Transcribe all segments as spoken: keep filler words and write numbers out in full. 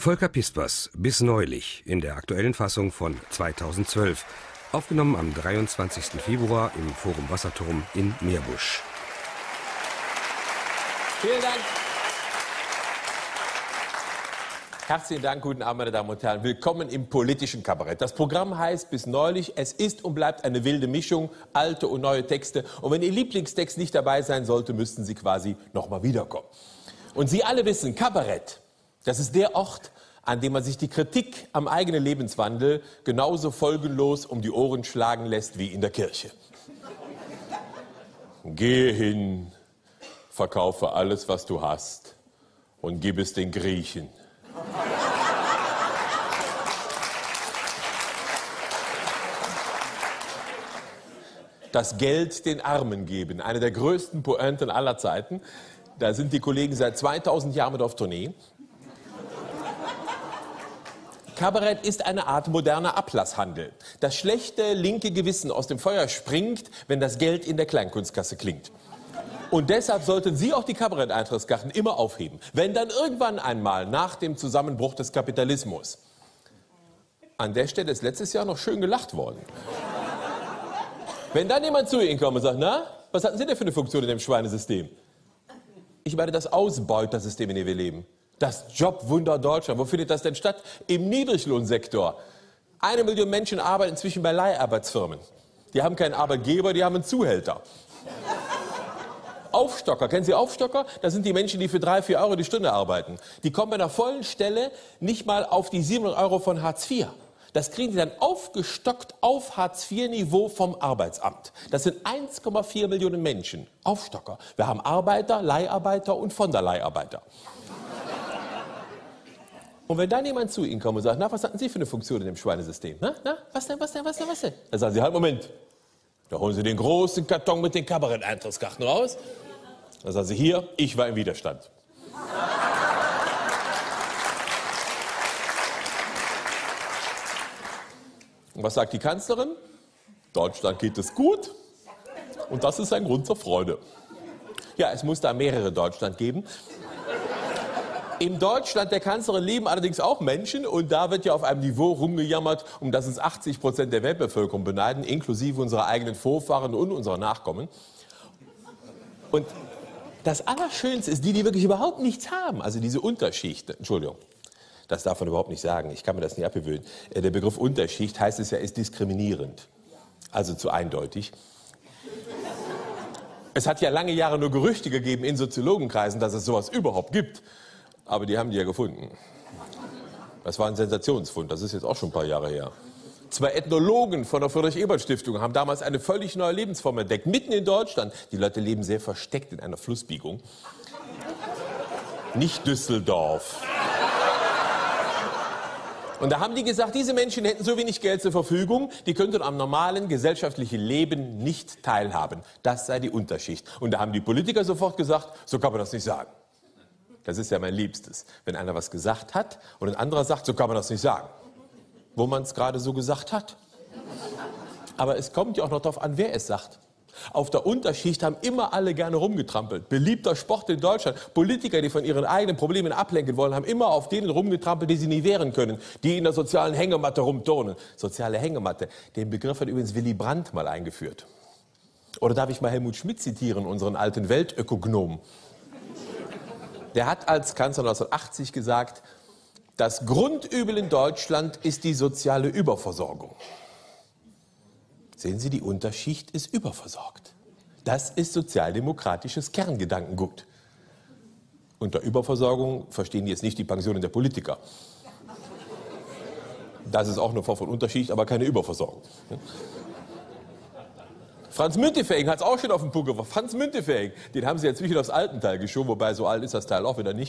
Volker Pispers, bis neulich, in der aktuellen Fassung von zweitausendzwölf, aufgenommen am dreiundzwanzigsten Februar im Forum Wasserturm in Meerbusch. Vielen Dank. Herzlichen Dank, guten Abend, meine Damen und Herren. Willkommen im politischen Kabarett. Das Programm heißt bis neulich, es ist und bleibt eine wilde Mischung, alte und neue Texte. Und wenn Ihr Lieblingstext nicht dabei sein sollte, müssten Sie quasi nochmal wiederkommen. Und Sie alle wissen, Kabarett, das ist der Ort, an dem man sich die Kritik am eigenen Lebenswandel genauso folgenlos um die Ohren schlagen lässt wie in der Kirche. Gehe hin, verkaufe alles, was du hast und gib es den Griechen. Das Geld den Armen geben, eine der größten Pointen aller Zeiten. Da sind die Kollegen seit zweitausend Jahren mit auf Tournee. Kabarett ist eine Art moderner Ablasshandel. Das schlechte linke Gewissen aus dem Feuer springt, wenn das Geld in der Kleinkunstkasse klingt. Und deshalb sollten Sie auch die Kabarett-Eintrittskarten immer aufheben. Wenn dann irgendwann einmal nach dem Zusammenbruch des Kapitalismus. An der Stelle ist letztes Jahr noch schön gelacht worden. Wenn dann jemand zu Ihnen kommt und sagt, na, was hatten Sie denn für eine Funktion in dem Schweinesystem? Ich meine das Ausbeutersystem, in dem wir leben. Das Jobwunder Deutschland. Wo findet das denn statt? Im Niedriglohnsektor. Eine Million Menschen arbeiten inzwischen bei Leiharbeitsfirmen. Die haben keinen Arbeitgeber, die haben einen Zuhälter. Aufstocker, kennen Sie Aufstocker? Das sind die Menschen, die für drei, vier Euro die Stunde arbeiten. Die kommen bei einer vollen Stelle nicht mal auf die siebenhundert Euro von Hartz vier. Das kriegen die dann aufgestockt auf Hartz vier Niveau vom Arbeitsamt. Das sind eins Komma vier Millionen Menschen. Aufstocker. Wir haben Arbeiter, Leiharbeiter und von der Leiharbeiter. Und wenn dann jemand zu Ihnen kommt und sagt, na, was hatten Sie für eine Funktion in dem Schweinesystem? Na, na, was denn, was denn, was denn, was denn? Dann sagen Sie, halt, Moment. Da holen Sie den großen Karton mit den Kabarett-Eintrittskarten raus. Dann sagen Sie, hier, ich war im Widerstand. Und was sagt die Kanzlerin? Deutschland geht es gut. Und das ist ein Grund zur Freude. Ja, es muss da mehrere Deutschland geben. Im Deutschland der Kanzlerin leben allerdings auch Menschen und da wird ja auf einem Niveau rumgejammert, um das uns achtzig Prozent der Weltbevölkerung beneiden, inklusive unserer eigenen Vorfahren und unserer Nachkommen. Und das Allerschönste ist die, die wirklich überhaupt nichts haben, also diese Unterschicht. Entschuldigung, das darf man überhaupt nicht sagen, ich kann mir das nicht abgewöhnen. Der Begriff Unterschicht heißt es ja, ist diskriminierend, also zu eindeutig. Es hat ja lange Jahre nur Gerüchte gegeben in Soziologenkreisen, dass es sowas überhaupt gibt. Aber die haben die ja gefunden. Das war ein Sensationsfund, das ist jetzt auch schon ein paar Jahre her. Zwei Ethnologen von der Friedrich-Ebert-Stiftung haben damals eine völlig neue Lebensform entdeckt, mitten in Deutschland. Die Leute leben sehr versteckt in einer Flussbiegung. Nicht Düsseldorf. Und da haben die gesagt, diese Menschen hätten so wenig Geld zur Verfügung, die könnten am normalen gesellschaftlichen Leben nicht teilhaben. Das sei die Unterschicht. Und da haben die Politiker sofort gesagt, so kann man das nicht sagen. Das ist ja mein Liebstes, wenn einer was gesagt hat und ein anderer sagt, so kann man das nicht sagen. Wo man es gerade so gesagt hat. Aber es kommt ja auch noch darauf an, wer es sagt. Auf der Unterschicht haben immer alle gerne rumgetrampelt. Beliebter Sport in Deutschland. Politiker, die von ihren eigenen Problemen ablenken wollen, haben immer auf denen rumgetrampelt, die sie nie wehren können. Die in der sozialen Hängematte rumturnen. Soziale Hängematte. Den Begriff hat übrigens Willy Brandt mal eingeführt. Oder darf ich mal Helmut Schmidt zitieren, unseren alten Weltökonomen? Der hat als Kanzler neunzehnhundertachtzig gesagt, das Grundübel in Deutschland ist die soziale Überversorgung. Sehen Sie, die Unterschicht ist überversorgt. Das ist sozialdemokratisches Kerngedankengut. Unter Überversorgung verstehen die jetzt nicht die Pensionen der Politiker. Das ist auch eine Form von Unterschicht, aber keine Überversorgung. Franz Müntefering hat es auch schon auf den Punkt gebracht. Franz Müntefering, den haben sie jetzt wieder aufs Altenteil geschoben, wobei so alt ist das Teil auch wieder nicht.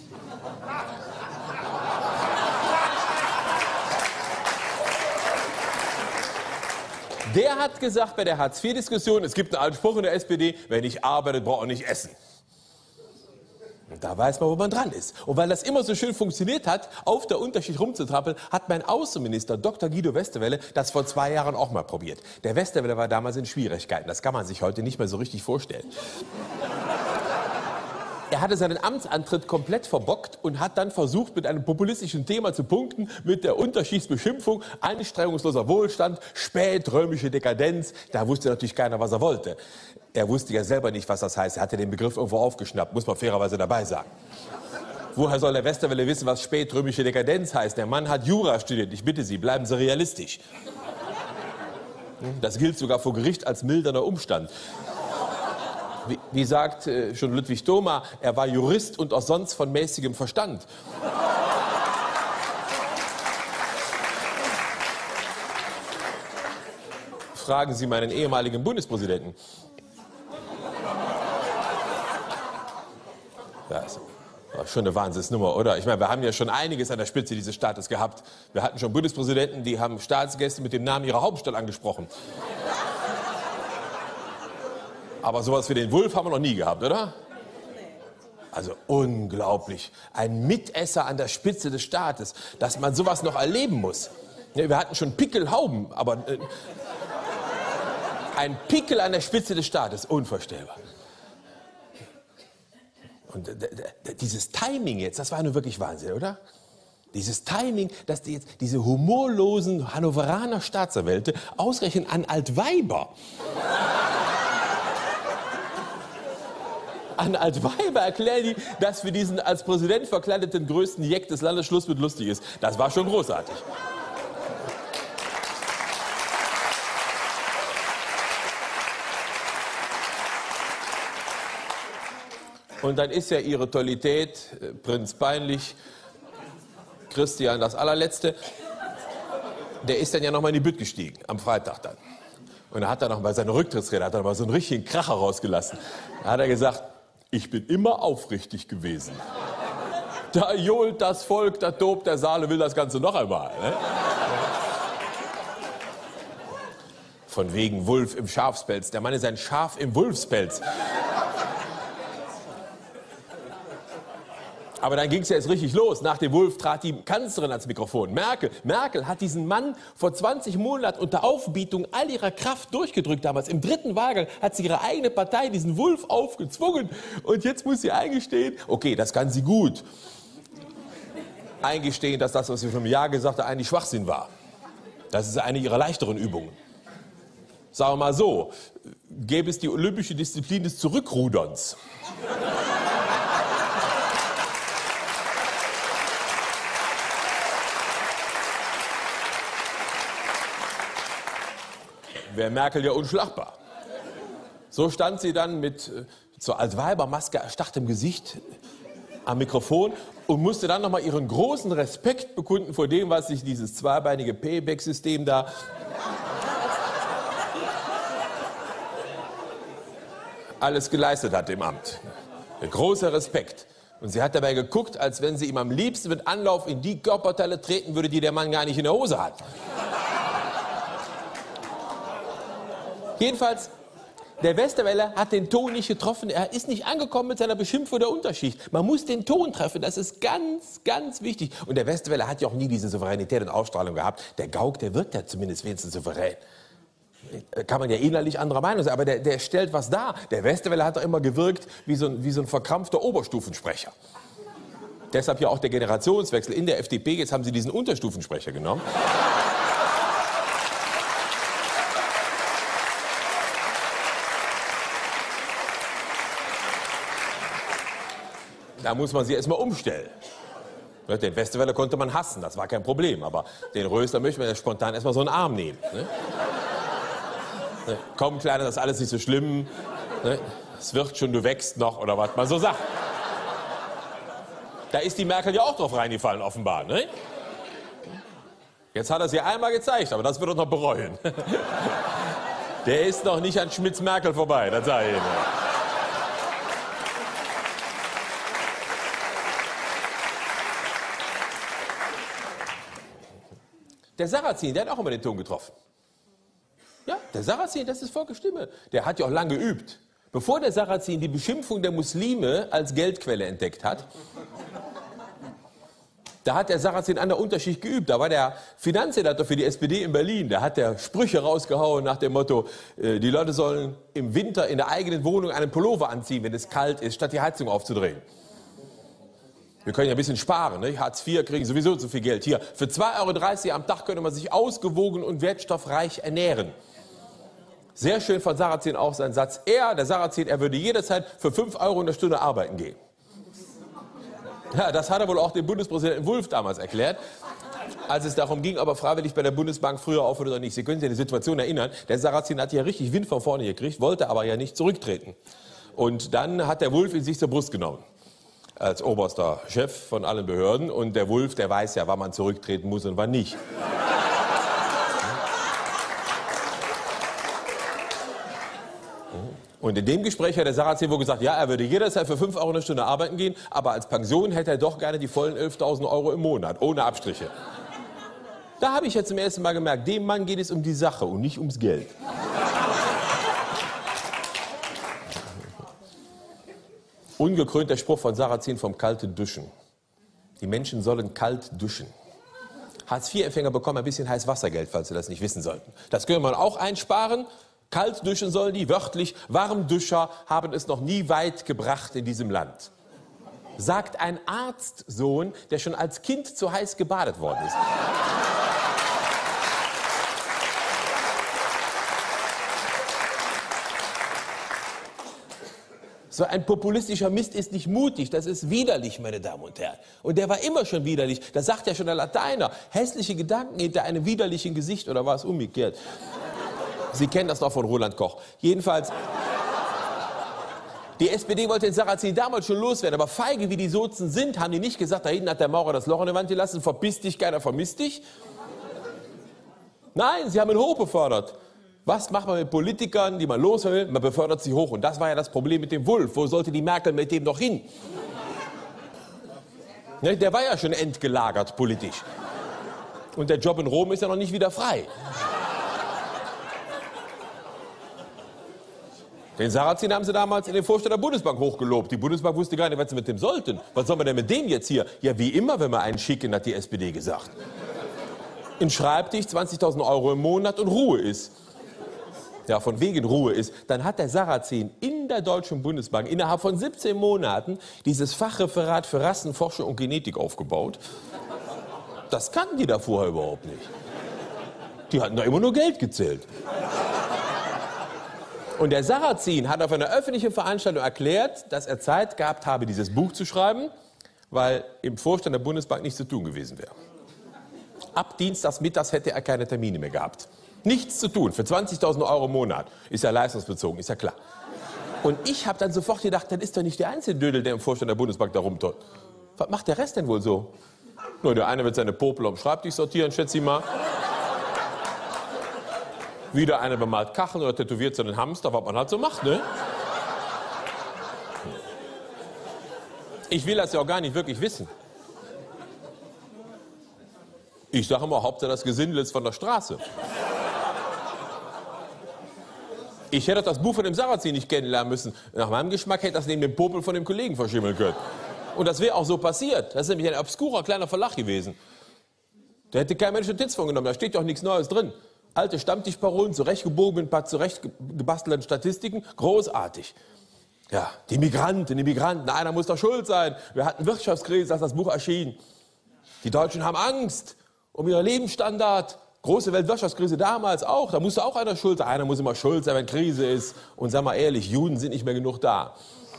Der hat gesagt bei der Hartz vier Diskussion, es gibt einen alten Spruch in der S P D, wer nicht arbeitet, braucht auch nicht essen. Und da weiß man, wo man dran ist. Und weil das immer so schön funktioniert hat, auf der Unterschicht rumzutrappeln, hat mein Außenminister Doktor Guido Westerwelle das vor zwei Jahren auch mal probiert. Der Westerwelle war damals in Schwierigkeiten. Das kann man sich heute nicht mehr so richtig vorstellen. Er hatte seinen Amtsantritt komplett verbockt und hat dann versucht, mit einem populistischen Thema zu punkten, mit der Unterschiedsbeschimpfung, anstrengungsloser Wohlstand, spätrömische Dekadenz. Da wusste natürlich keiner, was er wollte. Er wusste ja selber nicht, was das heißt. Er hatte den Begriff irgendwo aufgeschnappt, muss man fairerweise dabei sagen. Woher soll der Westerwelle wissen, was spätrömische Dekadenz heißt? Der Mann hat Jura studiert. Ich bitte Sie, bleiben Sie realistisch. Das gilt sogar vor Gericht als mildernder Umstand. Wie, wie sagt äh, schon Ludwig Thoma, er war Jurist und auch sonst von mäßigem Verstand. Fragen Sie meinen ehemaligen Bundespräsidenten. Das war schon eine Wahnsinnsnummer, oder? Ich meine, wir haben ja schon einiges an der Spitze dieses Staates gehabt. Wir hatten schon Bundespräsidenten, die haben Staatsgäste mit dem Namen ihrer Hauptstadt angesprochen. Aber sowas wie den Wulff haben wir noch nie gehabt, oder? Also unglaublich. Ein Mitesser an der Spitze des Staates, dass man sowas noch erleben muss. Ja, wir hatten schon Pickelhauben, aber äh, ein Pickel an der Spitze des Staates, unvorstellbar. Und äh, dieses Timing jetzt, das war nun wirklich Wahnsinn, oder? Dieses Timing, dass die jetzt diese humorlosen Hannoveraner Staatsanwälte ausrechnen an Altweiber. An Altweiber erklären die, dass für diesen als Präsident verkleideten größten Jeck des Landes Schluss mit lustig ist. Das war schon großartig. Und dann ist ja ihre Tollität, äh, Prinz Peinlich, Christian das allerletzte, der ist dann ja noch mal in die Bütt gestiegen, am Freitag dann. Und er hat dann noch bei seiner Rücktrittsrede, hat er mal so einen richtigen Kracher rausgelassen. Da hat er gesagt, ich bin immer aufrichtig gewesen. Da johlt das Volk, da tobt der Saale, will das Ganze noch einmal. Ne? Von wegen Wulff im Schafspelz. Der Mann ist ein Schaf im Wulfspelz. Aber dann ging es ja jetzt richtig los. Nach dem Wulff trat die Kanzlerin ans Mikrofon. Merkel. Merkel hat diesen Mann vor zwanzig Monaten unter Aufbietung all ihrer Kraft durchgedrückt damals. Im dritten Wahlgang hat sie ihre eigene Partei, diesen Wulff, aufgezwungen. Und jetzt muss sie eingestehen, okay, das kann sie gut. Eingestehen, dass das, was sie vor einem Jahr gesagt hat, eigentlich Schwachsinn war. Das ist eine ihrer leichteren Übungen. Sagen wir mal so, gäbe es die olympische Disziplin des Zurückruderns. Wäre Merkel ja unschlagbar. So stand sie dann mit äh, zur Altweibermaske erstarrtem Gesicht am Mikrofon und musste dann nochmal ihren großen Respekt bekunden vor dem, was sich dieses zweibeinige Payback-System da alles geleistet hat im Amt. Ein großer Respekt. Und sie hat dabei geguckt, als wenn sie ihm am liebsten mit Anlauf in die Körperteile treten würde, die der Mann gar nicht in der Hose hat. Jedenfalls, der Westerwelle hat den Ton nicht getroffen. Er ist nicht angekommen mit seiner Beschimpfung der Unterschicht. Man muss den Ton treffen, das ist ganz, ganz wichtig. Und der Westerwelle hat ja auch nie diese Souveränität und Ausstrahlung gehabt. Der Gauck, der wirkt ja zumindest wenigstens souverän. Kann man ja innerlich anderer Meinung sein, aber der, der stellt was dar. Der Westerwelle hat doch immer gewirkt wie so ein, wie so ein verkrampfter Oberstufensprecher. Deshalb ja auch der Generationswechsel in der F D P. Jetzt haben sie diesen Unterstufensprecher genommen. Da muss man sie erstmal umstellen. Den Westerwelle konnte man hassen, das war kein Problem. Aber den Rösler möchte man ja spontan erstmal so einen Arm nehmen. Ne? Ne? Komm, Kleiner, das ist alles nicht so schlimm. Ne? Es wird schon, du wächst noch, oder was man so sagt. Da ist die Merkel ja auch drauf reingefallen, offenbar. Ne? Jetzt hat er es ihr einmal gezeigt, aber das wird er noch bereuen. Der ist noch nicht an Schmitz-Merkel vorbei, das sage ich Ihnen. Der Sarrazin, der hat auch immer den Ton getroffen. Ja, der Sarrazin, das ist Volkes Stimme. Der hat ja auch lange geübt. Bevor der Sarrazin die Beschimpfung der Muslime als Geldquelle entdeckt hat, Da hat der Sarrazin an der Unterschicht geübt. Da war der Finanzsenator für die S P D in Berlin. Da hat der Sprüche rausgehauen nach dem Motto, äh, die Leute sollen im Winter in der eigenen Wohnung einen Pullover anziehen, wenn es kalt ist, statt die Heizung aufzudrehen. Wir können ja ein bisschen sparen. Ne? Hartz vier kriegen sowieso zu viel Geld. Hier, für zwei Euro dreißig am Tag könnte man sich ausgewogen und wertstoffreich ernähren. Sehr schön von Sarrazin auch sein Satz. Er, der Sarrazin, er würde jederzeit für fünf Euro in der Stunde arbeiten gehen. Ja, das hat er wohl auch dem Bundespräsidenten Wulff damals erklärt, als es darum ging, ob er freiwillig bei der Bundesbank früher aufhört oder nicht. Sie können sich an die Situation erinnern, der Sarrazin hat ja richtig Wind von vorne gekriegt, wollte aber ja nicht zurücktreten. Und dann hat der Wulff ihn sich zur Brust genommen, als oberster Chef von allen Behörden. Und der Wulff, der weiß ja, wann man zurücktreten muss und wann nicht. Und in dem Gespräch hat der Sarrazin wohl gesagt, ja, er würde jederzeit für fünf Euro eine Stunde arbeiten gehen, aber als Pension hätte er doch gerne die vollen elftausend Euro im Monat, ohne Abstriche. Da habe ich jetzt zum ersten Mal gemerkt, dem Mann geht es um die Sache und nicht ums Geld. Ungekrönt der Spruch von Sarrazin vom kalten Duschen. Die Menschen sollen kalt duschen. Hartz vier Empfänger bekommen ein bisschen Heißwassergeld, falls Sie das nicht wissen sollten. Das könnte man auch einsparen. Kalt duschen sollen die, wörtlich, Warmduscher haben es noch nie weit gebracht in diesem Land. Sagt ein Arztsohn, der schon als Kind zu heiß gebadet worden ist. So ein populistischer Mist ist nicht mutig, das ist widerlich, meine Damen und Herren. Und der war immer schon widerlich, das sagt ja schon der Lateiner. Hässliche Gedanken hinter einem widerlichen Gesicht, oder war es umgekehrt? Sie kennen das noch von Roland Koch. Jedenfalls, die S P D wollte den Sarrazin damals schon loswerden, aber feige wie die Sozen sind, haben die nicht gesagt, da hinten hat der Maurer das Loch in der Wand gelassen, verpiss dich, keiner vermisst dich. Nein, sie haben ihn hoch befördert. Was macht man mit Politikern, die man los will? Man befördert sie hoch. Und das war ja das Problem mit dem Wulff. Wo sollte die Merkel mit dem noch hin? Ne, der war ja schon entgelagert politisch. Und der Job in Rom ist ja noch nicht wieder frei. Den Sarrazin haben sie damals in den Vorstand der Bundesbank hochgelobt. Die Bundesbank wusste gar nicht, was sie mit dem sollten. Was soll man denn mit dem jetzt hier? Ja, wie immer, wenn wir einen schicken, hat die S P D gesagt. Ein Schreibtisch, zwanzigtausend Euro im Monat und Ruhe ist. Ja, von wegen Ruhe ist. Dann hat der Sarrazin in der Deutschen Bundesbank innerhalb von siebzehn Monaten dieses Fachreferat für Rassenforschung und Genetik aufgebaut. Das kannten die da vorher überhaupt nicht. Die hatten da immer nur Geld gezählt. Und der Sarrazin hat auf einer öffentlichen Veranstaltung erklärt, dass er Zeit gehabt habe, dieses Buch zu schreiben, weil im Vorstand der Bundesbank nichts zu tun gewesen wäre. Ab dienstags mittags hätte er keine Termine mehr gehabt. Nichts zu tun für zwanzigtausend Euro im Monat. Ist ja leistungsbezogen, ist ja klar. Und ich habe dann sofort gedacht, das ist doch nicht der einzige Dödel, der im Vorstand der Bundesbank da rumtut. Was macht der Rest denn wohl so? Nur der eine wird seine Popel am Schreibtisch sortieren, schätze ich mal. Wieder einer bemalt Kacheln oder tätowiert so einen Hamster, was man halt so macht, ne? Ich will das ja auch gar nicht wirklich wissen. Ich sage immer, Hauptsache das Gesindel ist von der Straße. Ich hätte das Buch von dem Sarrazin nicht kennenlernen müssen. Nach meinem Geschmack hätte das neben dem Popel von dem Kollegen verschimmeln können. Und das wäre auch so passiert. Das ist nämlich ein obskurer kleiner Verlag gewesen. Da hätte kein Mensch Notiz von genommen. Da steht ja auch nichts Neues drin. Alte Stammtischparolen, zurechtgebogen mit ein paar zurechtgebastelten Statistiken. Großartig. Ja, die Migranten, die Migranten. Einer muss doch schuld sein. Wir hatten Wirtschaftskrise, als das Buch erschien. Die Deutschen haben Angst um ihren Lebensstandard. Große Weltwirtschaftskrise damals auch. Da musste auch einer schuld sein. Einer muss immer schuld sein, wenn Krise ist. Und sag mal ehrlich, Juden sind nicht mehr genug da.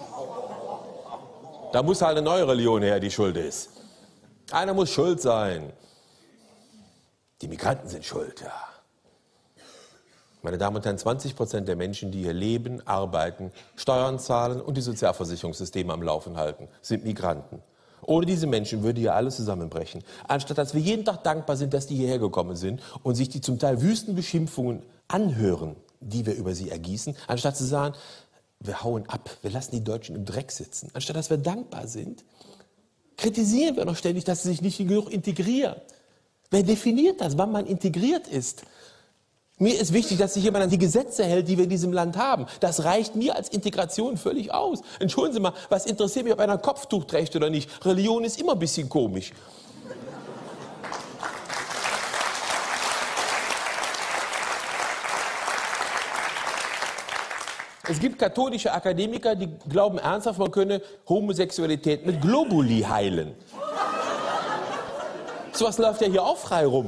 Da muss halt eine neue Religion her, die schuld ist. Einer muss schuld sein. Die Migranten sind schuld, ja. Meine Damen und Herren, zwanzig Prozent der Menschen, die hier leben, arbeiten, Steuern zahlen und die Sozialversicherungssysteme am Laufen halten, sind Migranten. Ohne diese Menschen würde hier alles zusammenbrechen. Anstatt dass wir jeden Tag dankbar sind, dass die hierher gekommen sind und sich die zum Teil wüsten Beschimpfungen anhören, die wir über sie ergießen, anstatt zu sagen, wir hauen ab, wir lassen die Deutschen im Dreck sitzen. Anstatt dass wir dankbar sind, kritisieren wir noch ständig, dass sie sich nicht genug integrieren. Wer definiert das, wann man integriert ist? Mir ist wichtig, dass sich jemand an die Gesetze hält, die wir in diesem Land haben. Das reicht mir als Integration völlig aus. Entschuldigen Sie mal, was interessiert mich, ob einer ein Kopftuch trägt oder nicht? Religion ist immer ein bisschen komisch. Es gibt katholische Akademiker, die glauben ernsthaft, man könne Homosexualität mit Globuli heilen. Sowas läuft ja hier auch frei rum.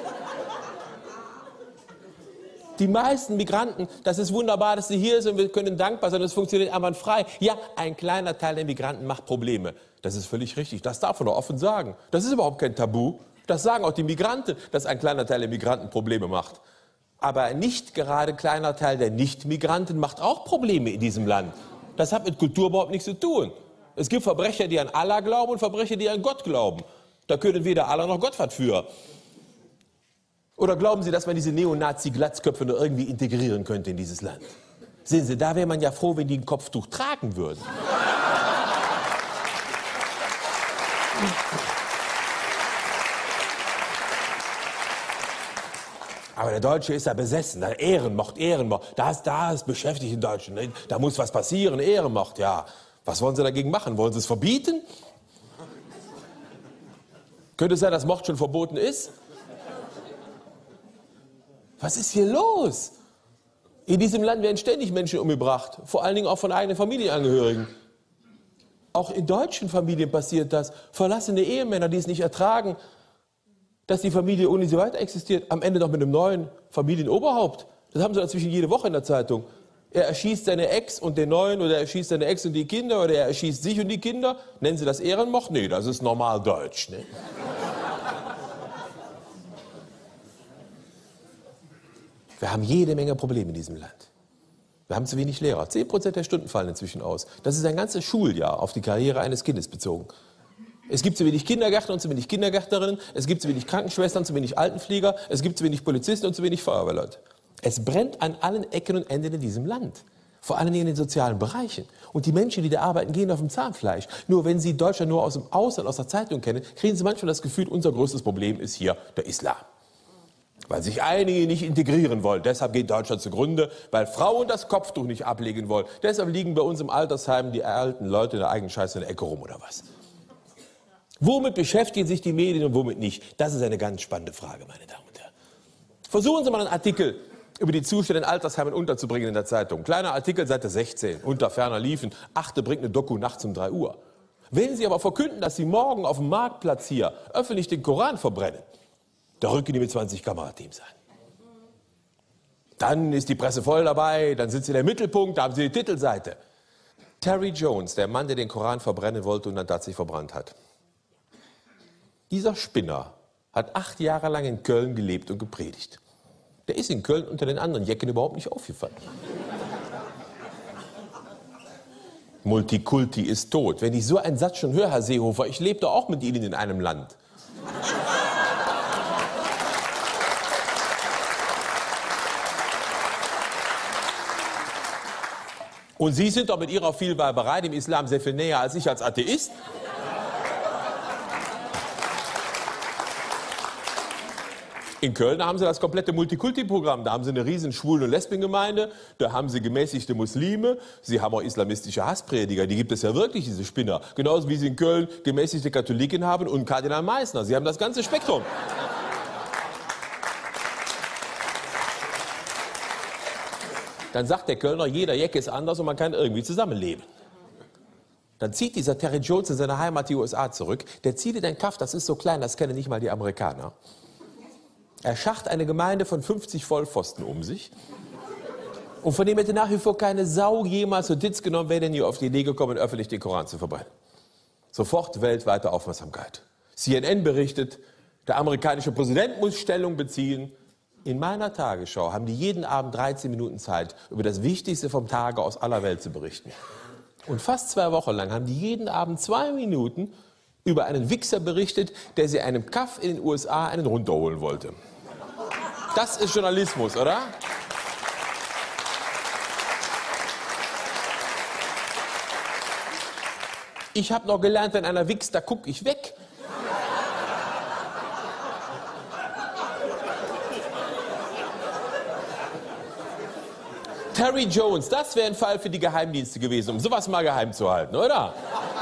Die meisten Migranten, das ist wunderbar, dass sie hier sind, wir können dankbar sein, das funktioniert einwandfrei. Ja, ein kleiner Teil der Migranten macht Probleme. Das ist völlig richtig, das darf man doch offen sagen. Das ist überhaupt kein Tabu. Das sagen auch die Migranten, dass ein kleiner Teil der Migranten Probleme macht. Aber ein nicht gerade kleiner Teil der Nicht-Migranten macht auch Probleme in diesem Land. Das hat mit Kultur überhaupt nichts zu tun. Es gibt Verbrecher, die an Allah glauben und Verbrecher, die an Gott glauben. Da können weder Allah noch Gott was für. Oder glauben Sie, dass man diese Neonazi-Glatzköpfe nur irgendwie integrieren könnte in dieses Land? Sehen Sie, da wäre man ja froh, wenn die ein Kopftuch tragen würden. Aber der Deutsche ist ja besessen, da Ehrenmord, Ehrenmord, da ist, da ist beschäftigt in Deutschland, ne? Da muss was passieren, Ehrenmord, ja. Was wollen Sie dagegen machen? Wollen Sie es verbieten? Könnte es sein, dass Mord schon verboten ist? Was ist hier los? In diesem Land werden ständig Menschen umgebracht, vor allen Dingen auch von eigenen Familienangehörigen. Auch in deutschen Familien passiert das. Verlassene Ehemänner, die es nicht ertragen, dass die Familie ohne sie weiter existiert, am Ende noch mit einem neuen Familienoberhaupt. Das haben sie dazwischen jede Woche in der Zeitung. Er erschießt seine Ex und den neuen, oder er erschießt seine Ex und die Kinder, oder er erschießt sich und die Kinder. Nennen Sie das Ehrenmord? Nee, das ist normal deutsch. Ne? Wir haben jede Menge Probleme in diesem Land. Wir haben zu wenig Lehrer. Zehn Prozent der Stunden fallen inzwischen aus. Das ist ein ganzes Schuljahr auf die Karriere eines Kindes bezogen. Es gibt zu wenig Kindergärtner und zu wenig Kindergärtnerinnen. Es gibt zu wenig Krankenschwestern, zu wenig Altenpfleger. Es gibt zu wenig Polizisten und zu wenig Feuerwehrleute. Es brennt an allen Ecken und Enden in diesem Land. Vor allen Dingen in den sozialen Bereichen. Und die Menschen, die da arbeiten, gehen auf dem Zahnfleisch. Nur wenn Sie Deutschland nur aus dem Ausland, aus der Zeitung kennen, kriegen Sie manchmal das Gefühl, unser größtes Problem ist hier der Islam. Weil sich einige nicht integrieren wollen. Deshalb geht Deutschland zugrunde, weil Frauen das Kopftuch nicht ablegen wollen. Deshalb liegen bei uns im Altersheim die alten Leute in der eigenen Scheiße in der Ecke rum oder was. Womit beschäftigen sich die Medien und womit nicht? Das ist eine ganz spannende Frage, meine Damen und Herren. Versuchen Sie mal einen Artikel über die Zustände in Altersheimen unterzubringen in der Zeitung. Kleiner Artikel, Seite sechzehn, unter ferner liefen. Achte bringt eine Doku nachts um drei Uhr. Wenn Sie aber verkünden, dass Sie morgen auf dem Marktplatz hier öffentlich den Koran verbrennen, da rücken die mit zwanzig Kamerateams an. Dann ist die Presse voll dabei, dann sind sie in der Mittelpunkt, da haben sie die Titelseite. Terry Jones, der Mann, der den Koran verbrennen wollte und dann tatsächlich verbrannt hat. Dieser Spinner hat acht Jahre lang in Köln gelebt und gepredigt. Der ist in Köln unter den anderen Jecken überhaupt nicht aufgefallen. Multikulti ist tot. Wenn ich so einen Satz schon höre, Herr Seehofer, ich lebe doch auch mit Ihnen in einem Land. Und Sie sind doch mit Ihrer Vielweiberei dem Islam sehr viel näher als ich als Atheist. In Köln haben sie das komplette Multikulti-Programm. Da haben sie eine riesen Schwulen- und Lesbengemeinde, da haben sie gemäßigte Muslime, sie haben auch islamistische Hassprediger, die gibt es ja wirklich, diese Spinner. Genauso wie sie in Köln gemäßigte Katholiken haben und Kardinal Meissner. Sie haben das ganze Spektrum. Dann sagt der Kölner, jeder Jecke ist anders und man kann irgendwie zusammenleben. Dann zieht dieser Terry Jones in seine Heimat, die U S A, zurück. Der zieht in den Kaff, das ist so klein, das kennen nicht mal die Amerikaner. Er schacht eine Gemeinde von fünfzig Vollpfosten um sich. Und von dem hätte nach wie vor keine Sau jemals Notiz genommen, wer denn hier auf die Idee gekommen, öffentlich den Koran zu verbrennen. Sofort weltweite Aufmerksamkeit. C N N berichtet, der amerikanische Präsident muss Stellung beziehen. In meiner Tagesschau haben die jeden Abend dreizehn Minuten Zeit, über das Wichtigste vom Tage aus aller Welt zu berichten. Und fast zwei Wochen lang haben die jeden Abend zwei Minuten über einen Wichser berichtet, der sie einem Kaff in den U S A einen runterholen wollte. Das ist Journalismus, oder? Ich habe noch gelernt, wenn einer wichst, da gucke ich weg. Terry Jones, das wäre ein Fall für die Geheimdienste gewesen, um sowas mal geheim zu halten, oder?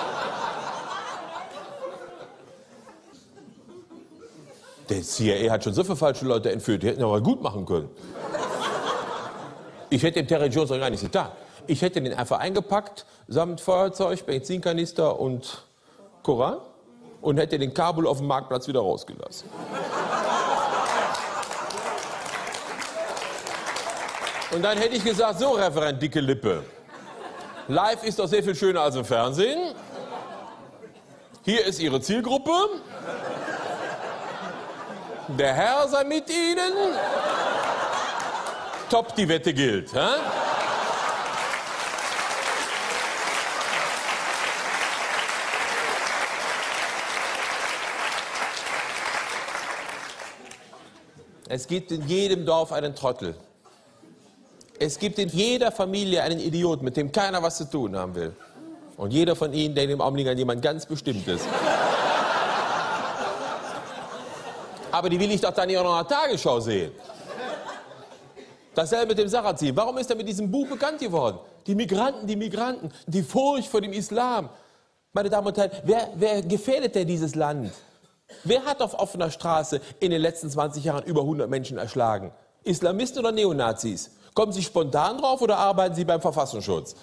Der C I A hat schon so viele falsche Leute entführt, die hätten ja mal gut machen können. Ich hätte dem Terry Jones auch gar nichts getan. Ich hätte den einfach eingepackt, samt Feuerzeug, Benzinkanister und Koran und hätte den Kabul auf dem Marktplatz wieder rausgelassen. Und dann hätte ich gesagt, so Referent Dicke Lippe, live ist doch sehr viel schöner als im Fernsehen. Hier ist Ihre Zielgruppe. Der Herr sei mit Ihnen. Top, die Wette gilt. Hä? Es gibt in jedem Dorf einen Trottel. Es gibt in jeder Familie einen Idioten, mit dem keiner was zu tun haben will. Und jeder von Ihnen denkt im Augenblick an jemand ganz Bestimmtes. Aber die will ich doch dann nicht auch noch in der Tagesschau sehen. Dasselbe mit dem Sarrazin. Warum ist er mit diesem Buch bekannt geworden? Die Migranten, die Migranten, die Furcht vor dem Islam. Meine Damen und Herren, wer, wer gefährdet denn dieses Land? Wer hat auf offener Straße in den letzten zwanzig Jahren über hundert Menschen erschlagen? Islamisten oder Neonazis? Kommen Sie spontan drauf oder arbeiten Sie beim Verfassungsschutz?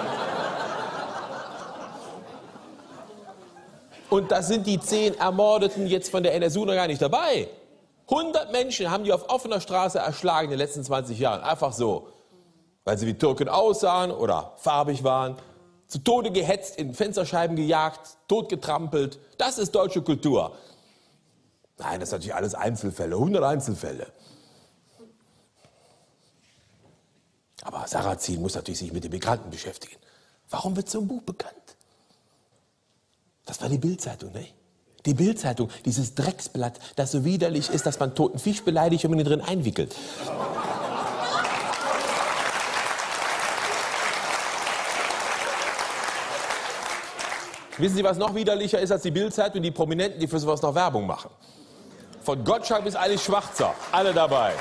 Und das sind die zehn Ermordeten jetzt von der N S U noch gar nicht dabei. hundert Menschen haben die auf offener Straße erschlagen in den letzten zwanzig Jahren. Einfach so. Weil sie wie Türken aussahen oder farbig waren. Zu Tode gehetzt, in Fensterscheiben gejagt, totgetrampelt. Das ist deutsche Kultur. Nein, das sind natürlich alles Einzelfälle, hundert Einzelfälle. Aber Sarrazin muss natürlich sich mit den Migranten beschäftigen. Warum wird so ein Buch bekannt? Das war die Bild-Zeitung, ne? Die Bild-Zeitung, dieses Drecksblatt, das so widerlich ist, dass man toten Fisch beleidigt und ihn drin einwickelt. Wissen Sie, was noch widerlicher ist als die Bild-Zeitung? Die Prominenten, die für sowas noch Werbung machen. Von Gottschalk bis Alice Schwarzer, alle dabei.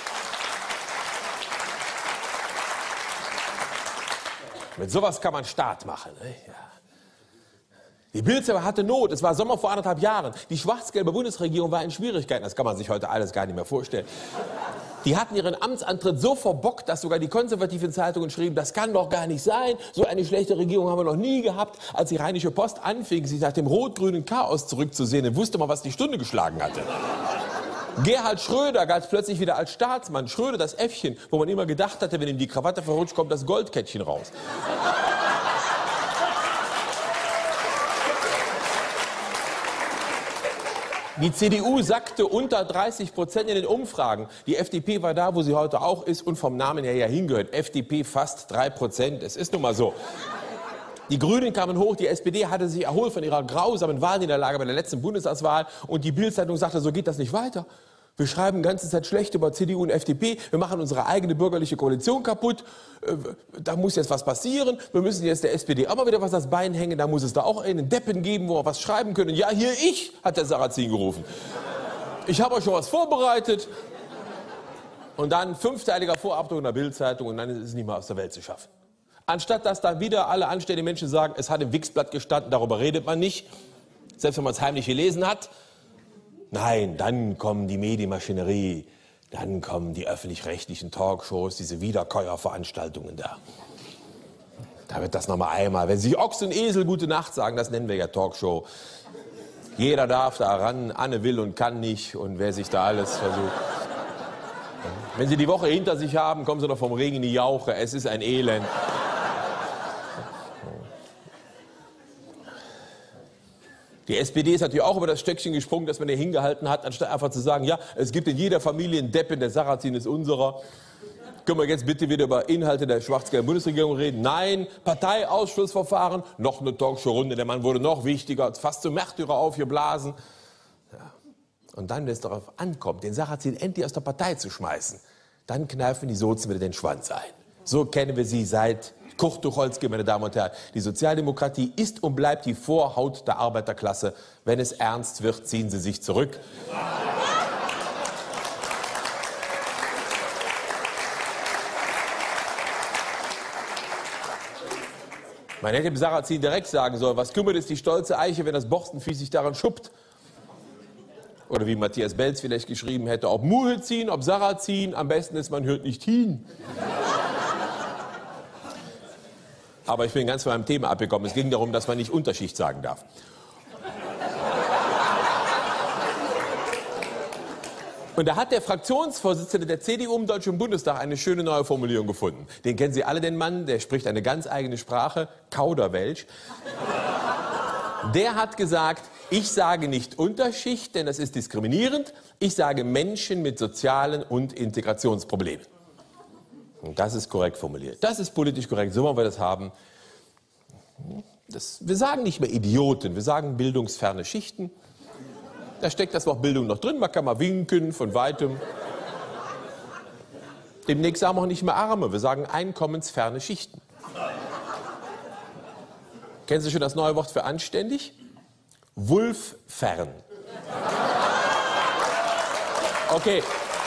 Mit sowas kann man Staat machen. Ne? Ja. Die Bild-Zeitung hatte Not. Es war Sommer vor anderthalb Jahren. Die schwarz-gelbe Bundesregierung war in Schwierigkeiten. Das kann man sich heute alles gar nicht mehr vorstellen. Die hatten ihren Amtsantritt so verbockt, dass sogar die konservativen Zeitungen schrieben, das kann doch gar nicht sein. So eine schlechte Regierung haben wir noch nie gehabt. Als die Rheinische Post anfing, sich nach dem rot-grünen Chaos zurückzusehen, dann wusste man, was die Stunde geschlagen hatte. Gerhard Schröder galt plötzlich wieder als Staatsmann. Schröder, das Äffchen, wo man immer gedacht hatte, wenn ihm die Krawatte verrutscht, kommt das Goldkettchen raus. Die C D U sackte unter dreißig Prozent in den Umfragen. Die F D P war da, wo sie heute auch ist und vom Namen her ja hingehört. F D P fast drei Prozent. Es ist nun mal so. Die Grünen kamen hoch, die S P D hatte sich erholt von ihrer grausamen Wahlniederlage bei der letzten Bundestagswahl und die Bild-Zeitung sagte, so geht das nicht weiter. Wir schreiben die ganze Zeit schlecht über C D U und F D P, wir machen unsere eigene bürgerliche Koalition kaputt, da muss jetzt was passieren, wir müssen jetzt der S P D auch mal wieder was ans Bein hängen, da muss es da auch einen Deppen geben, wo wir was schreiben können. Ja, hier ich, hat der Sarrazin gerufen. Ich habe euch schon was vorbereitet. Und dann fünfteiliger Vorabdruck in der Bild-Zeitung und dann ist es nicht mehr aus der Welt zu schaffen. Anstatt dass dann wieder alle anständigen Menschen sagen, es hat im Wichsblatt gestanden, darüber redet man nicht, selbst wenn man es heimlich gelesen hat. Nein, dann kommen die Medienmaschinerie, dann kommen die öffentlich-rechtlichen Talkshows, diese Wiederkäuerveranstaltungen da. Da wird das nochmal einmal, wenn sich Ochs und Esel gute Nacht sagen, das nennen wir ja Talkshow. Jeder darf da ran, Anne will und kann nicht und wer sich da alles versucht. Wenn Sie die Woche hinter sich haben, kommen Sie noch vom Regen in die Jauche, es ist ein Elend. Die S P D ist natürlich auch über das Stöckchen gesprungen, das man hier hingehalten hat, anstatt einfach zu sagen, ja, es gibt in jeder Familie einen Deppen, der Sarrazin ist unserer. Können wir jetzt bitte wieder über Inhalte der schwarz-gelben Bundesregierung reden? Nein, Parteiausschlussverfahren, noch eine Talkshow-Runde, der Mann wurde noch wichtiger, fast zum Märtyrer aufgeblasen. Ja. Und dann, wenn es darauf ankommt, den Sarrazin endlich aus der Partei zu schmeißen, dann kneifen die Sozen wieder den Schwanz ein. So kennen wir sie seit Kurt Tucholsky, meine Damen und Herren. Die Sozialdemokratie ist und bleibt die Vorhaut der Arbeiterklasse. Wenn es ernst wird, ziehen sie sich zurück. Man hätte dem Sarrazin direkt sagen sollen, was kümmert es die stolze Eiche, wenn das Borstenvieh sich daran schuppt? Oder wie Matthias Belz vielleicht geschrieben hätte, ob Muezzin, ob Sarrazin, am besten ist, man hört nicht hin. Aber ich bin ganz von meinem Thema abgekommen. Es ging darum, dass man nicht Unterschicht sagen darf. Und da hat der Fraktionsvorsitzende der C D U im Deutschen Bundestag eine schöne neue Formulierung gefunden. Den kennen Sie alle, den Mann, der spricht eine ganz eigene Sprache, Kauderwelsch. Der hat gesagt, ich sage nicht Unterschicht, denn das ist diskriminierend. Ich sage Menschen mit sozialen und Integrationsproblemen. Und das ist korrekt formuliert. Das ist politisch korrekt, so wollen wir das haben. Das, wir sagen nicht mehr Idioten, wir sagen bildungsferne Schichten. Da steckt das Wort Bildung noch drin, man kann mal winken von Weitem. Demnächst sagen wir auch nicht mehr Arme, wir sagen einkommensferne Schichten. Kennen Sie schon das neue Wort für anständig? Wulffern. Okay.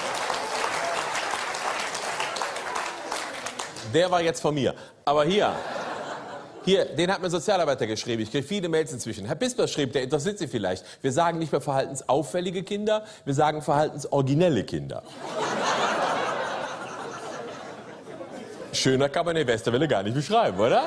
Der war jetzt von mir. Aber hier, hier, den hat mir ein Sozialarbeiter geschrieben. Ich kriege viele Mails inzwischen. Herr Bisper schrieb, der interessiert Sie vielleicht. Wir sagen nicht mehr verhaltensauffällige Kinder, wir sagen verhaltensoriginelle Kinder. Schöner kann man den Westerwelle gar nicht beschreiben, oder?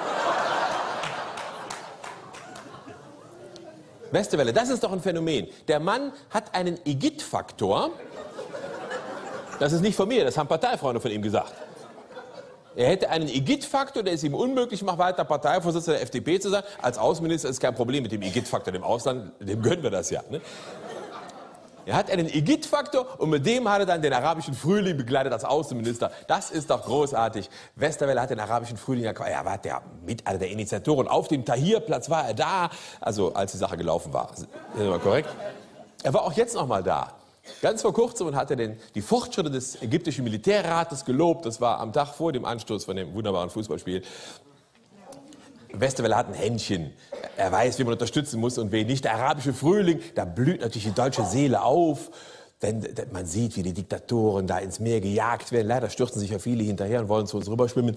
Westerwelle, das ist doch ein Phänomen. Der Mann hat einen Igitt-Faktor. Das ist nicht von mir, das haben Parteifreunde von ihm gesagt. Er hätte einen Igitt-Faktor, der es ihm unmöglich macht, weiter Parteivorsitzender der F D P zu sein. Als Außenminister ist kein Problem mit dem Igitt-Faktor im Ausland, dem gönnen wir das ja. Ne? Er hat einen Igitt-Faktor und mit dem hat er dann den arabischen Frühling begleitet als Außenminister. Das ist doch großartig. Westerwelle hat den arabischen Frühling, er war der mit einer der Initiatoren. Auf dem Tahrirplatz war er da, also als die Sache gelaufen war. Ist das mal korrekt? Er war auch jetzt noch mal da. Ganz vor kurzem und hat er den, die Fortschritte des ägyptischen Militärrates gelobt. Das war am Tag vor dem Anstoß von dem wunderbaren Fußballspiel. Westerwelle hat ein Händchen. Er weiß, wie man unterstützen muss und wen nicht. Der arabische Frühling, da blüht natürlich die deutsche Seele auf. Denn man sieht, wie die Diktatoren da ins Meer gejagt werden. Leider stürzen sich ja viele hinterher und wollen zu uns rüberschwimmen.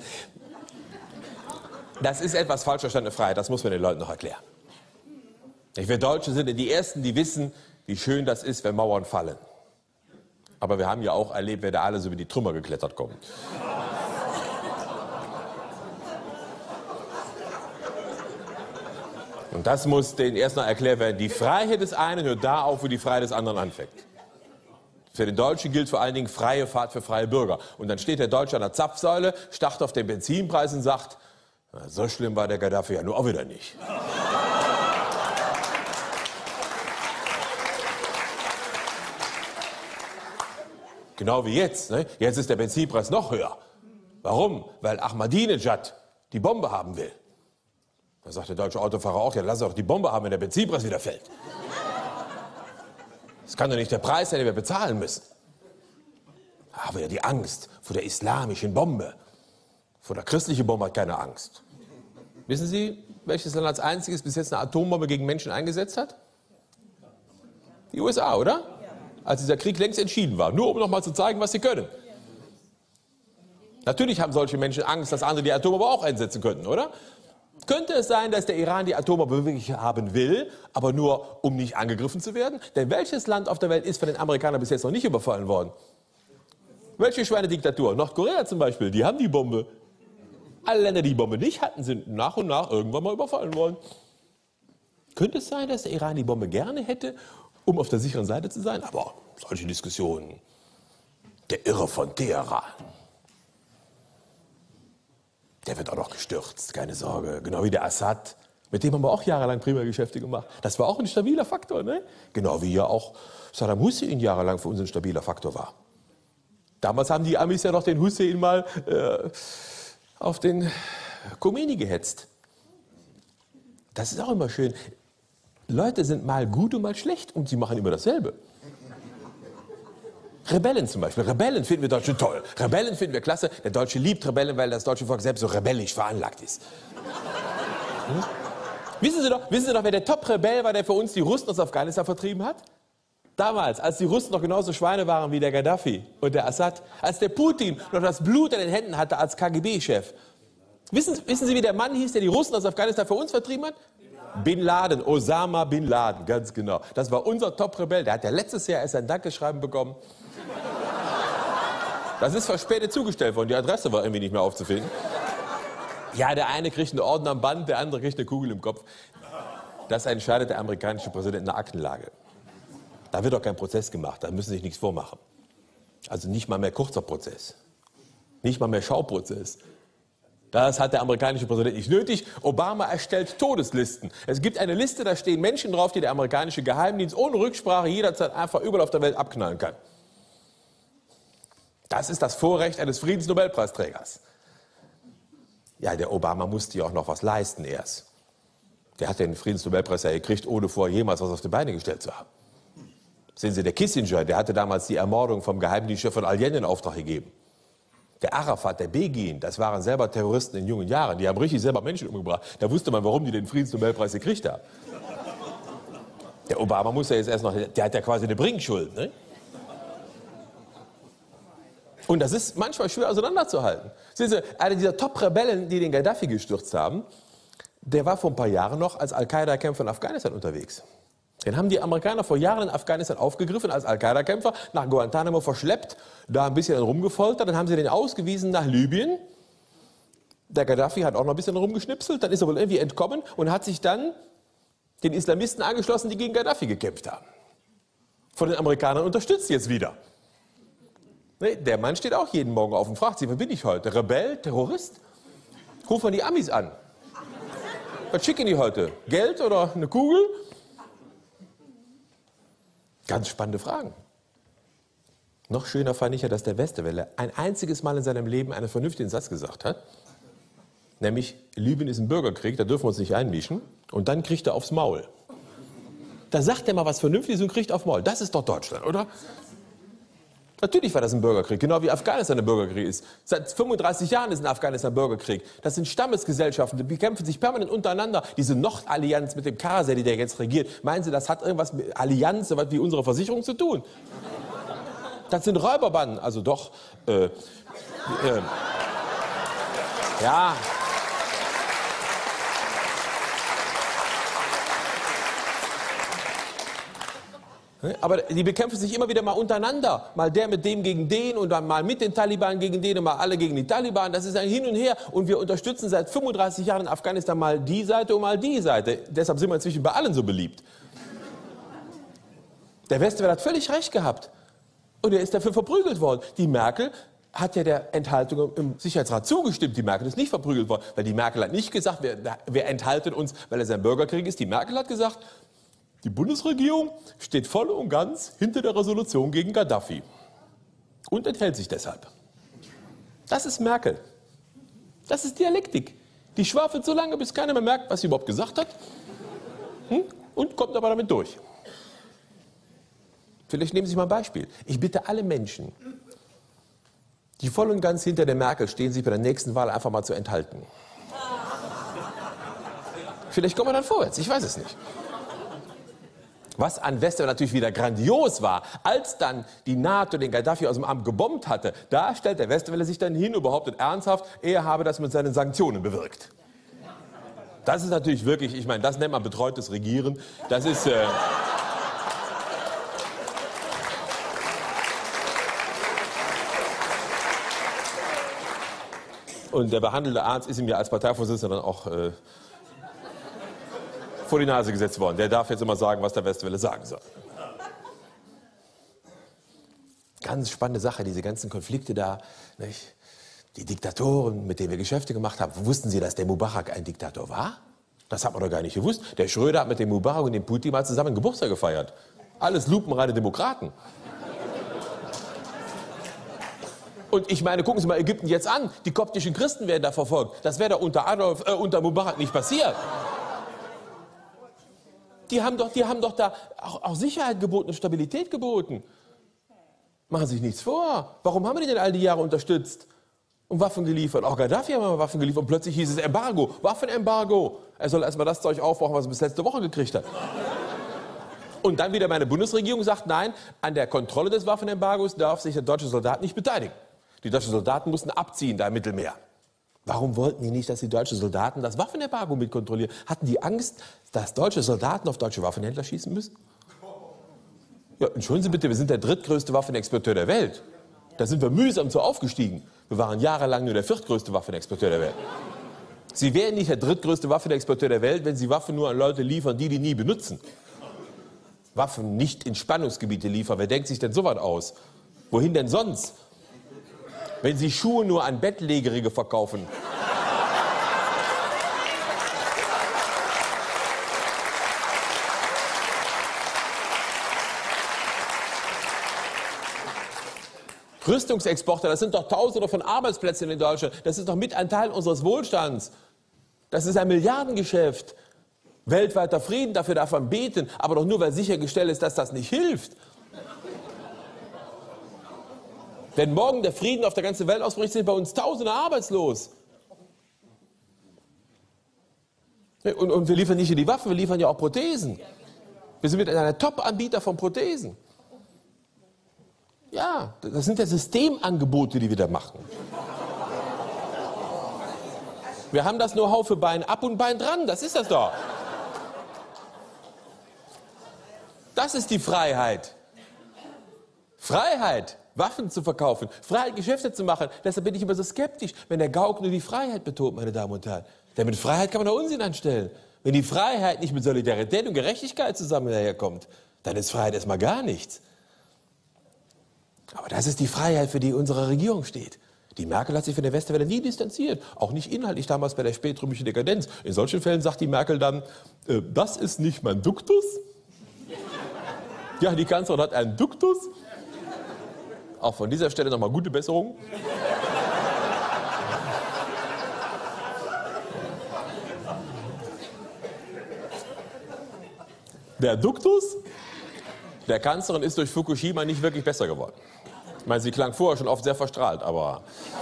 Das ist etwas falsch verstandene Freiheit. Das muss man den Leuten noch erklären. Wir Deutsche sind die Ersten, die wissen, wie schön das ist, wenn Mauern fallen. Aber wir haben ja auch erlebt, wer da alles über die Trümmer geklettert kommt. Und das muss denen erst noch erklärt werden. Die Freiheit des einen hört da auf, wo die Freiheit des anderen anfängt. Für den Deutschen gilt vor allen Dingen freie Fahrt für freie Bürger. Und dann steht der Deutsche an der Zapfsäule, starrt auf den Benzinpreis und sagt, na, so schlimm war der Gaddafi ja nur auch wieder nicht. Genau wie jetzt. Ne? Jetzt ist der Benzinpreis noch höher. Warum? Weil Ahmadinejad die Bombe haben will. Da sagt der deutsche Autofahrer auch, ja, lass doch die Bombe haben, wenn der Benzinpreis wieder fällt. Das kann doch nicht der Preis sein, den wir bezahlen müssen. Aber ja die Angst vor der islamischen Bombe. Vor der christlichen Bombe hat keine Angst. Wissen Sie, welches Land als einziges bis jetzt eine Atombombe gegen Menschen eingesetzt hat? Die U S A, oder? Als dieser Krieg längst entschieden war. Nur um noch mal zu zeigen, was sie können. Natürlich haben solche Menschen Angst, dass andere die Atombombe auch einsetzen könnten, oder? Könnte es sein, dass der Iran die Atombombe wirklich haben will, aber nur, um nicht angegriffen zu werden? Denn welches Land auf der Welt ist von den Amerikanern bis jetzt noch nicht überfallen worden? Welche Schweinediktatur? Nordkorea zum Beispiel, die haben die Bombe. Alle Länder, die die Bombe nicht hatten, sind nach und nach irgendwann mal überfallen worden. Könnte es sein, dass der Iran die Bombe gerne hätte, um auf der sicheren Seite zu sein? Aber solche Diskussionen, der Irre von Teheran, der wird auch noch gestürzt, keine Sorge. Genau wie der Assad, mit dem haben wir auch jahrelang prima Geschäfte gemacht. Das war auch ein stabiler Faktor, ne? Genau wie ja auch Saddam Hussein jahrelang für uns ein stabiler Faktor war. Damals haben die Amis ja noch den Hussein mal äh, auf den Khomeini gehetzt. Das ist auch immer schön. Leute sind mal gut und mal schlecht und sie machen immer dasselbe. Rebellen zum Beispiel. Rebellen finden wir Deutsche toll. Rebellen finden wir klasse. Der Deutsche liebt Rebellen, weil das deutsche Volk selbst so rebellisch veranlagt ist. Hm? Wissen Sie doch, wissen Sie doch, wer der Top-Rebell war, der für uns die Russen aus Afghanistan vertrieben hat? Damals, als die Russen noch genauso Schweine waren wie der Gaddafi und der Assad. Als der Putin noch das Blut an den Händen hatte als K G B-Chef. Wissen, wissen Sie, wie der Mann hieß, der die Russen aus Afghanistan für uns vertrieben hat? Bin Laden, Osama Bin Laden, ganz genau. Das war unser Top-Rebell. Der hat ja letztes Jahr erst ein Dankeschreiben bekommen. Das ist verspätet zugestellt worden. Die Adresse war irgendwie nicht mehr aufzufinden. Ja, der eine kriegt einen Orden am Band, der andere kriegt eine Kugel im Kopf. Das entscheidet der amerikanische Präsident in der Aktenlage. Da wird doch kein Prozess gemacht, da müssen Sie sich nichts vormachen. Also nicht mal mehr kurzer Prozess, nicht mal mehr Schauprozess. Das hat der amerikanische Präsident nicht nötig. Obama erstellt Todeslisten. Es gibt eine Liste, da stehen Menschen drauf, die der amerikanische Geheimdienst ohne Rücksprache jederzeit einfach überall auf der Welt abknallen kann. Das ist das Vorrecht eines Friedensnobelpreisträgers. Ja, der Obama musste ja auch noch was leisten erst. Der hat den Friedensnobelpreis ja gekriegt, ohne vorher jemals was auf die Beine gestellt zu haben. Sehen Sie, der Kissinger, der hatte damals die Ermordung vom Geheimdienstchef von Allende in Auftrag gegeben. Der Arafat, der Begin, das waren selber Terroristen in jungen Jahren. Die haben richtig selber Menschen umgebracht. Da wusste man, warum die den Friedensnobelpreis gekriegt haben. Der Obama muss ja jetzt erst noch, der hat ja quasi eine Bringschuld, ne? Und das ist manchmal schwer auseinanderzuhalten. Sehen Sie, einer dieser Top-Rebellen, die den Gaddafi gestürzt haben, der war vor ein paar Jahren noch als Al-Qaida-Kämpfer in Afghanistan unterwegs. Den haben die Amerikaner vor Jahren in Afghanistan aufgegriffen als Al-Qaida-Kämpfer, nach Guantanamo verschleppt, da ein bisschen rumgefoltert, dann haben sie den ausgewiesen nach Libyen. Der Gaddafi hat auch noch ein bisschen rumgeschnipselt, dann ist er wohl irgendwie entkommen und hat sich dann den Islamisten angeschlossen, die gegen Gaddafi gekämpft haben. Von den Amerikanern unterstützt jetzt wieder. Der Mann steht auch jeden Morgen auf und fragt sich, wer bin ich heute? Rebell? Terrorist? Ruf mal die Amis an. Was schicken die heute? Geld oder eine Kugel? Ganz spannende Fragen. Noch schöner fand ich ja, dass der Westerwelle ein einziges Mal in seinem Leben einen vernünftigen Satz gesagt hat. Nämlich, Libyen ist ein Bürgerkrieg, da dürfen wir uns nicht einmischen. Und dann kriegt er aufs Maul. Da sagt er mal was Vernünftiges und kriegt aufs Maul. Das ist doch Deutschland, oder? Natürlich war das ein Bürgerkrieg, genau wie Afghanistan ein Bürgerkrieg ist. Seit fünfunddreißig Jahren ist in Afghanistan ein Bürgerkrieg. Das sind Stammesgesellschaften, die bekämpfen sich permanent untereinander. Diese Nordallianz mit dem Karzai, der jetzt regiert, meinen Sie, das hat irgendwas mit Allianz, so was wie unsere Versicherung zu tun? Das sind Räuberbanden, also doch. Äh, äh, ja. Aber die bekämpfen sich immer wieder mal untereinander. Mal der mit dem gegen den und dann mal mit den Taliban gegen den und mal alle gegen die Taliban. Das ist ein Hin und Her. Und wir unterstützen seit fünfunddreißig Jahren in Afghanistan mal die Seite und mal die Seite. Deshalb sind wir inzwischen bei allen so beliebt. Der Westen hat völlig recht gehabt. Und er ist dafür verprügelt worden. Die Merkel hat ja der Enthaltung im Sicherheitsrat zugestimmt. Die Merkel ist nicht verprügelt worden. Weil die Merkel hat nicht gesagt, wir, wir enthalten uns, weil es ein Bürgerkrieg ist. Die Merkel hat gesagt, die Bundesregierung steht voll und ganz hinter der Resolution gegen Gaddafi und enthält sich deshalb. Das ist Merkel. Das ist Dialektik. Die schwafelt so lange, bis keiner mehr merkt, was sie überhaupt gesagt hat, hm? und kommt aber damit durch. Vielleicht nehmen Sie mal ein Beispiel. Ich bitte alle Menschen, die voll und ganz hinter der Merkel stehen, sich bei der nächsten Wahl einfach mal zu enthalten. Vielleicht kommen wir dann vorwärts, ich weiß es nicht. Was an Westerwelle natürlich wieder grandios war, als dann die NATO den Gaddafi aus dem Amt gebombt hatte, da stellt der Westerwelle sich dann hin und behauptet ernsthaft, er habe das mit seinen Sanktionen bewirkt. Das ist natürlich wirklich, ich meine, das nennt man betreutes Regieren. Das ist... Äh Und der behandelnde Arzt ist ihm ja als Parteivorsitzender dann auch äh, vor die Nase gesetzt worden. Der darf jetzt immer sagen, was der Westerwelle sagen soll. Ganz spannende Sache, diese ganzen Konflikte da. Nicht? Die Diktatoren, mit denen wir Geschäfte gemacht haben. Wussten Sie, dass der Mubarak ein Diktator war? Das hat man doch gar nicht gewusst. Der Schröder hat mit dem Mubarak und dem Putin mal zusammen Geburtstag gefeiert. Alles lupenreine Demokraten. Und ich meine, gucken Sie mal Ägypten jetzt an. Die koptischen Christen werden da verfolgt. Das wäre doch unter Adolf, äh, unter Mubarak nicht passiert. Die haben doch, die haben doch da auch, auch Sicherheit geboten und Stabilität geboten. Machen Sie sich nichts vor. Warum haben wir die denn all die Jahre unterstützt und Waffen geliefert? Auch Gaddafi haben wir Waffen geliefert und plötzlich hieß es Embargo, Waffenembargo. Er soll erstmal das Zeug aufbrauchen, was er bis letzte Woche gekriegt hat. Und dann wieder meine Bundesregierung sagt, nein, an der Kontrolle des Waffenembargos darf sich der deutsche Soldat nicht beteiligen. Die deutschen Soldaten mussten abziehen da im Mittelmeer. Warum wollten die nicht, dass die deutschen Soldaten das Waffenembargo mitkontrollieren? Hatten die Angst, dass deutsche Soldaten auf deutsche Waffenhändler schießen müssen? Ja, entschuldigen Sie bitte, wir sind der drittgrößte Waffenexporteur der Welt. Da sind wir mühsam zu aufgestiegen. Wir waren jahrelang nur der viertgrößte Waffenexporteur der Welt. Sie wären nicht der drittgrößte Waffenexporteur der Welt, wenn Sie Waffen nur an Leute liefern, die die nie benutzen. Waffen nicht in Spannungsgebiete liefern. Wer denkt sich denn sowas aus? Wohin denn sonst? Wenn Sie Schuhe nur an Bettlägerige verkaufen. Rüstungsexporte, das sind doch Tausende von Arbeitsplätzen in Deutschland. Das ist doch mit ein Teil unseres Wohlstands. Das ist ein Milliardengeschäft. Weltweiter Frieden, dafür darf man beten, aber doch nur, weil sichergestellt ist, dass das nicht hilft. Wenn morgen der Frieden auf der ganzen Welt ausbricht, sind bei uns Tausende arbeitslos. Und, und wir liefern nicht nur die Waffen, wir liefern ja auch Prothesen. Wir sind mit einer Top-Anbieter von Prothesen. Ja, das sind ja Systemangebote, die wir da machen. Wir haben das Know-how für Bein ab und Bein dran, das ist das doch. Das ist die Freiheit. Freiheit, Waffen zu verkaufen, Freiheit, Geschäfte zu machen. Deshalb bin ich immer so skeptisch, wenn der Gauck nur die Freiheit betont, meine Damen und Herren. Denn mit Freiheit kann man auch Unsinn anstellen. Wenn die Freiheit nicht mit Solidarität und Gerechtigkeit zusammen daherkommt, dann ist Freiheit erstmal gar nichts. Aber das ist die Freiheit, für die unsere Regierung steht. Die Merkel hat sich von der Westerwelle nie distanziert, auch nicht inhaltlich damals bei der spätrömischen Dekadenz. In solchen Fällen sagt die Merkel dann, äh, das ist nicht mein Duktus. Ja, die Kanzlerin hat einen Duktus. Auch von dieser Stelle nochmal gute Besserung. Der Duktus der Kanzlerin ist durch Fukushima nicht wirklich besser geworden. Ich meine, sie klang vorher schon oft sehr verstrahlt, aber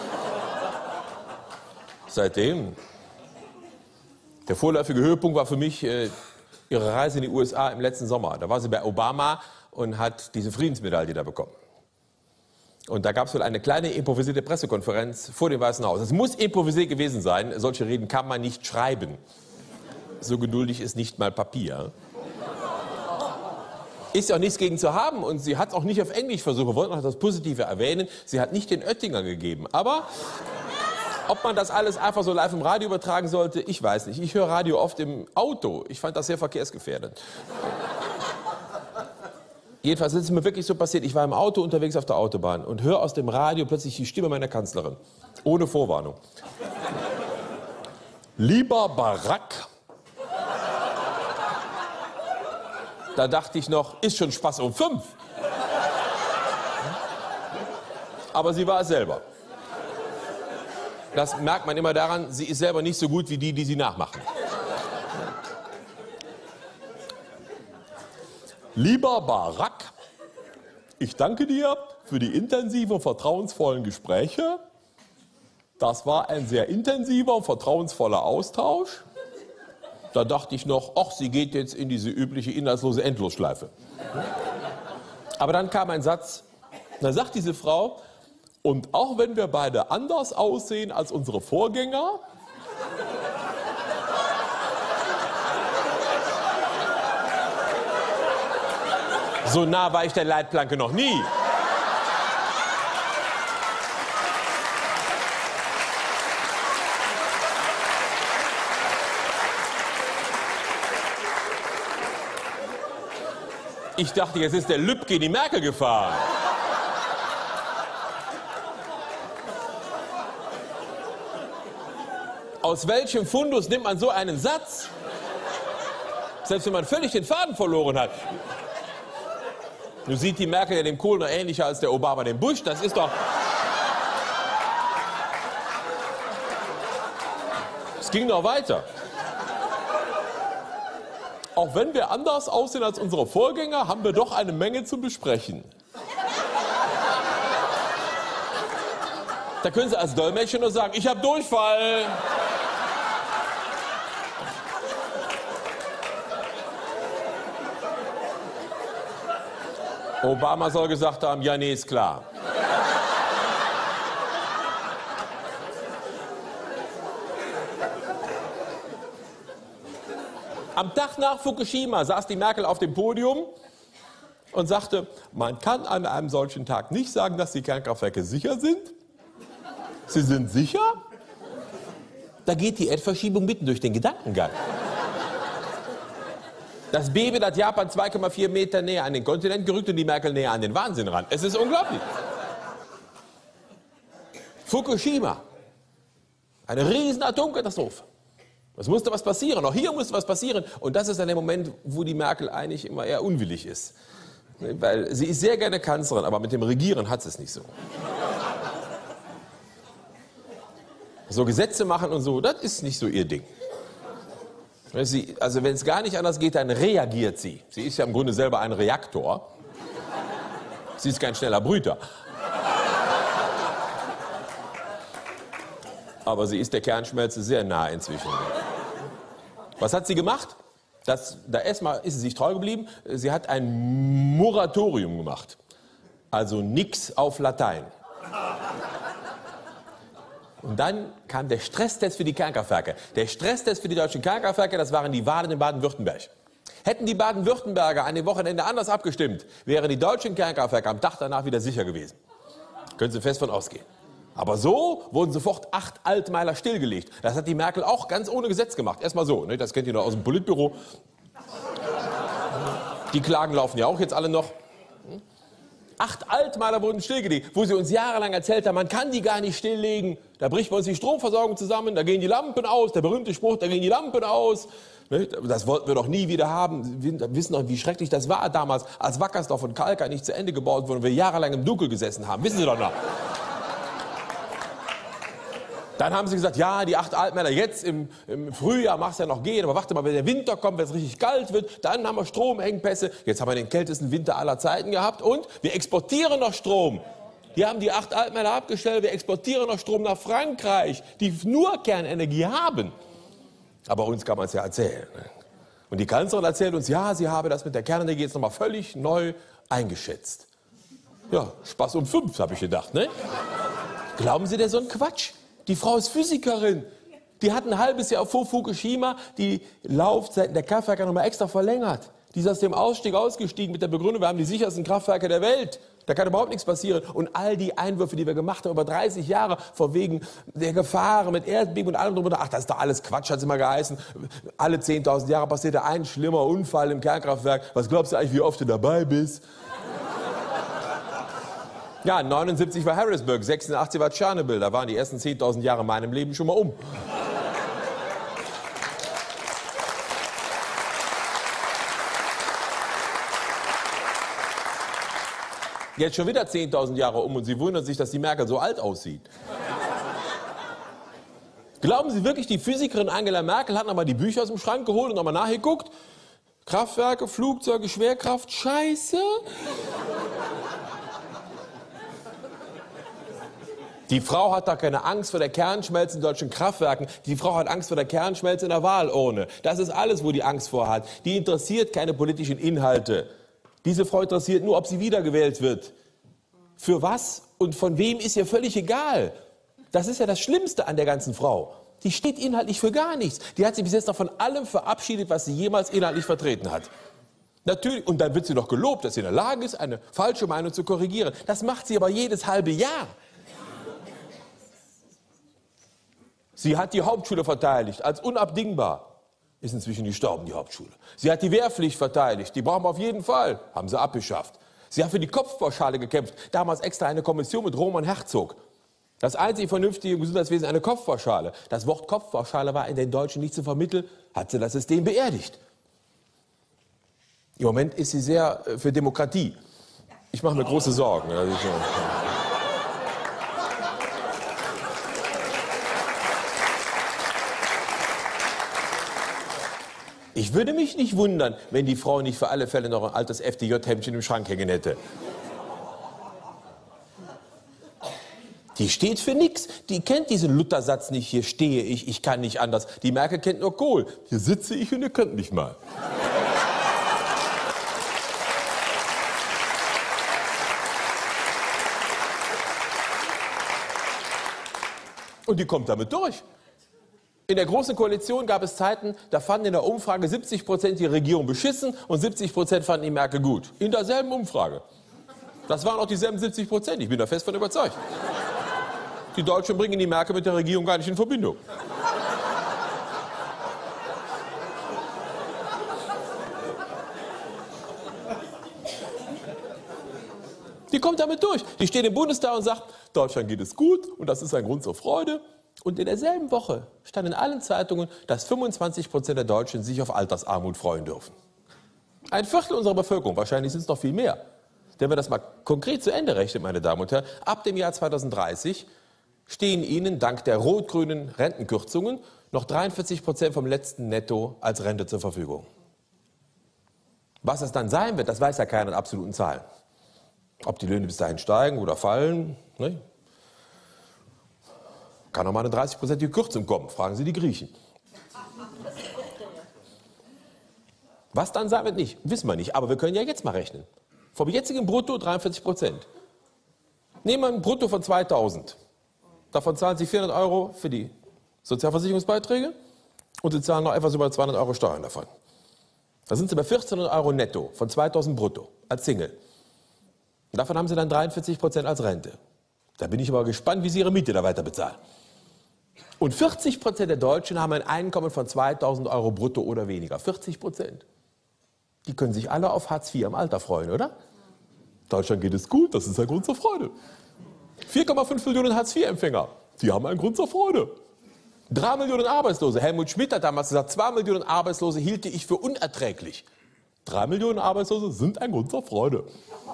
seitdem. Der vorläufige Höhepunkt war für mich äh, ihre Reise in die U S A im letzten Sommer. Da war sie bei Obama und hat diese Friedensmedaille da bekommen. Und da gab es wohl eine kleine improvisierte Pressekonferenz vor dem Weißen Haus. Es muss improvisiert gewesen sein. Solche Reden kann man nicht schreiben. So geduldig ist nicht mal Papier. Ist ja auch nichts gegen zu haben und sie hat es auch nicht auf Englisch versucht. Wir wollten noch das Positive erwähnen. Sie hat nicht den Oettinger gegeben. Aber ob man das alles einfach so live im Radio übertragen sollte, ich weiß nicht. Ich höre Radio oft im Auto. Ich fand das sehr verkehrsgefährdend. Jedenfalls ist es mir wirklich so passiert. Ich war im Auto unterwegs auf der Autobahn und höre aus dem Radio plötzlich die Stimme meiner Kanzlerin. Ohne Vorwarnung. Lieber Barack. Da dachte ich noch, ist schon Spaß um fünf. Aber sie war es selber. Das merkt man immer daran, sie ist selber nicht so gut wie die, die sie nachmachen. Lieber Barack, ich danke dir für die intensiven, vertrauensvollen Gespräche. Das war ein sehr intensiver und vertrauensvoller Austausch. Da dachte ich noch, ach, sie geht jetzt in diese übliche inhaltslose Endlosschleife. Aber dann kam ein Satz, da sagt diese Frau, und auch wenn wir beide anders aussehen als unsere Vorgänger, so nah war ich der Leitplanke noch nie. Ich dachte, jetzt ist der Lübcke in die Merkel gefahren. Aus welchem Fundus nimmt man so einen Satz? Selbst wenn man völlig den Faden verloren hat. Nun sieht die Merkel ja dem Kohl noch ähnlicher als der Obama dem Bush. Das ist doch... Es ging noch weiter. Auch wenn wir anders aussehen als unsere Vorgänger, haben wir doch eine Menge zu besprechen. Da können Sie als Dolmetscher nur sagen, ich habe Durchfall. Obama soll gesagt haben, ja, nee, ist klar. Am Tag nach Fukushima saß die Merkel auf dem Podium und sagte, man kann an einem solchen Tag nicht sagen, dass die Kernkraftwerke sicher sind. Sie sind sicher, Da geht die Erdverschiebung mitten durch den Gedankengang. Das Baby hat Japan zwei Komma vier Meter näher an den Kontinent gerückt und die Merkel näher an den Wahnsinn ran. Es ist unglaublich. Fukushima. Eine riesen Atomkatastrophe. Es musste was passieren. Auch hier musste was passieren. Und das ist dann der Moment, wo die Merkel eigentlich immer eher unwillig ist. Weil sie ist sehr gerne Kanzlerin, aber mit dem Regieren hat sie es nicht so. So Gesetze machen und so, das ist nicht so ihr Ding. Sie, also wenn es gar nicht anders geht, dann reagiert sie. Sie ist ja im Grunde selber ein Reaktor. Sie ist kein schneller Brüter. Aber sie ist der Kernschmelze sehr nah inzwischen. Was hat sie gemacht? Das, da erstmal ist sie sich treu geblieben. Sie hat ein Moratorium gemacht. Also nix auf Latein. Und dann kam der Stresstest für die Kernkraftwerke. Der Stresstest für die deutschen Kernkraftwerke, das waren die Wahlen in Baden-Württemberg. Hätten die Baden-Württemberger an dem Wochenende anders abgestimmt, wären die deutschen Kernkraftwerke am Tag danach wieder sicher gewesen. Können Sie fest von ausgehen. Aber so wurden sofort acht Altmeiler stillgelegt. Das hat die Merkel auch ganz ohne Gesetz gemacht. Erstmal so, ne? Das kennt ihr noch aus dem Politbüro. Die Klagen laufen ja auch jetzt alle noch. Acht Altmeiler wurden stillgelegt, wo sie uns jahrelang erzählt haben, man kann die gar nicht stilllegen. Da bricht bei uns die Stromversorgung zusammen, da gehen die Lampen aus, der berühmte Spruch, da gehen die Lampen aus. Das wollten wir doch nie wieder haben. Wir wissen doch, wie schrecklich das war damals, als Wackersdorf und Kalka nicht zu Ende gebaut wurden und wir jahrelang im Dunkeln gesessen haben. Wissen Sie doch noch. Dann haben sie gesagt, ja, die acht Altmeiler, jetzt im, im Frühjahr mag es ja noch gehen, aber warte mal, wenn der Winter kommt, wenn es richtig kalt wird, dann haben wir Stromengpässe. Jetzt haben wir den kältesten Winter aller Zeiten gehabt und wir exportieren noch Strom. Die haben die acht Altmeiler abgestellt, wir exportieren noch Strom nach Frankreich, die nur Kernenergie haben. Aber uns kann man es ja erzählen. Und die Kanzlerin erzählt uns, ja, sie habe das mit der Kernenergie jetzt nochmal völlig neu eingeschätzt. Ja, Spaß um fünf, habe ich gedacht, ne? Glauben Sie, der so ein Quatsch? Die Frau ist Physikerin. Die hat ein halbes Jahr vor Fukushima die Laufzeiten der Kraftwerke noch mal extra verlängert. Die ist aus dem Ausstieg ausgestiegen mit der Begründung, wir haben die sichersten Kraftwerke der Welt. Da kann überhaupt nichts passieren. Und all die Einwürfe, die wir gemacht haben über dreißig Jahre, von wegen der Gefahren mit Erdbeben und allem drüber, ach, das ist doch alles Quatsch, hat es immer geheißen. Alle zehntausend Jahre passiert ein schlimmer Unfall im Kernkraftwerk. Was glaubst du eigentlich, wie oft du dabei bist? Ja, neunundsiebzig war Harrisburg, sechsundachtzig war Tschernobyl. Da waren die ersten zehntausend Jahre in meinem Leben schon mal um. Jetzt schon wieder zehntausend Jahre um und Sie wundern sich, dass die Merkel so alt aussieht. Glauben Sie wirklich, die Physikerin Angela Merkel hat nochmal die Bücher aus dem Schrank geholt und nochmal nachgeguckt? Kraftwerke, Flugzeuge, Schwerkraft, Scheiße. Die Frau hat da keine Angst vor der Kernschmelze in deutschen Kraftwerken. Die Frau hat Angst vor der Kernschmelze in der Wahlurne. Das ist alles, wo die Angst vor hat. Die interessiert keine politischen Inhalte. Diese Frau interessiert nur, ob sie wiedergewählt wird. Für was und von wem ist ihr völlig egal. Das ist ja das Schlimmste an der ganzen Frau. Die steht inhaltlich für gar nichts. Die hat sich bis jetzt noch von allem verabschiedet, was sie jemals inhaltlich vertreten hat. Natürlich, und dann wird sie noch gelobt, dass sie in der Lage ist, eine falsche Meinung zu korrigieren. Das macht sie aber jedes halbe Jahr. Sie hat die Hauptschule verteidigt als unabdingbar. Ist inzwischen gestorben, die Hauptschule. Sie hat die Wehrpflicht verteidigt. Die brauchen wir auf jeden Fall. Haben sie abgeschafft. Sie hat für die Kopfpauschale gekämpft. Damals extra eine Kommission mit Roman Herzog. Das einzige Vernünftige im Gesundheitswesen eine Kopfpauschale. Das Wort Kopfpauschale war in den Deutschen nicht zu vermitteln, hat sie das System beerdigt. Im Moment ist sie sehr für Demokratie. Ich mache mir große Sorgen. Ich würde mich nicht wundern, wenn die Frau nicht für alle Fälle noch ein altes F D J-Hemdchen im Schrank hängen hätte. Die steht für nichts. Die kennt diesen Luthersatz nicht, hier stehe ich, ich kann nicht anders. Die Merkel kennt nur Kohl. Hier sitze ich und ihr könnt nicht mal. Und die kommt damit durch. In der Großen Koalition gab es Zeiten, da fanden in der Umfrage siebzig Prozent die Regierung beschissen und siebzig Prozent fanden die Merkel gut. In derselben Umfrage. Das waren auch dieselben siebzig Prozent, ich bin da fest von überzeugt. Die Deutschen bringen die Merkel mit der Regierung gar nicht in Verbindung. Die kommt damit durch. Die steht im Bundestag und sagt, Deutschland geht es gut und das ist ein Grund zur Freude. Und in derselben Woche stand in allen Zeitungen, dass fünfundzwanzig Prozent der Deutschen sich auf Altersarmut freuen dürfen. Ein Viertel unserer Bevölkerung, wahrscheinlich sind es noch viel mehr. Wenn wir das mal konkret zu Ende rechnen, meine Damen und Herren, ab dem Jahr zweitausenddreißig stehen Ihnen dank der rot-grünen Rentenkürzungen noch dreiundvierzig Prozent vom letzten Netto als Rente zur Verfügung. Was das dann sein wird, das weiß ja keiner in absoluten Zahlen. Ob die Löhne bis dahin steigen oder fallen, ne? Kann auch mal eine dreißigprozentige Kürzung kommen, fragen Sie die Griechen. Was dann sein wird, nicht, wissen wir nicht, aber wir können ja jetzt mal rechnen. Vom jetzigen Brutto dreiundvierzig Prozent. Nehmen wir ein Brutto von zweitausend. Davon zahlen Sie vierhundert Euro für die Sozialversicherungsbeiträge und Sie zahlen noch etwas über zweihundert Euro Steuern davon. Da sind Sie bei vierzehnhundert Euro netto von zweitausend brutto als Single. Und davon haben Sie dann dreiundvierzig Prozent als Rente. Da bin ich aber gespannt, wie Sie Ihre Miete da weiter bezahlen. Und vierzig Prozent der Deutschen haben ein Einkommen von zweitausend Euro brutto oder weniger. vierzig Prozent. Die können sich alle auf Hartz vier im Alter freuen, oder? Deutschland geht es gut, das ist ein Grund zur Freude. vier Komma fünf Millionen Hartz vier Empfänger, die haben einen Grund zur Freude. drei Millionen Arbeitslose. Helmut Schmidt hat damals gesagt, zwei Millionen Arbeitslose hielte ich für unerträglich. drei Millionen Arbeitslose sind ein Grund zur Freude.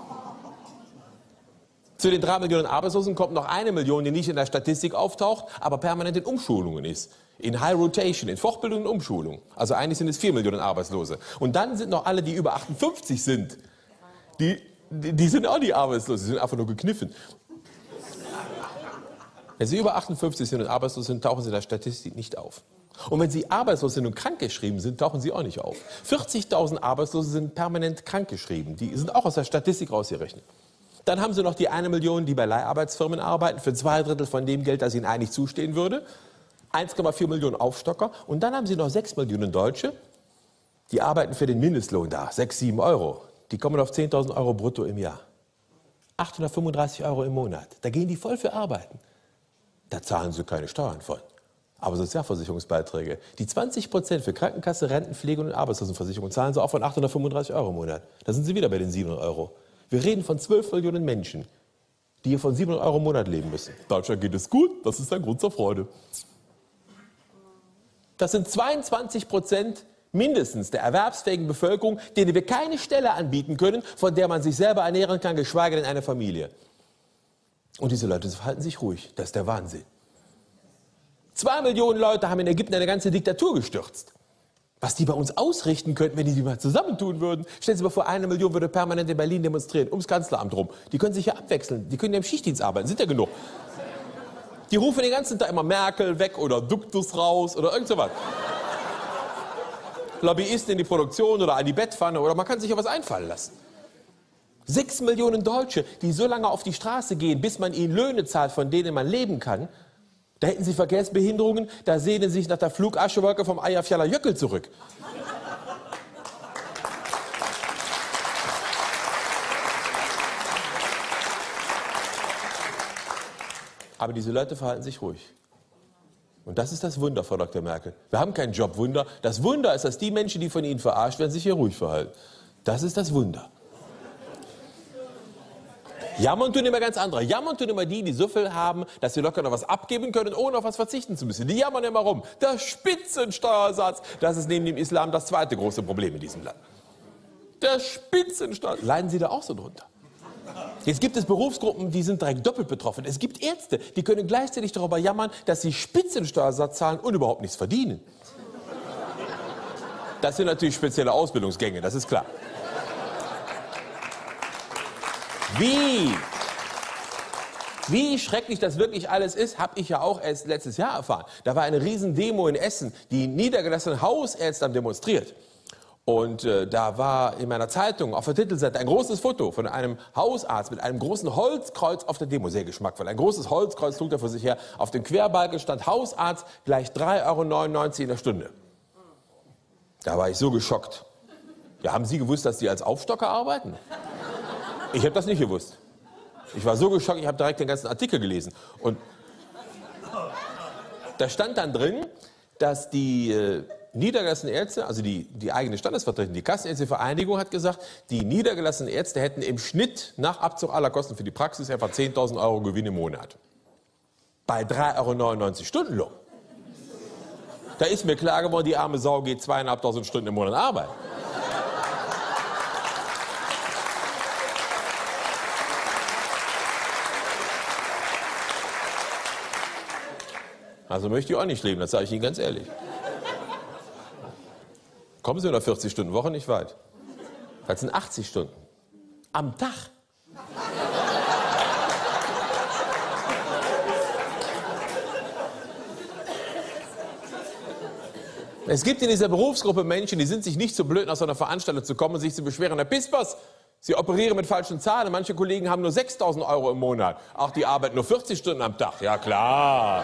Zu den drei Millionen Arbeitslosen kommt noch eine Million, die nicht in der Statistik auftaucht, aber permanent in Umschulungen ist. In High Rotation, in Fortbildung und Umschulung. Also eigentlich sind es vier Millionen Arbeitslose. Und dann sind noch alle, die über achtundfünfzig sind. Die, die, die sind auch nicht arbeitslos, die sind einfach nur gekniffen. Wenn Sie über achtundfünfzig sind und arbeitslos sind, tauchen Sie in der Statistik nicht auf. Und wenn Sie arbeitslos sind und krankgeschrieben sind, tauchen Sie auch nicht auf. vierzigtausend Arbeitslose sind permanent krankgeschrieben. Die sind auch aus der Statistik rausgerechnet. Dann haben Sie noch die eine Million, die bei Leiharbeitsfirmen arbeiten, für zwei Drittel von dem Geld, das ihnen eigentlich zustehen würde. eins Komma vier Millionen Aufstocker. Und dann haben Sie noch sechs Millionen Deutsche, die arbeiten für den Mindestlohn da, sechs, sieben Euro. Die kommen auf zehntausend Euro brutto im Jahr. achthundertfünfunddreißig Euro im Monat. Da gehen die voll für arbeiten. Da zahlen Sie keine Steuern von. Aber Sozialversicherungsbeiträge, die zwanzig Prozent für Krankenkasse, Rentenpflege und Arbeitslosenversicherung zahlen Sie auch von achthundertfünfunddreißig Euro im Monat. Da sind Sie wieder bei den siebenhundert Euro. Wir reden von zwölf Millionen Menschen, die hier von siebenhundert Euro im Monat leben müssen. Deutschland geht es gut, das ist ein Grund zur Freude. Das sind zweiundzwanzig Prozent mindestens der erwerbsfähigen Bevölkerung, denen wir keine Stelle anbieten können, von der man sich selber ernähren kann, geschweige denn eine Familie. Und diese Leute verhalten sich ruhig. Das ist der Wahnsinn. Zwei Millionen Leute haben in Ägypten eine ganze Diktatur gestürzt. Was die bei uns ausrichten könnten, wenn die die mal zusammentun würden. Stellen Sie sich mal vor, eine Million würde permanent in Berlin demonstrieren, ums Kanzleramt rum. Die können sich ja abwechseln, die können ja im Schichtdienst arbeiten, sind ja genug. Die rufen den ganzen Tag immer Merkel weg oder Duktus raus oder irgend sowas. Lobbyisten in die Produktion oder an die Bettpfanne oder man kann sich ja was einfallen lassen. Sechs Millionen Deutsche, die so lange auf die Straße gehen, bis man ihnen Löhne zahlt, von denen man leben kann. Da hätten sie Verkehrsbehinderungen, da sehnen sie sich nach der Flugaschewolke vom Eyjafjallajökull zurück. Aber diese Leute verhalten sich ruhig. Und das ist das Wunder, Frau Doktor Merkel. Wir haben kein Jobwunder. Das Wunder ist, dass die Menschen, die von Ihnen verarscht werden, sich hier ruhig verhalten. Das ist das Wunder. Jammern tun immer ganz andere. Jammern tun immer die, die so viel haben, dass sie locker noch was abgeben können, ohne auf was verzichten zu müssen. Die jammern immer rum. Der Spitzensteuersatz, das ist neben dem Islam das zweite große Problem in diesem Land. Der Spitzensteuersatz. Leiden Sie da auch so drunter? Jetzt gibt es Berufsgruppen, die sind direkt doppelt betroffen. Es gibt Ärzte, die können gleichzeitig darüber jammern, dass sie Spitzensteuersatz zahlen und überhaupt nichts verdienen. Das sind natürlich spezielle Ausbildungsgänge, das ist klar. Wie, wie schrecklich das wirklich alles ist, habe ich ja auch erst letztes Jahr erfahren. Da war eine Riesendemo in Essen, die niedergelassenen Hausärzte haben demonstriert. Und äh, da war in meiner Zeitung auf der Titelseite ein großes Foto von einem Hausarzt mit einem großen Holzkreuz auf der Demo. Sehr geschmackvoll. Ein großes Holzkreuz trug er vor sich her. Auf dem Querbalken stand Hausarzt gleich drei Euro neunundneunzig in der Stunde. Da war ich so geschockt. Ja, haben Sie gewusst, dass die als Aufstocker arbeiten? Ich habe das nicht gewusst. Ich war so geschockt, ich habe direkt den ganzen Artikel gelesen. Und da stand dann drin, dass die äh, niedergelassenen Ärzte, also die, die eigene Standesvertretung, die Kassenärztliche Vereinigung hat gesagt, die niedergelassenen Ärzte hätten im Schnitt nach Abzug aller Kosten für die Praxis etwa zehntausend Euro Gewinn im Monat. Bei drei Euro neunundneunzig Stundenlohn. Da ist mir klar geworden, die arme Sau geht zweieinhalbtausend Stunden im Monat arbeiten. Also möchte ich auch nicht leben, das sage ich Ihnen ganz ehrlich. Kommen Sie mit einer vierzig Stunden Woche nicht weit. Das sind achtzig Stunden. Am Tag. Es gibt in dieser Berufsgruppe Menschen, die sind sich nicht so blöd, nach so einer Veranstaltung zu kommen und sich zu beschweren. Herr Pispers, Sie operieren mit falschen Zahlen. Manche Kollegen haben nur sechstausend Euro im Monat. Ach, die arbeiten nur vierzig Stunden am Tag. Ja, klar.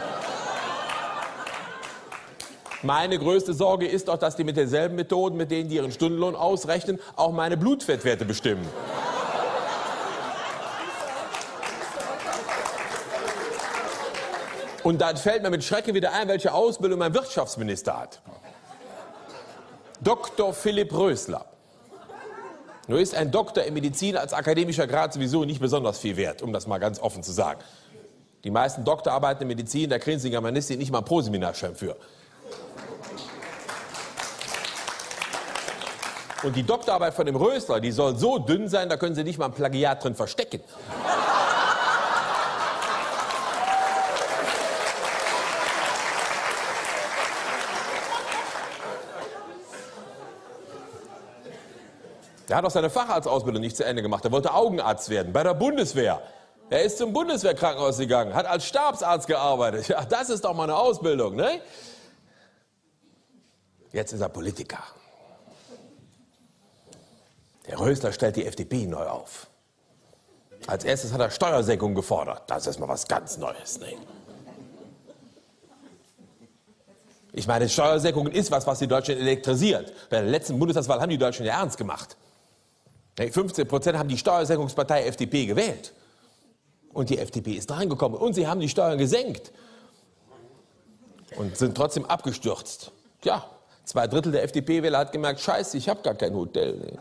Meine größte Sorge ist doch, dass die mit denselben Methoden, mit denen die ihren Stundenlohn ausrechnen, auch meine Blutfettwerte bestimmen. Und dann fällt mir mit Schrecken wieder ein, welche Ausbildung mein Wirtschaftsminister hat. Doktor Philipp Rösler. Nur ist ein Doktor in Medizin als akademischer Grad sowieso nicht besonders viel wert, um das mal ganz offen zu sagen. Die meisten Doktorarbeiten in Medizin, da kriegen Sie Germanistik nicht mal ein Pro-Seminarschein für. Und die Doktorarbeit von dem Rösler, die soll so dünn sein, da können Sie nicht mal ein Plagiat drin verstecken. Er hat auch seine Facharztausbildung nicht zu Ende gemacht. Er wollte Augenarzt werden, bei der Bundeswehr. Er ist zum Bundeswehrkrankenhaus gegangen, hat als Stabsarzt gearbeitet. Ja, das ist doch mal eine Ausbildung, ne? Jetzt ist er Politiker. Der Rösler stellt die F D P neu auf. Als erstes hat er Steuersenkung gefordert. Das ist mal was ganz Neues, ne? Ich meine, Steuersenkungen ist was, was die Deutschen elektrisiert. Bei der letzten Bundestagswahl haben die Deutschen ja ernst gemacht. fünfzehn Prozent haben die Steuersenkungspartei F D P gewählt. Und die F D P ist reingekommen. Und sie haben die Steuern gesenkt. Und sind trotzdem abgestürzt. Ja, zwei Drittel der F D P-Wähler hat gemerkt, scheiße, ich habe gar kein Hotel. Nee.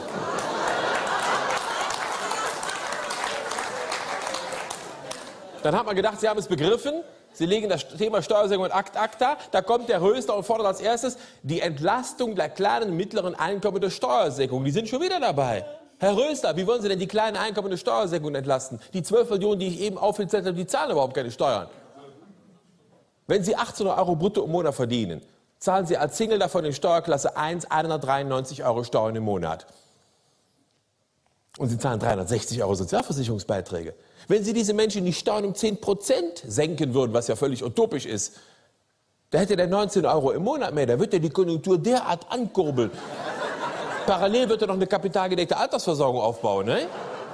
Dann hat man gedacht, sie haben es begriffen. Sie legen das Thema Steuersenkung und Akt acta. Da kommt der Rösler und fordert als erstes die Entlastung der kleinen und mittleren Einkommen durch Steuersenkung. Die sind schon wieder dabei. Herr Rösler, wie wollen Sie denn die kleinen Einkommen durch Steuersenkung entlasten? Die zwölf Millionen, die ich eben aufgezählt habe, die zahlen überhaupt keine Steuern. Wenn Sie achthundert Euro brutto im Monat verdienen, zahlen Sie als Single davon in Steuerklasse eins hundertdreiundneunzig Euro Steuern im Monat. Und Sie zahlen dreihundertsechzig Euro Sozialversicherungsbeiträge. Wenn Sie diese Menschen die Steuern um zehn Prozent senken würden, was ja völlig utopisch ist, da hätte der neunzehn Euro im Monat mehr, da wird ja die Konjunktur derart ankurbeln. Parallel wird er noch eine kapitalgedeckte Altersversorgung aufbauen. Ne?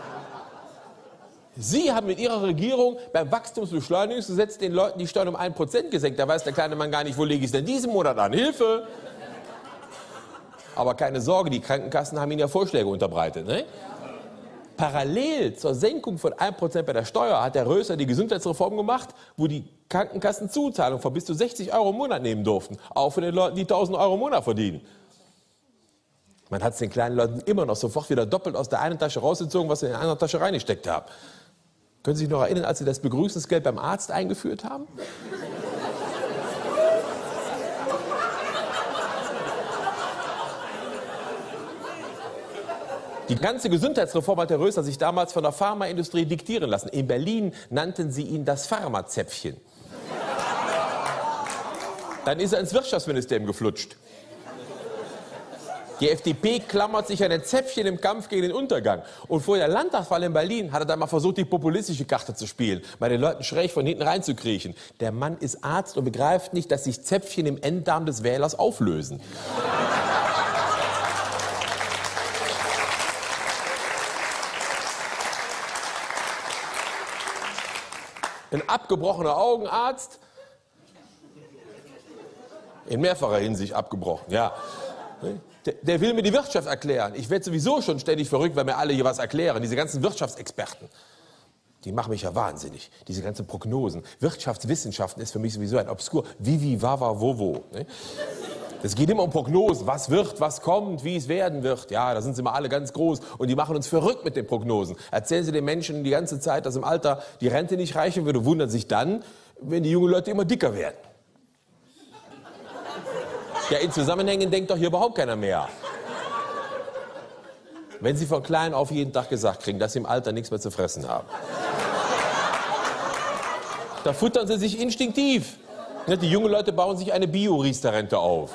Sie haben mit Ihrer Regierung beim Wachstumsbeschleunigungsgesetz den Leuten die Steuern um ein Prozent gesenkt. Da weiß der kleine Mann gar nicht, wo lege ich es denn diesen Monat an? Hilfe! Aber keine Sorge, die Krankenkassen haben Ihnen ja Vorschläge unterbreitet. Ne? Parallel zur Senkung von ein Prozent bei der Steuer hat der Rösler die Gesundheitsreform gemacht, wo die Krankenkassen Zuzahlung von bis zu sechzig Euro im Monat nehmen durften. Auch für den Leuten, die tausend Euro im Monat verdienen. Man hat es den kleinen Leuten immer noch sofort wieder doppelt aus der einen Tasche rausgezogen, was sie in die andere Tasche reingesteckt haben. Können Sie sich noch erinnern, als Sie das Begrüßungsgeld beim Arzt eingeführt haben? Die ganze Gesundheitsreform hat der Rösler sich damals von der Pharmaindustrie diktieren lassen. In Berlin nannten sie ihn das Pharmazäpfchen. Dann ist er ins Wirtschaftsministerium geflutscht. Die F D P klammert sich an ein Zäpfchen im Kampf gegen den Untergang. Und vor der Landtagswahl in Berlin hat er dann mal versucht, die populistische Karte zu spielen, bei den Leuten schräg von hinten reinzukriechen. Der Mann ist Arzt und begreift nicht, dass sich Zäpfchen im Enddarm des Wählers auflösen. Ein abgebrochener Augenarzt, in mehrfacher Hinsicht abgebrochen, ja. Der, der will mir die Wirtschaft erklären. Ich werde sowieso schon ständig verrückt, weil mir alle hier was erklären. Diese ganzen Wirtschaftsexperten, die machen mich ja wahnsinnig. Diese ganzen Prognosen. Wirtschaftswissenschaften ist für mich sowieso ein Obskur. Vivi, Wawa, Wowo. Ne? Es geht immer um Prognosen. Was wird, was kommt, wie es werden wird. Ja, da sind sie immer alle ganz groß. Und die machen uns verrückt mit den Prognosen. Erzählen sie den Menschen die ganze Zeit, dass im Alter die Rente nicht reichen würde, wundern sich dann, wenn die jungen Leute immer dicker werden. Ja, in Zusammenhängen denkt doch hier überhaupt keiner mehr. Wenn sie von klein auf jeden Tag gesagt kriegen, dass sie im Alter nichts mehr zu fressen haben. Da futtern sie sich instinktiv. Die jungen Leute bauen sich eine Bio-Riester-Rente auf.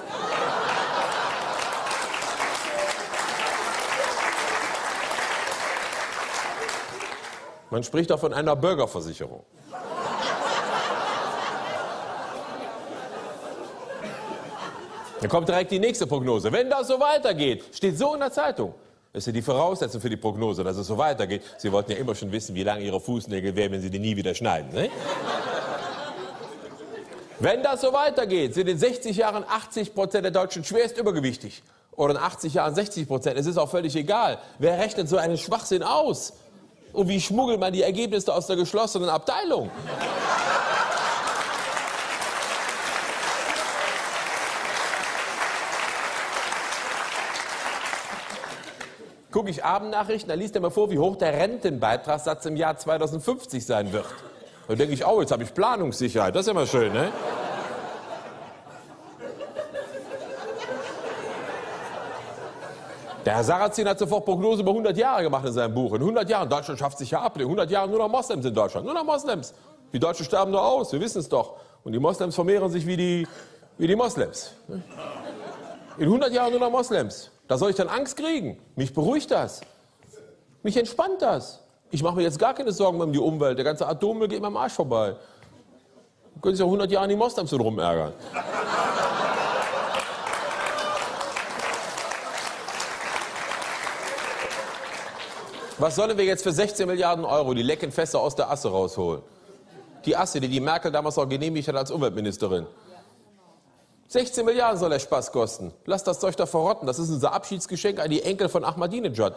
Man spricht auch von einer Bürgerversicherung. Dann kommt direkt die nächste Prognose. Wenn das so weitergeht, steht so in der Zeitung. Das ist ja die Voraussetzung für die Prognose, dass es so weitergeht. Sie wollten ja immer schon wissen, wie lang Ihre Fußnägel wären, wenn Sie die nie wieder schneiden. Ne? Wenn das so weitergeht, sind in sechzig Jahren achtzig Prozent der Deutschen schwerst übergewichtig. Oder in achtzig Jahren sechzig Prozent. Es ist auch völlig egal. Wer rechnet so einen Schwachsinn aus? Und wie schmuggelt man die Ergebnisse aus der geschlossenen Abteilung? Gucke ich Abendnachrichten, da liest er mir vor, wie hoch der Rentenbeitragssatz im Jahr zweitausendfünfzig sein wird. Da denke ich, oh, jetzt habe ich Planungssicherheit. Das ist immer schön, ne? Der Herr Sarrazin hat sofort Prognose über hundert Jahre gemacht in seinem Buch. In hundert Jahren, Deutschland schafft sich ja ab. In hundert Jahren nur noch Moslems in Deutschland. Nur noch Moslems. Die Deutschen sterben nur aus, wir wissen es doch. Und die Moslems vermehren sich wie die, wie die Moslems. In hundert Jahren nur noch Moslems. Da soll ich dann Angst kriegen? Mich beruhigt das. Mich entspannt das. Ich mache mir jetzt gar keine Sorgen mehr um die Umwelt. Der ganze Atommüll geht mir am Arsch vorbei. Da können sich auch hundert Jahre die Moslems so rumärgern. Was sollen wir jetzt für sechzehn Milliarden Euro die lecken Fässer aus der Asse rausholen? Die Asse, die die Merkel damals auch genehmigt hat als Umweltministerin. sechzehn Milliarden soll der Spaß kosten. Lasst das Zeug da verrotten. Das ist unser Abschiedsgeschenk an die Enkel von Ahmadinejad.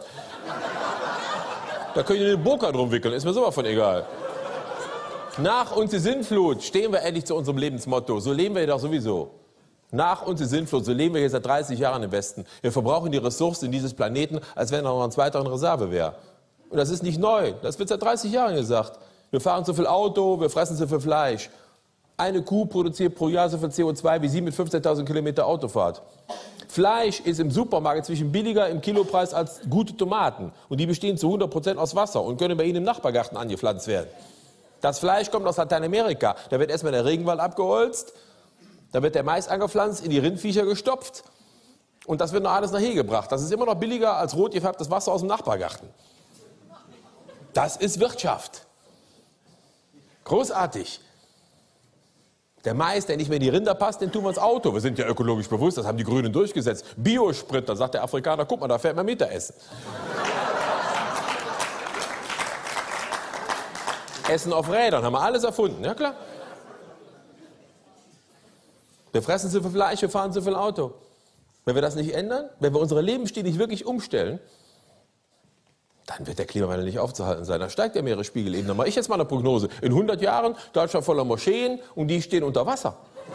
Da können die eine Burka drum wickeln, ist mir sowas von egal. Nach uns die Sintflut, stehen wir endlich zu unserem Lebensmotto. So leben wir doch sowieso. Nach uns die Sintflut, so leben wir hier seit dreißig Jahren im Westen. Wir verbrauchen die Ressourcen dieses Planeten, als wenn er noch ein zweiter in Reserve wäre. Und das ist nicht neu, das wird seit dreißig Jahren gesagt. Wir fahren zu viel Auto, wir fressen zu viel Fleisch. Eine Kuh produziert pro Jahr so viel C O zwei wie Sie mit fünfzehntausend Kilometer Autofahrt. Fleisch ist im Supermarkt inzwischen billiger im Kilopreis als gute Tomaten. Und die bestehen zu hundert Prozent aus Wasser und können bei Ihnen im Nachbargarten angepflanzt werden. Das Fleisch kommt aus Lateinamerika. Da wird erstmal der Regenwald abgeholzt, da wird der Mais angepflanzt, in die Rindviecher gestopft. Und das wird noch alles nachher gebracht. Das ist immer noch billiger als rot gefärbtes Wasser aus dem Nachbargarten. Das ist Wirtschaft. Großartig. Der Mais, der nicht mehr in die Rinder passt, den tun wir ins Auto. Wir sind ja ökologisch bewusst, das haben die Grünen durchgesetzt. Biosprit, da sagt der Afrikaner, guck mal, da fährt man Mittagessen. Essen auf Rädern, haben wir alles erfunden, ja klar. Wir fressen zu viel Fleisch, wir fahren zu viel Auto. Wenn wir das nicht ändern, wenn wir unsere Lebensstil nicht wirklich umstellen, dann wird der Klimawandel nicht aufzuhalten sein. Dann steigt der Meeresspiegel eben. Dann mache ich jetzt mal eine Prognose. In hundert Jahren Deutschland voller Moscheen und die stehen unter Wasser.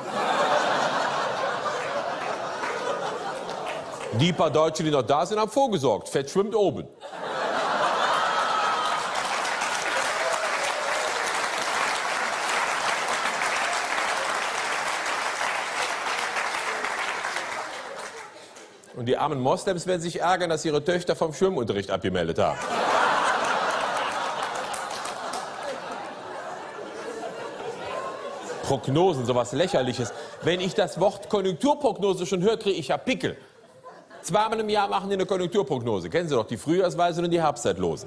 Die paar Deutsche, die noch da sind, haben vorgesorgt. Fett schwimmt oben. Und die armen Moslems werden sich ärgern, dass ihre Töchter vom Schwimmunterricht abgemeldet haben. Prognosen, sowas Lächerliches. Wenn ich das Wort Konjunkturprognose schon höre, kriege ich ja Pickel. Zweimal im Jahr machen die eine Konjunkturprognose. Kennen Sie doch, die Frühjahrsweisen und die Herbstzeitlosen.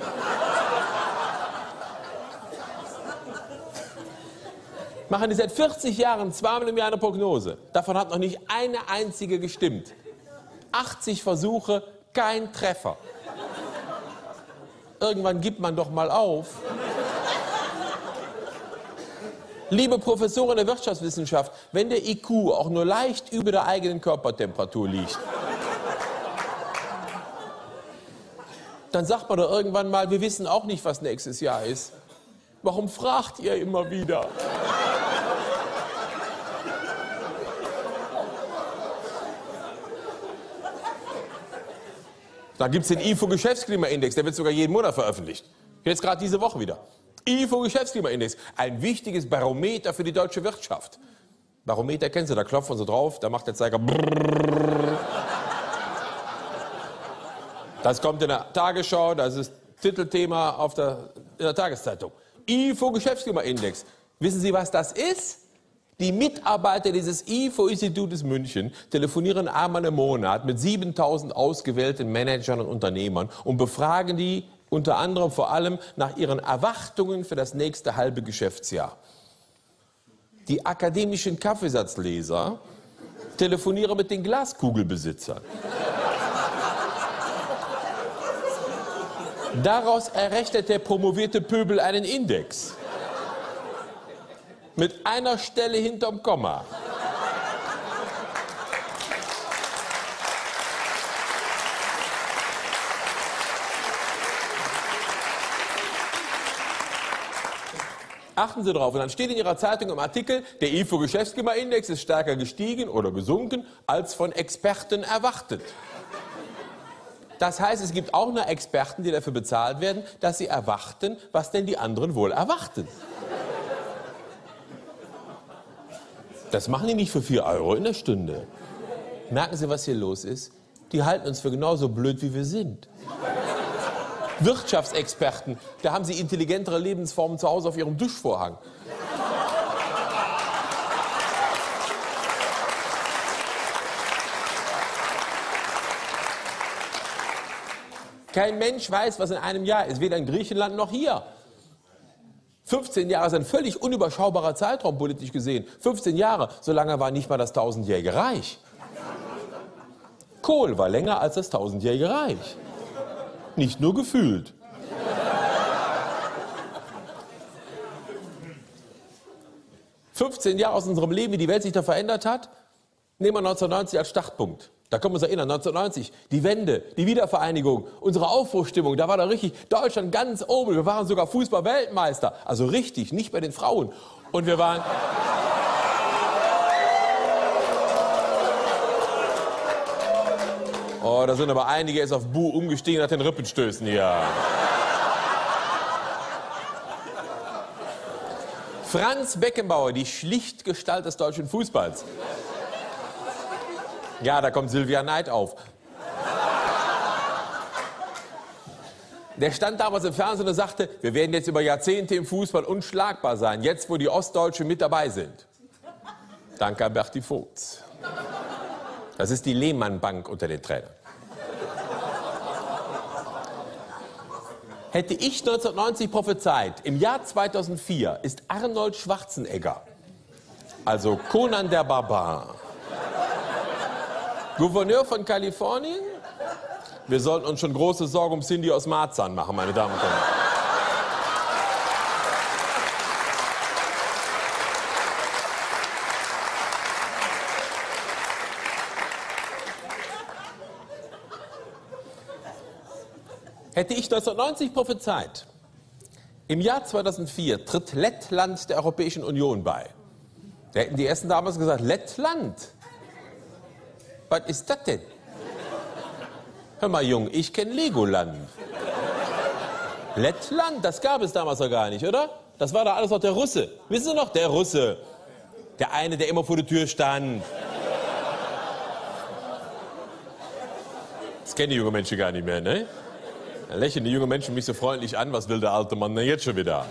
Machen die seit vierzig Jahren zweimal im Jahr eine Prognose. Davon hat noch nicht eine einzige gestimmt. achtzig Versuche, kein Treffer. Irgendwann gibt man doch mal auf. Liebe Professoren der Wirtschaftswissenschaft, wenn der I Q auch nur leicht über der eigenen Körpertemperatur liegt, dann sagt man doch irgendwann mal, wir wissen auch nicht, was nächstes Jahr ist. Warum fragt ihr immer wieder? Dann gibt es den I F O-Geschäftsklimaindex, der wird sogar jeden Monat veröffentlicht. Jetzt gerade diese Woche wieder. I F O-Geschäftsklimaindex, ein wichtiges Barometer für die deutsche Wirtschaft. Barometer kennen Sie, da klopft man so drauf, da macht der Zeiger brrrr. Das kommt in der Tagesschau, das ist Titelthema auf der, in der Tageszeitung. I F O-Geschäftsklimaindex. Wissen Sie, was das ist? Die Mitarbeiter dieses I F O-Institutes München telefonieren einmal im Monat mit siebentausend ausgewählten Managern und Unternehmern und befragen die unter anderem vor allem nach ihren Erwartungen für das nächste halbe Geschäftsjahr. Die akademischen Kaffeesatzleser telefonieren mit den Glaskugelbesitzern. Daraus errechnet der promovierte Pöbel einen Index. Mit einer Stelle hinterm Komma. Achten Sie drauf. Und dann steht in Ihrer Zeitung im Artikel, der I F O-Geschäftsklimaindex ist stärker gestiegen oder gesunken, als von Experten erwartet. Das heißt, es gibt auch noch Experten, die dafür bezahlt werden, dass sie erwarten, was denn die anderen wohl erwarten. Das machen die nicht für vier Euro in der Stunde. Merken Sie, was hier los ist? Die halten uns für genauso blöd, wie wir sind. Wirtschaftsexperten, da haben sie intelligentere Lebensformen zu Hause auf ihrem Duschvorhang. Kein Mensch weiß, was in einem Jahr ist, weder in Griechenland noch hier. fünfzehn Jahre ist ein völlig unüberschaubarer Zeitraum, politisch gesehen. fünfzehn Jahre, so lange war nicht mal das tausendjährige Reich. Kohl war länger als das tausendjährige Reich. Nicht nur gefühlt. fünfzehn Jahre aus unserem Leben, wie die Welt sich da verändert hat, nehmen wir neunzehnhundertneunzig als Startpunkt. Da können wir uns erinnern, neunzehnhundertneunzig, die Wende, die Wiedervereinigung, unsere Aufbruchstimmung, da war da richtig Deutschland ganz oben. Wir waren sogar Fußball-Weltmeister. Also richtig, nicht bei den Frauen. Und wir waren... Oh, da sind aber einige jetzt auf Bu umgestiegen nach den Rippenstößen hier. Franz Beckenbauer, die Schlichtgestalt des deutschen Fußballs. Ja, da kommt Silvia Neid auf. Der stand damals im Fernsehen und sagte, wir werden jetzt über Jahrzehnte im Fußball unschlagbar sein, jetzt wo die Ostdeutschen mit dabei sind. Danke an Berti Vogts. Das ist die Lehmann Bank unter den Trainern. Hätte ich neunzehnhundertneunzig prophezeit, im Jahr zweitausendvier ist Arnold Schwarzenegger, also Conan der Barbar, Gouverneur von Kalifornien, wir sollten uns schon große Sorgen um Cindy aus Marzahn machen, meine Damen und Herren. Hätte ich neunzehnhundertneunzig prophezeit, im Jahr zweitausendvier tritt Lettland der Europäischen Union bei. Da hätten die Ersten damals gesagt, Lettland? Was ist das denn? Hör mal, Jung, ich kenne Legoland. Lettland, das gab es damals noch gar nicht, oder? Das war da alles noch der Russe. Wissen Sie noch, der Russe. Der eine, der immer vor der Tür stand. Das kennen die jungen Menschen gar nicht mehr, ne? Da lächeln die jungen Menschen mich so freundlich an. Was will der alte Mann denn jetzt schon wieder?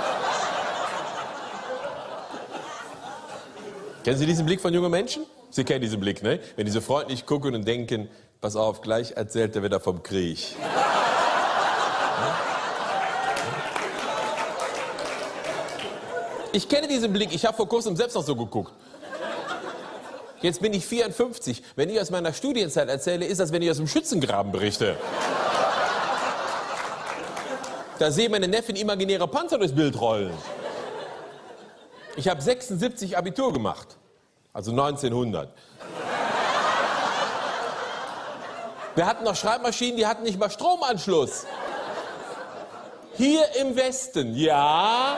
Kennen Sie diesen Blick von jungen Menschen? Sie kennen diesen Blick, ne? Wenn die so freundlich gucken und denken, pass auf, gleich erzählt er wieder vom Krieg. Ich kenne diesen Blick. Ich habe vor kurzem selbst noch so geguckt. Jetzt bin ich vierundfünfzig. Wenn ich aus meiner Studienzeit erzähle, ist das, wenn ich aus dem Schützengraben berichte. Da sehen meine Neffen imaginäre Panzer durchs Bild rollen. Ich habe sechsundsiebzig Abitur gemacht. Also neunzehnhundert. Wir hatten noch Schreibmaschinen, die hatten nicht mal Stromanschluss. Hier im Westen, ja.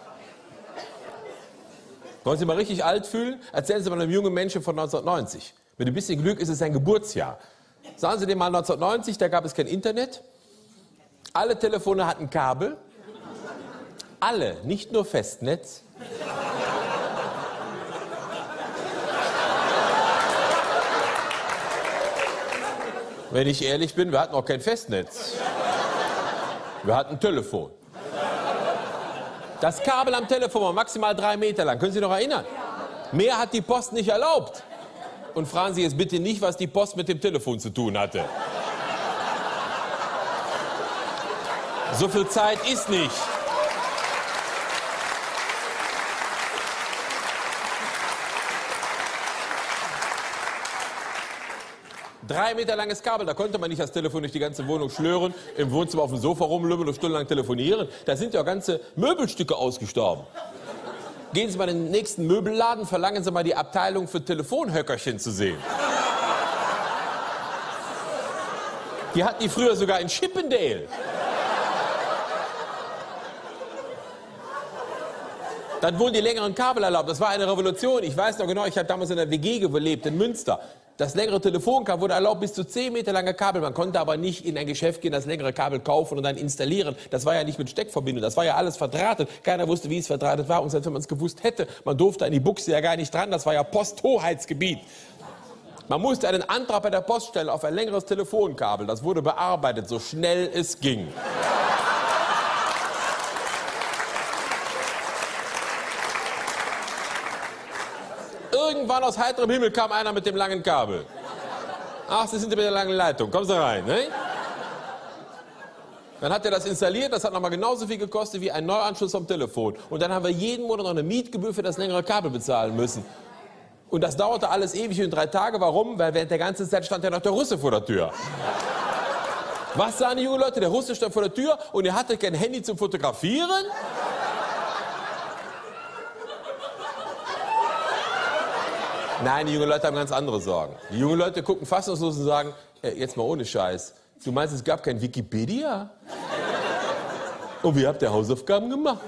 Wollen Sie mal richtig alt fühlen? Erzählen Sie mal einem jungen Menschen von neunzehnhundertneunzig. Mit ein bisschen Glück ist es sein Geburtsjahr. Sagen Sie dem mal neunzehnhundertneunzig, da gab es kein Internet. Alle Telefone hatten Kabel. Alle, nicht nur Festnetz. Wenn ich ehrlich bin, wir hatten auch kein Festnetz. Wir hatten ein Telefon. Das Kabel am Telefon war maximal drei Meter lang. Können Sie sich noch erinnern? Mehr hat die Post nicht erlaubt. Und fragen Sie jetzt bitte nicht, was die Post mit dem Telefon zu tun hatte. So viel Zeit ist nicht. Drei Meter langes Kabel, da konnte man nicht das Telefon durch die ganze Wohnung schlören, im Wohnzimmer auf dem Sofa rumlümmeln und stundenlang telefonieren. Da sind ja ganze Möbelstücke ausgestorben. Gehen Sie mal in den nächsten Möbelladen, verlangen Sie mal die Abteilung für Telefonhöckerchen zu sehen. Die hatten die früher sogar in Chippendale. Dann wurden die längeren Kabel erlaubt. Das war eine Revolution. Ich weiß noch genau, ich habe damals in der W G gelebt, in Münster. Das längere Telefonkabel wurde erlaubt, bis zu zehn Meter lange Kabel. Man konnte aber nicht in ein Geschäft gehen, das längere Kabel kaufen und dann installieren. Das war ja nicht mit Steckverbindung, das war ja alles verdrahtet. Keiner wusste, wie es verdrahtet war. Und selbst wenn man es gewusst hätte, man durfte an die Buchse ja gar nicht dran. Das war ja Posthoheitsgebiet. Man musste einen Antrag bei der Post stellen auf ein längeres Telefonkabel. Das wurde bearbeitet, so schnell es ging. Irgendwann aus heiterem Himmel kam einer mit dem langen Kabel. Ach, Sie sind mit der langen Leitung, kommen Sie rein, ne? Dann hat er das installiert, das hat nochmal genauso viel gekostet wie ein Neuanschluss vom Telefon. Und dann haben wir jeden Monat noch eine Mietgebühr für das längere Kabel bezahlen müssen. Und das dauerte alles ewig und drei Tage. Warum? Weil während der ganzen Zeit stand ja noch der Russe vor der Tür. Was sagen die jungen Leute? Der Russe stand vor der Tür und er hatte kein Handy zum Fotografieren? Nein, die jungen Leute haben ganz andere Sorgen. Die jungen Leute gucken fassungslos und sagen, äh, jetzt mal ohne Scheiß, du meinst, es gab kein Wikipedia? Und wie habt ihr Hausaufgaben gemacht?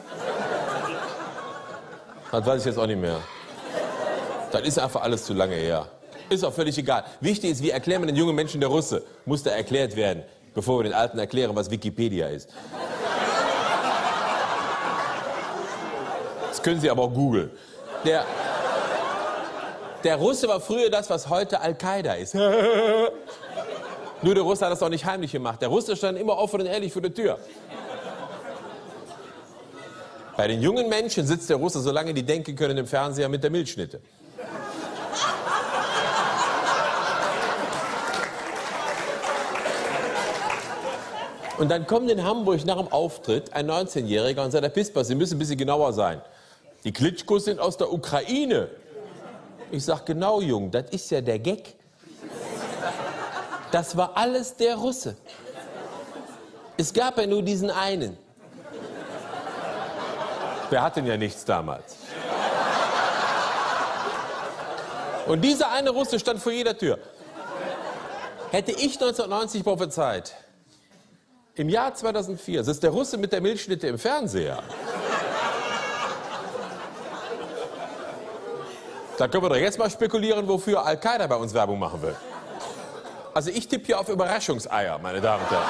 Das weiß ich jetzt auch nicht mehr. Das ist einfach alles zu lange her. Ist auch völlig egal. Wichtig ist, wie erklären wir den jungen Menschen der Russe? Muss da erklärt werden, bevor wir den Alten erklären, was Wikipedia ist. Das können Sie aber auch googeln. Der... Der Russe war früher das, was heute Al-Qaida ist. Nur der Russe hat das auch nicht heimlich gemacht. Der Russe stand immer offen und ehrlich vor der Tür. Bei den jungen Menschen sitzt der Russe, solange die denken können, im Fernseher mit der Milchschnitte. Und dann kommt in Hamburg nach dem Auftritt ein neunzehnjähriger und sagt, Herr Pisper, Sie müssen ein bisschen genauer sein. Die Klitschkos sind aus der Ukraine. Ich sag, genau, Jung, das ist ja der Gag. Das war alles der Russe. Es gab ja nur diesen einen. Wir hatten ja nichts damals. Und dieser eine Russe stand vor jeder Tür. Hätte ich neunzehnhundertneunzig prophezeit, im Jahr zweitausendvier sitzt der Russe mit der Milchschnitte im Fernseher. Da können wir doch jetzt mal spekulieren, wofür Al-Qaida bei uns Werbung machen will. Also ich tippe hier auf Überraschungseier, meine Damen und Herren.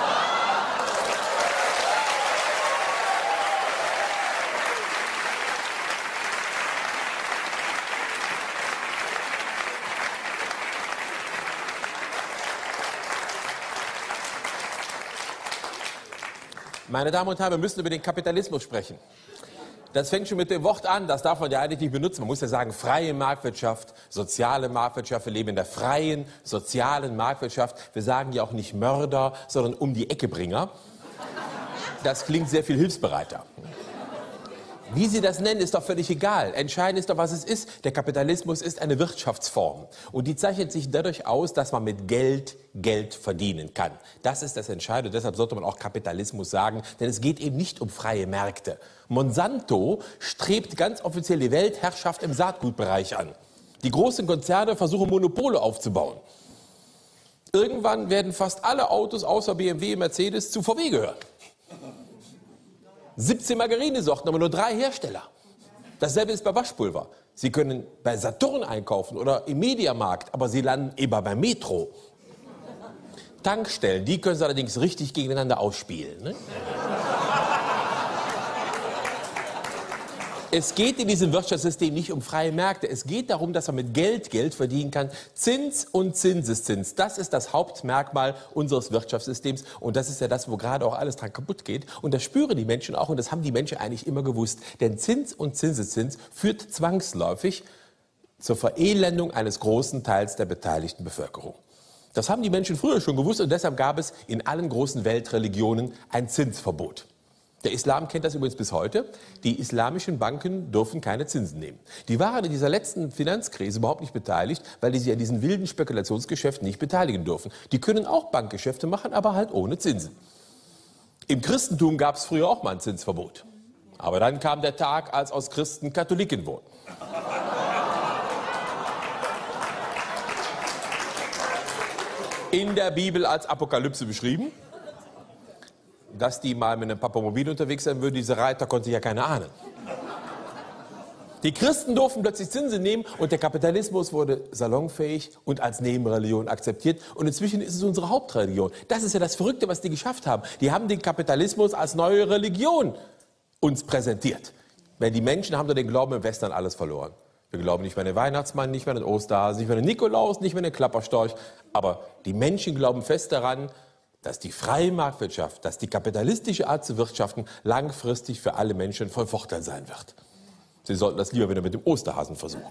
Meine Damen und Herren, wir müssen über den Kapitalismus sprechen. Das fängt schon mit dem Wort an, das darf man ja eigentlich nicht benutzen. Man muss ja sagen, freie Marktwirtschaft, soziale Marktwirtschaft. Wir leben in der freien, sozialen Marktwirtschaft. Wir sagen ja auch nicht Mörder, sondern um die Ecke Bringer. Das klingt sehr viel hilfsbereiter. Wie Sie das nennen, ist doch völlig egal. Entscheidend ist doch, was es ist. Der Kapitalismus ist eine Wirtschaftsform. Und die zeichnet sich dadurch aus, dass man mit Geld Geld verdienen kann. Das ist das Entscheidende. Deshalb sollte man auch Kapitalismus sagen. Denn es geht eben nicht um freie Märkte. Monsanto strebt ganz offiziell die Weltherrschaft im Saatgutbereich an. Die großen Konzerne versuchen, Monopole aufzubauen. Irgendwann werden fast alle Autos außer B M W und Mercedes zu V W gehören. siebzehn Margarinesorten, aber nur drei Hersteller. Dasselbe ist bei Waschpulver. Sie können bei Saturn einkaufen oder im Mediamarkt, aber Sie landen immer beim Metro. Tankstellen, die können Sie allerdings richtig gegeneinander ausspielen. Ne? Es geht in diesem Wirtschaftssystem nicht um freie Märkte. Es geht darum, dass man mit Geld Geld verdienen kann. Zins und Zinseszins, das ist das Hauptmerkmal unseres Wirtschaftssystems. Und das ist ja das, wo gerade auch alles dran kaputt geht. Und das spüren die Menschen auch und das haben die Menschen eigentlich immer gewusst. Denn Zins und Zinseszins führt zwangsläufig zur Verelendung eines großen Teils der beteiligten Bevölkerung. Das haben die Menschen früher schon gewusst und deshalb gab es in allen großen Weltreligionen ein Zinsverbot. Der Islam kennt das übrigens bis heute. Die islamischen Banken dürfen keine Zinsen nehmen. Die waren in dieser letzten Finanzkrise überhaupt nicht beteiligt, weil die sich an diesen wilden Spekulationsgeschäften nicht beteiligen dürfen. Die können auch Bankgeschäfte machen, aber halt ohne Zinsen. Im Christentum gab es früher auch mal ein Zinsverbot. Aber dann kam der Tag, als aus Christen Katholiken wurden. In der Bibel als Apokalypse beschrieben. Dass die mal mit einem Papamobil unterwegs sein würden, diese Reiter konnte sich ja keiner ahnen. Die Christen durften plötzlich Zinsen nehmen und der Kapitalismus wurde salonfähig und als Nebenreligion akzeptiert. Und inzwischen ist es unsere Hauptreligion. Das ist ja das Verrückte, was die geschafft haben. Die haben den Kapitalismus als neue Religion uns präsentiert. Weil die Menschen haben doch den Glauben im Westen an alles verloren. Wir glauben nicht mehr an den Weihnachtsmann, nicht mehr an den Osterhasen, nicht mehr an den Nikolaus, nicht mehr an den Klapperstorch. Aber die Menschen glauben fest daran, dass die freie Marktwirtschaft, dass die kapitalistische Art zu wirtschaften langfristig für alle Menschen von Vorteil sein wird. Sie sollten das lieber wieder mit dem Osterhasen versuchen.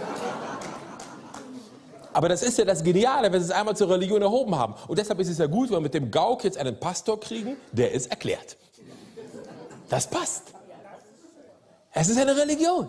Aber das ist ja das Geniale, wenn Sie es einmal zur Religion erhoben haben. Und deshalb ist es ja gut, wenn wir mit dem Gauk jetzt einen Pastor kriegen, der es erklärt. Das passt. Es ist eine Religion.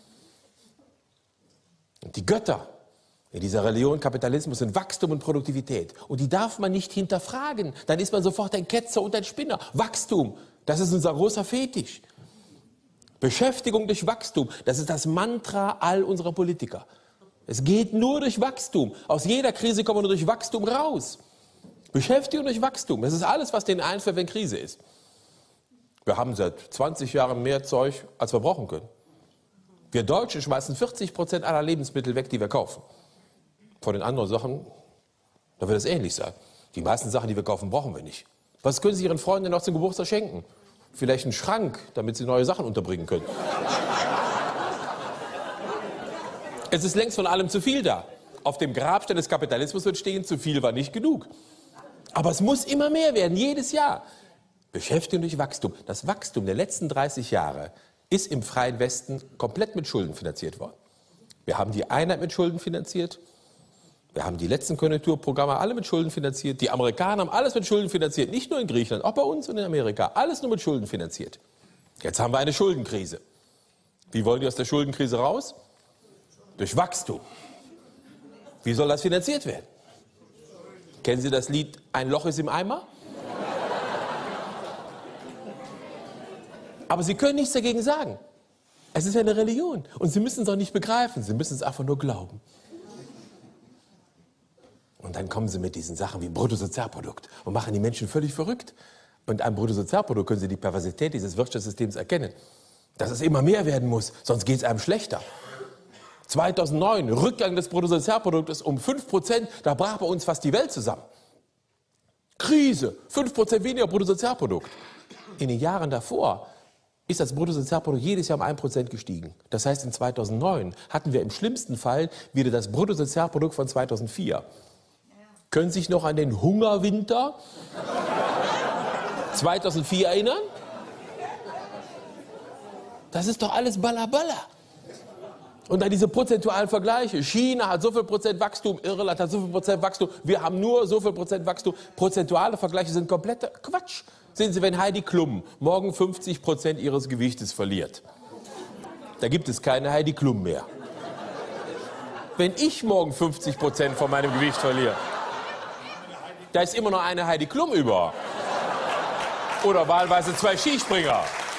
Und die Götter in dieser Religion Kapitalismus sind Wachstum und Produktivität. Und die darf man nicht hinterfragen. Dann ist man sofort ein Ketzer und ein Spinner. Wachstum, das ist unser großer Fetisch. Beschäftigung durch Wachstum, das ist das Mantra all unserer Politiker. Es geht nur durch Wachstum. Aus jeder Krise kommen wir nur durch Wachstum raus. Beschäftigung durch Wachstum, das ist alles, was denen einfällt, wenn Krise ist. Wir haben seit zwanzig Jahren mehr Zeug, als wir brauchen können. Wir Deutschen schmeißen vierzig Prozent aller Lebensmittel weg, die wir kaufen. Von den anderen Sachen, da wird es ähnlich sein. Die meisten Sachen, die wir kaufen, brauchen wir nicht. Was können Sie Ihren Freunden noch zum Geburtstag schenken? Vielleicht einen Schrank, damit Sie neue Sachen unterbringen können. Es ist längst von allem zu viel da. Auf dem Grabstein des Kapitalismus wird stehen, zu viel war nicht genug. Aber es muss immer mehr werden, jedes Jahr. Beschäftigung durch Wachstum. Das Wachstum der letzten dreißig Jahre ist im freien Westen komplett mit Schulden finanziert worden. Wir haben die Einheit mit Schulden finanziert. Wir haben die letzten Konjunkturprogramme alle mit Schulden finanziert. Die Amerikaner haben alles mit Schulden finanziert. Nicht nur in Griechenland, auch bei uns und in Amerika. Alles nur mit Schulden finanziert. Jetzt haben wir eine Schuldenkrise. Wie wollen die aus der Schuldenkrise raus? Durch Wachstum. Wie soll das finanziert werden? Kennen Sie das Lied Ein Loch ist im Eimer? Aber Sie können nichts dagegen sagen. Es ist ja eine Religion. Und Sie müssen es auch nicht begreifen. Sie müssen es einfach nur glauben. Und dann kommen Sie mit diesen Sachen wie Bruttosozialprodukt und machen die Menschen völlig verrückt. Und am Bruttosozialprodukt können Sie die Perversität dieses Wirtschaftssystems erkennen. Dass es immer mehr werden muss, sonst geht es einem schlechter. zweitausendneun, Rückgang des Bruttosozialproduktes um fünf Prozent, da brach bei uns fast die Welt zusammen. Krise, fünf Prozent weniger Bruttosozialprodukt. In den Jahren davor ist das Bruttosozialprodukt jedes Jahr um ein Prozent gestiegen. Das heißt, in zweitausendneun hatten wir im schlimmsten Fall wieder das Bruttosozialprodukt von zweitausendvier. Können Sie sich noch an den Hungerwinter zweitausendvier erinnern? Das ist doch alles Balla-Balla. Und dann diese prozentualen Vergleiche. China hat so viel Prozent Wachstum, Irland hat so viel Prozent Wachstum, wir haben nur so viel Prozent Wachstum. Prozentuale Vergleiche sind kompletter Quatsch. Sehen Sie, wenn Heidi Klum morgen fünfzig Prozent ihres Gewichtes verliert, da gibt es keine Heidi Klum mehr. Wenn ich morgen fünfzig Prozent von meinem Gewicht verliere, da ist immer noch eine Heidi Klum über. Oder wahlweise zwei Skispringer.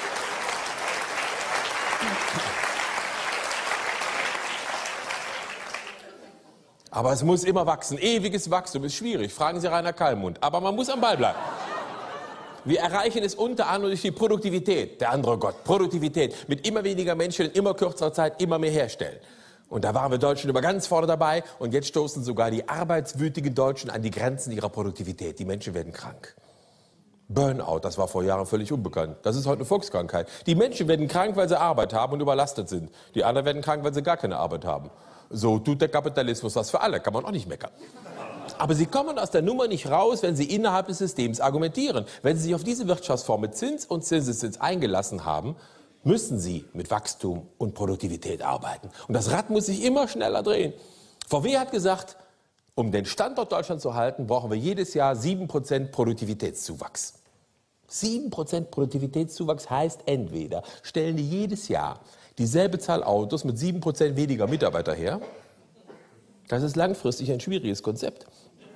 Aber es muss immer wachsen. Ewiges Wachstum ist schwierig. Fragen Sie Rainer Kallmund. Aber man muss am Ball bleiben. Wir erreichen es unter anderem durch die Produktivität. Der andere Gott, Produktivität. Mit immer weniger Menschen in immer kürzerer Zeit immer mehr herstellen. Und da waren wir Deutschen immer ganz vorne dabei. Und jetzt stoßen sogar die arbeitswütigen Deutschen an die Grenzen ihrer Produktivität. Die Menschen werden krank. Burnout, das war vor Jahren völlig unbekannt. Das ist heute eine Volkskrankheit. Die Menschen werden krank, weil sie Arbeit haben und überlastet sind. Die anderen werden krank, weil sie gar keine Arbeit haben. So tut der Kapitalismus das für alle, kann man auch nicht meckern. Aber sie kommen aus der Nummer nicht raus, wenn sie innerhalb des Systems argumentieren. Wenn sie sich auf diese Wirtschaftsform mit Zins und Zinseszins eingelassen haben, müssen sie mit Wachstum und Produktivität arbeiten. Und das Rad muss sich immer schneller drehen. V W hat gesagt, um den Standort Deutschland zu halten, brauchen wir jedes Jahr sieben Prozent Produktivitätszuwachs. sieben Prozent Produktivitätszuwachs heißt entweder, stellen die jedes Jahr dieselbe Zahl Autos mit sieben Prozent weniger Mitarbeiter her. Das ist langfristig ein schwieriges Konzept.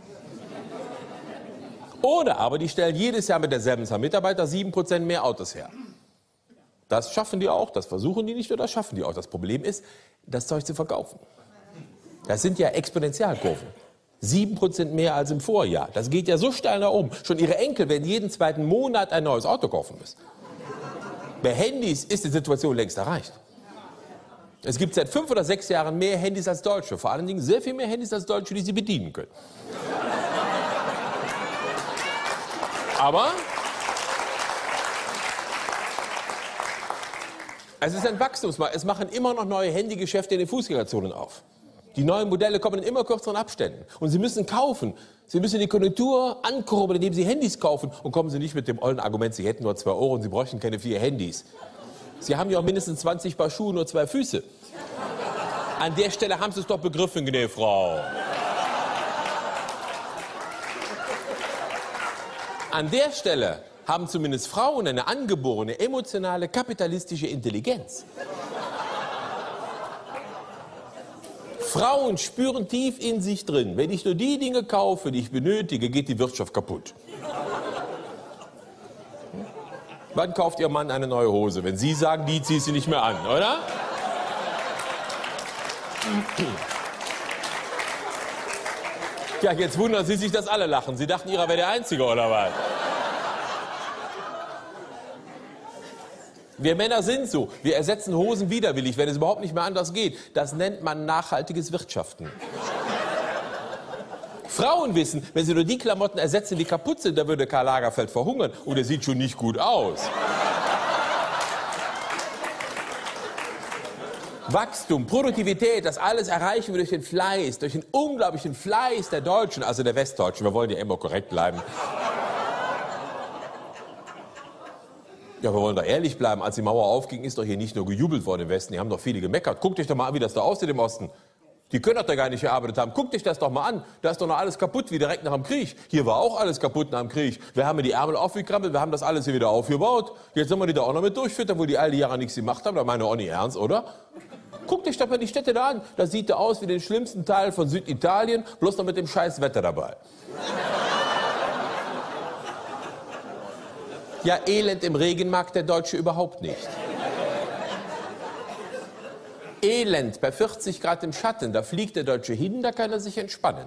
Oder aber die stellen jedes Jahr mit derselben Zahl Mitarbeiter sieben Prozent mehr Autos her. Das schaffen die auch, das versuchen die nicht, oder das schaffen die auch. Das Problem ist, das Zeug zu verkaufen. Das sind ja Exponentialkurven. sieben Prozent mehr als im Vorjahr. Das geht ja so steil nach oben. Schon ihre Enkel werden jeden zweiten Monat ein neues Auto kaufen müssen. Bei Handys ist die Situation längst erreicht. Es gibt seit fünf oder sechs Jahren mehr Handys als Deutsche. Vor allen Dingen sehr viel mehr Handys als Deutsche, die sie bedienen können. Aber es ist ein Wachstumsmarkt. Es machen immer noch neue Handygeschäfte in den Fußgängerzonen auf. Die neuen Modelle kommen in immer kürzeren Abständen. Und Sie müssen kaufen. Sie müssen die Konjunktur ankurbeln, indem Sie Handys kaufen. Und kommen Sie nicht mit dem ollen Argument, Sie hätten nur zwei Euro und Sie bräuchten keine vier Handys. Sie haben ja auch mindestens zwanzig Paar Schuhe, nur zwei Füße. An der Stelle haben Sie es doch begriffen, gnä Frau. An der Stelle haben zumindest Frauen eine angeborene, emotionale, kapitalistische Intelligenz. Frauen spüren tief in sich drin, wenn ich nur die Dinge kaufe, die ich benötige, geht die Wirtschaft kaputt. Wann kauft Ihr Mann eine neue Hose? Wenn Sie sagen, die zieht sie nicht mehr an, oder? Ja, jetzt wundern Sie sich, dass alle lachen. Sie dachten, Ihrer wäre der Einzige, oder was? Wir Männer sind so. Wir ersetzen Hosen widerwillig, wenn es überhaupt nicht mehr anders geht. Das nennt man nachhaltiges Wirtschaften. Frauen wissen, wenn sie nur die Klamotten ersetzen, die kaputt sind, da würde Karl Lagerfeld verhungern. Und er sieht schon nicht gut aus. Wachstum, Produktivität, das alles erreichen wir durch den Fleiß, durch den unglaublichen Fleiß der Deutschen, also der Westdeutschen. Wir wollen ja immer korrekt bleiben. Ja, wir wollen da ehrlich bleiben. Als die Mauer aufging, ist doch hier nicht nur gejubelt worden im Westen. Die haben doch viele gemeckert. Guckt euch doch mal an, wie das da aussieht im Osten. Die können doch da gar nicht gearbeitet haben. Guckt euch das doch mal an. Da ist doch noch alles kaputt, wie direkt nach dem Krieg. Hier war auch alles kaputt nach dem Krieg. Wir haben die Ärmel aufgekrampelt, wir haben das alles hier wieder aufgebaut. Jetzt sollen wir die da auch noch mit durchfüttern, wo die all die Jahre nichts gemacht haben. Da meine ich auch nicht ernst, oder? Guckt euch doch mal die Städte da an. Das sieht da aus wie den schlimmsten Teil von Süditalien, bloß noch mit dem scheiß Wetter dabei. Ja, Elend im Regen mag der Deutsche überhaupt nicht. Elend bei vierzig Grad im Schatten, da fliegt der Deutsche hin, da kann er sich entspannen.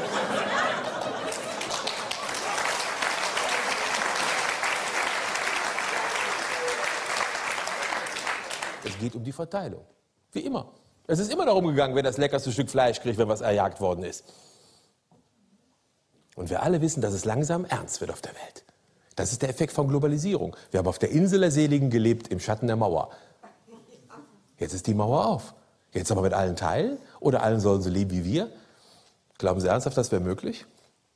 Es geht um die Verteilung, wie immer. Es ist immer darum gegangen, wer das leckerste Stück Fleisch kriegt, wenn was erjagt worden ist. Und wir alle wissen, dass es langsam ernst wird auf der Welt. Das ist der Effekt von Globalisierung. Wir haben auf der Insel der Seligen gelebt, im Schatten der Mauer. Jetzt ist die Mauer auf. Jetzt sollen wir mit allen teilen? Oder allen sollen so leben wie wir? Glauben Sie ernsthaft, das wäre möglich?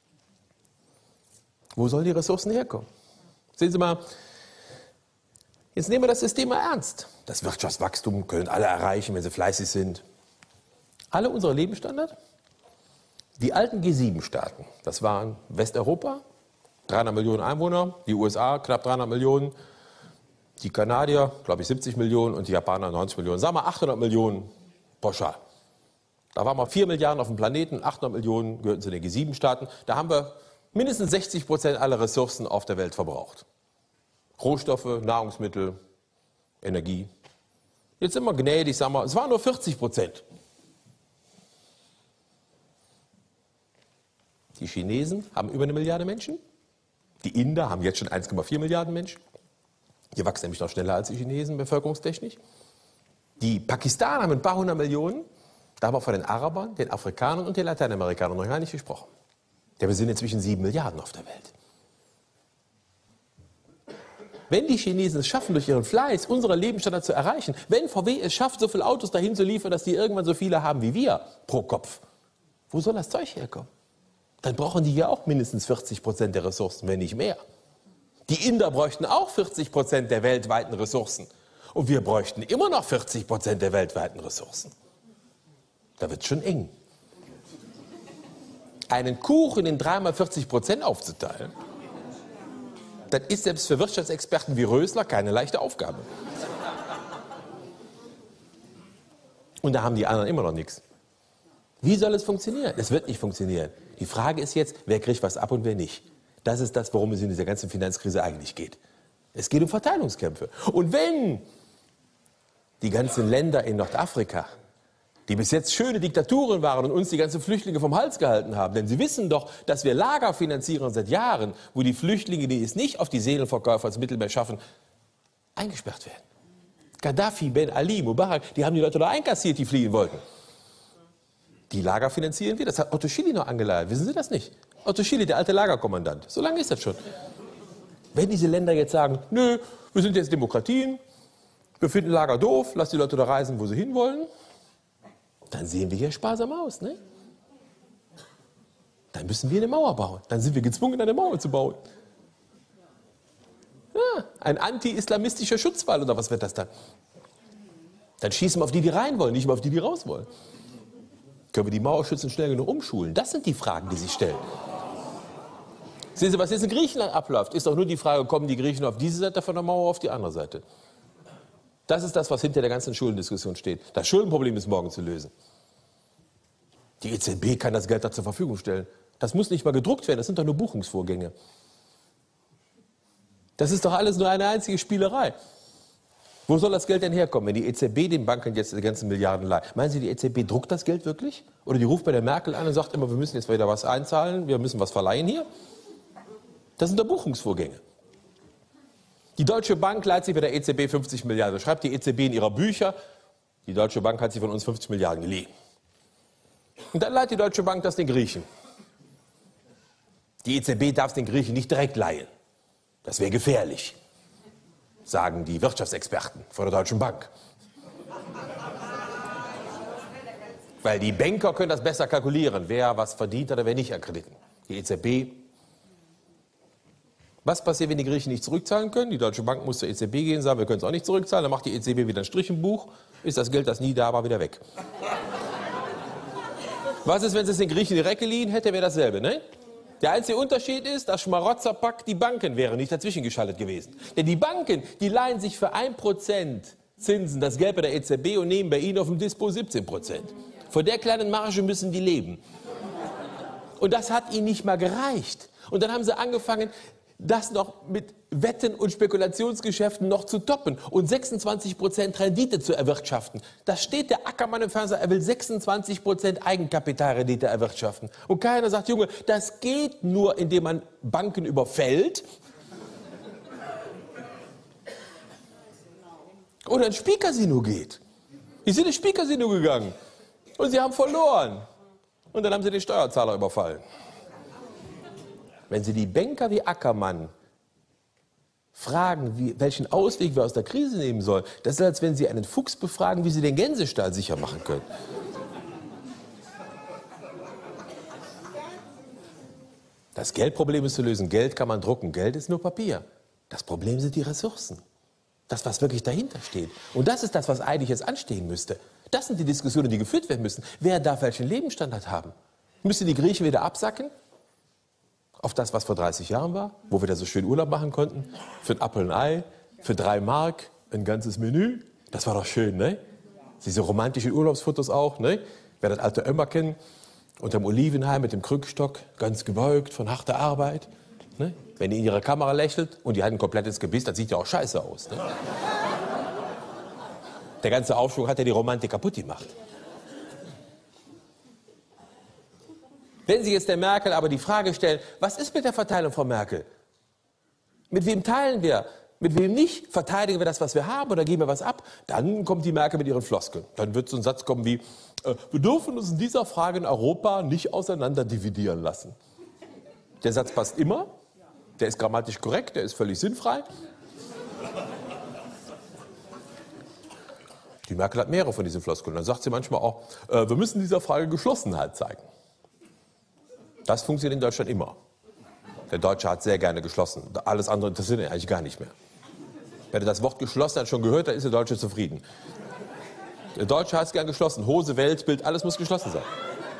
Wo sollen die Ressourcen herkommen? Sehen Sie mal, jetzt nehmen wir das System mal ernst. Das Wirtschaftswachstum können alle erreichen, wenn sie fleißig sind. Alle unsere Lebensstandard? Die alten G sieben Staaten, das waren Westeuropa, dreihundert Millionen Einwohner, die U S A knapp dreihundert Millionen, die Kanadier, glaube ich, siebzig Millionen und die Japaner neunzig Millionen. Sagen wir achthundert Millionen pauschal. Da waren wir vier Milliarden auf dem Planeten, achthundert Millionen gehörten zu den G sieben Staaten. Da haben wir mindestens sechzig Prozent aller Ressourcen auf der Welt verbraucht. Rohstoffe, Nahrungsmittel, Energie. Jetzt sind wir gnädig, sagen wir, es waren nur vierzig Prozent. Die Chinesen haben über eine Milliarde Menschen. Die Inder haben jetzt schon eins Komma vier Milliarden Menschen. Die wachsen nämlich noch schneller als die Chinesen bevölkerungstechnisch. Die Pakistaner haben ein paar hundert Millionen. Da haben wir von den Arabern, den Afrikanern und den Lateinamerikanern noch gar nicht gesprochen. Ja, wir sind inzwischen sieben Milliarden auf der Welt. Wenn die Chinesen es schaffen, durch ihren Fleiß unseren Lebensstandard zu erreichen, wenn V W es schafft, so viele Autos dahin zu liefern, dass die irgendwann so viele haben wie wir pro Kopf, wo soll das Zeug herkommen? Dann brauchen die ja auch mindestens vierzig Prozent der Ressourcen, wenn nicht mehr. Die Inder bräuchten auch vierzig Prozent der weltweiten Ressourcen. Und wir bräuchten immer noch vierzig Prozent der weltweiten Ressourcen. Da wird es schon eng. Einen Kuchen in dreimal vierzig Prozent aufzuteilen, das ist selbst für Wirtschaftsexperten wie Rösler keine leichte Aufgabe. Und da haben die anderen immer noch nichts. Wie soll es funktionieren? Es wird nicht funktionieren. Die Frage ist jetzt, wer kriegt was ab und wer nicht. Das ist das, worum es in dieser ganzen Finanzkrise eigentlich geht. Es geht um Verteilungskämpfe. Und wenn die ganzen Länder in Nordafrika, die bis jetzt schöne Diktaturen waren und uns die ganzen Flüchtlinge vom Hals gehalten haben, denn sie wissen doch, dass wir Lager finanzieren seit Jahren, wo die Flüchtlinge, die es nicht auf die Seelenverkäufer ins Mittelmeer schaffen, eingesperrt werden. Gaddafi, Ben Ali, Mubarak, die haben die Leute da einkassiert, die fliehen wollten. Die Lager finanzieren wir, das hat Otto Schily noch angeleiert, wissen Sie das nicht? Otto Schily, der alte Lagerkommandant, so lange ist das schon. Wenn diese Länder jetzt sagen, nö, wir sind jetzt Demokratien, wir finden Lager doof, lass die Leute da reisen, wo sie hinwollen, dann sehen wir hier sparsam aus, ne? Dann müssen wir eine Mauer bauen. Dann sind wir gezwungen, eine Mauer zu bauen. Ja, ein anti-islamistischer Schutzwall oder was wird das dann? Dann schießen wir auf die, die rein wollen, nicht mehr auf die, die raus wollen. Können wir die Mauerschützen schnell genug umschulen? Das sind die Fragen, die sich stellen. Sehen Sie, was jetzt in Griechenland abläuft, ist doch nur die Frage, kommen die Griechen auf diese Seite von der Mauer, auf die andere Seite? Das ist das, was hinter der ganzen Schuldendiskussion steht. Das Schuldenproblem ist morgen zu lösen. Die E Z B kann das Geld da zur Verfügung stellen. Das muss nicht mal gedruckt werden, das sind doch nur Buchungsvorgänge. Das ist doch alles nur eine einzige Spielerei. Wo soll das Geld denn herkommen, wenn die E Z B den Banken jetzt die ganzen Milliarden leiht? Meinen Sie, die E Z B druckt das Geld wirklich? Oder die ruft bei der Merkel an und sagt immer, wir müssen jetzt wieder was einzahlen, wir müssen was verleihen hier? Das sind doch Buchungsvorgänge. Die Deutsche Bank leiht sich bei der E Z B fünfzig Milliarden. Schreibt die E Z B in ihrer Bücher, die Deutsche Bank hat sich von uns fünfzig Milliarden geliehen. Und dann leiht die Deutsche Bank das den Griechen. Die E Z B darf es den Griechen nicht direkt leihen. Das wäre gefährlich, sagen die Wirtschaftsexperten von der Deutschen Bank. Weil die Banker können das besser kalkulieren, wer was verdient oder wer nicht an Krediten. Die E Z B. Was passiert, wenn die Griechen nicht zurückzahlen können? Die Deutsche Bank muss zur E Z B gehen, sagen, wir können es auch nicht zurückzahlen. Dann macht die E Z B wieder einen Strich im Buch, ist das Geld, das nie da war, wieder weg. Was ist, wenn es den Griechen direkt geliehen hätte, wäre dasselbe, ne? Der einzige Unterschied ist, das Schmarotzerpack, die Banken wären nicht dazwischen geschaltet gewesen. Denn die Banken, die leihen sich für ein Prozent Zinsen das Geld bei der E Z B und nehmen bei ihnen auf dem Dispo siebzehn Prozent. Von der kleinen Marge müssen die leben. Und das hat ihnen nicht mal gereicht. Und dann haben sie angefangen, das noch mit Wetten und Spekulationsgeschäften noch zu toppen und sechsundzwanzig Prozent Rendite zu erwirtschaften. Da steht der Ackermann im Fernseher, er will sechsundzwanzig Prozent Eigenkapitalrendite erwirtschaften. Und keiner sagt, Junge, das geht nur, indem man Banken überfällt oder ein Spielcasino geht. Die sind ins Spielcasino gegangen und sie haben verloren. Und dann haben sie den Steuerzahler überfallen. Wenn Sie die Banker wie Ackermann fragen, wie, welchen Ausweg wir aus der Krise nehmen sollen, das ist, als wenn Sie einen Fuchs befragen, wie Sie den Gänsestall sicher machen können. Das Geldproblem ist zu lösen. Geld kann man drucken. Geld ist nur Papier. Das Problem sind die Ressourcen. Das, was wirklich dahinter steht. Und das ist das, was eigentlich jetzt anstehen müsste. Das sind die Diskussionen, die geführt werden müssen. Wer darf welchen Lebensstandard haben? Müssen die Griechen wieder absacken? Auf das, was vor dreißig Jahren war, wo wir da so schön Urlaub machen konnten, für ein Apfel und ein Ei, für drei Mark, ein ganzes Menü. Das war doch schön, ne? Diese romantischen Urlaubsfotos auch, ne? Wer das alte Ömmerken unterm Olivenhain mit dem Krückstock, ganz gebeugt von harter Arbeit. Ne? Wenn die in ihre Kamera lächelt und die hat ein komplettes Gebiss, das sieht ja auch scheiße aus. Ne? Der ganze Aufschwung hat ja die Romantik kaputt gemacht. Wenn Sie jetzt der Merkel aber die Frage stellen, was ist mit der Verteilung, Frau Merkel? Mit wem teilen wir? Mit wem nicht? Verteidigen wir das, was wir haben, oder geben wir was ab? Dann kommt die Merkel mit ihren Floskeln. Dann wird so ein Satz kommen wie, äh, wir dürfen uns in dieser Frage in Europa nicht auseinander dividieren lassen. Der Satz passt immer, der ist grammatisch korrekt, der ist völlig sinnfrei. Die Merkel hat mehrere von diesen Floskeln. Dann sagt sie manchmal auch, äh, wir müssen dieser Frage Geschlossenheit zeigen. Das funktioniert in Deutschland immer. Der Deutsche hat sehr gerne geschlossen. Alles andere interessiert ihn eigentlich gar nicht mehr. Wenn er das Wort Geschlossenheit schon gehört, dann ist der Deutsche zufrieden. Der Deutsche hat es gern geschlossen. Hose, Weltbild, alles muss geschlossen sein.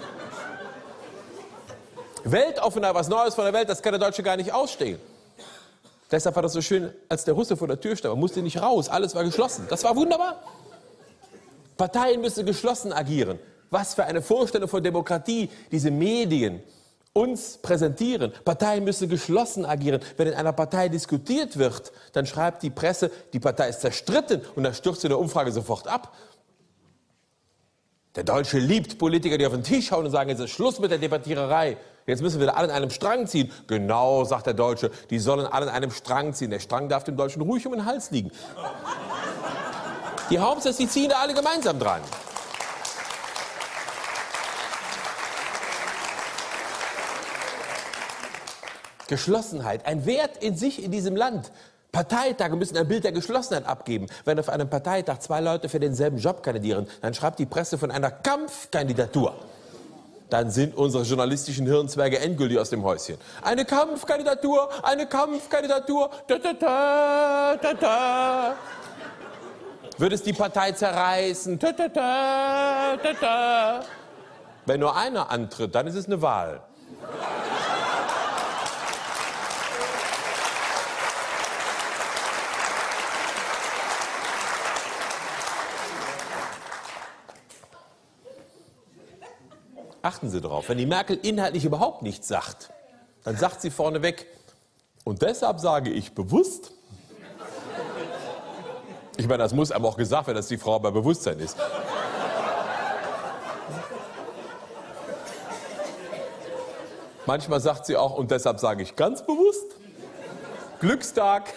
Weltoffenheit, was Neues von der Welt, das kann der Deutsche gar nicht ausstehen. Deshalb war das so schön, als der Russe vor der Tür stand. Man musste nicht raus, alles war geschlossen. Das war wunderbar. Parteien müssen geschlossen agieren. Was für eine Vorstellung von Demokratie diese Medien uns präsentieren. Parteien müssen geschlossen agieren. Wenn in einer Partei diskutiert wird, dann schreibt die Presse, die Partei ist zerstritten, und dann stürzt sie in der Umfrage sofort ab. Der Deutsche liebt Politiker, die auf den Tisch hauen und sagen, jetzt ist Schluss mit der Debattiererei. Jetzt müssen wir alle an einem Strang ziehen. Genau, sagt der Deutsche, die sollen alle an einem Strang ziehen. Der Strang darf dem Deutschen ruhig um den Hals liegen. Die Hauptsache, sie ziehen da alle gemeinsam dran. Geschlossenheit, ein Wert in sich in diesem Land. Parteitage müssen ein Bild der Geschlossenheit abgeben. Wenn auf einem Parteitag zwei Leute für denselben Job kandidieren, dann schreibt die Presse von einer Kampfkandidatur. Dann sind unsere journalistischen Hirnzwerge endgültig aus dem Häuschen. Eine Kampfkandidatur, eine Kampfkandidatur, da, da, da, da, da. Wird es die Partei zerreißen, da, da, da, da, da. Wenn nur einer antritt, dann ist es eine Wahl. Achten Sie darauf, wenn die Merkel inhaltlich überhaupt nichts sagt, dann sagt sie vorneweg, und deshalb sage ich bewusst, ich meine, das muss einem auch gesagt werden, dass die Frau bei Bewusstsein ist. Manchmal sagt sie auch, und deshalb sage ich ganz bewusst, Glückstag.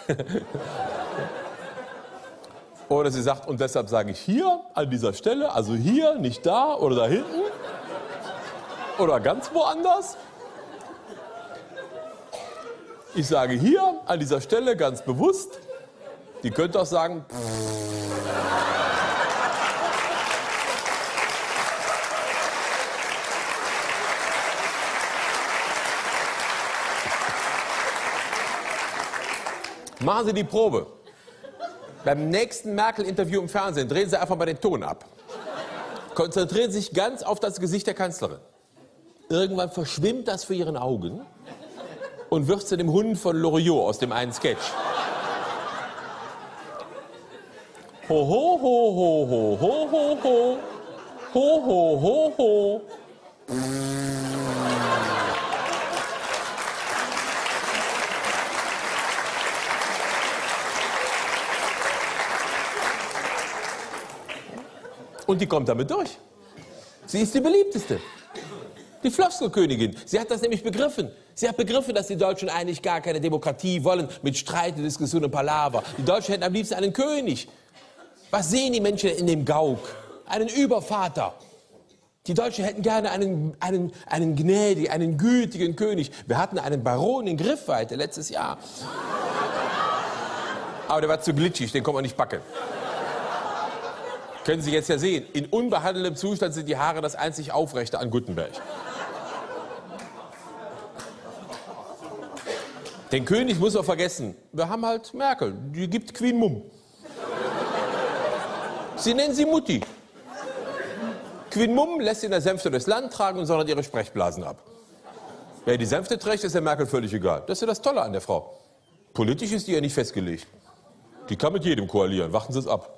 Oder sie sagt, und deshalb sage ich hier, an dieser Stelle, also hier, nicht da oder da hinten. Oder ganz woanders. Ich sage hier, an dieser Stelle, ganz bewusst. Die könnte auch sagen, machen Sie die Probe. Beim nächsten Merkel-Interview im Fernsehen drehen Sie einfach mal den Ton ab. Konzentrieren Sie sich ganz auf das Gesicht der Kanzlerin. Irgendwann verschwimmt das vor ihren Augen und wird zu dem Hund von Loriot aus dem einen Sketch. Ho, ho, ho, ho, ho, ho, ho, ho, ho, ho, ho, ho. Und die kommt damit durch. Sie ist die beliebteste. Die Floskelkönigin. Sie hat das nämlich begriffen. Sie hat begriffen, dass die Deutschen eigentlich gar keine Demokratie wollen, mit Streit, Diskussion und Palaver. Die Deutschen hätten am liebsten einen König. Was sehen die Menschen in dem Gauk? Einen Übervater. Die Deutschen hätten gerne einen, einen, einen gnädigen, einen gütigen König. Wir hatten einen Baron in Griffweite letztes Jahr. Aber der war zu glitschig, den konnte man nicht backen. Können Sie jetzt ja sehen, in unbehandeltem Zustand sind die Haare das einzig Aufrechte an Guttenberg. Den König muss man vergessen. Wir haben halt Merkel, die gibt Queen Mum. Sie nennen sie Mutti. Queen Mum lässt in der Sänfte durchs Land tragen und sondert ihre Sprechblasen ab. Wer die Sänfte trägt, ist der Merkel völlig egal. Das ist ja das Tolle an der Frau. Politisch ist die ja nicht festgelegt. Die kann mit jedem koalieren, warten Sie es ab.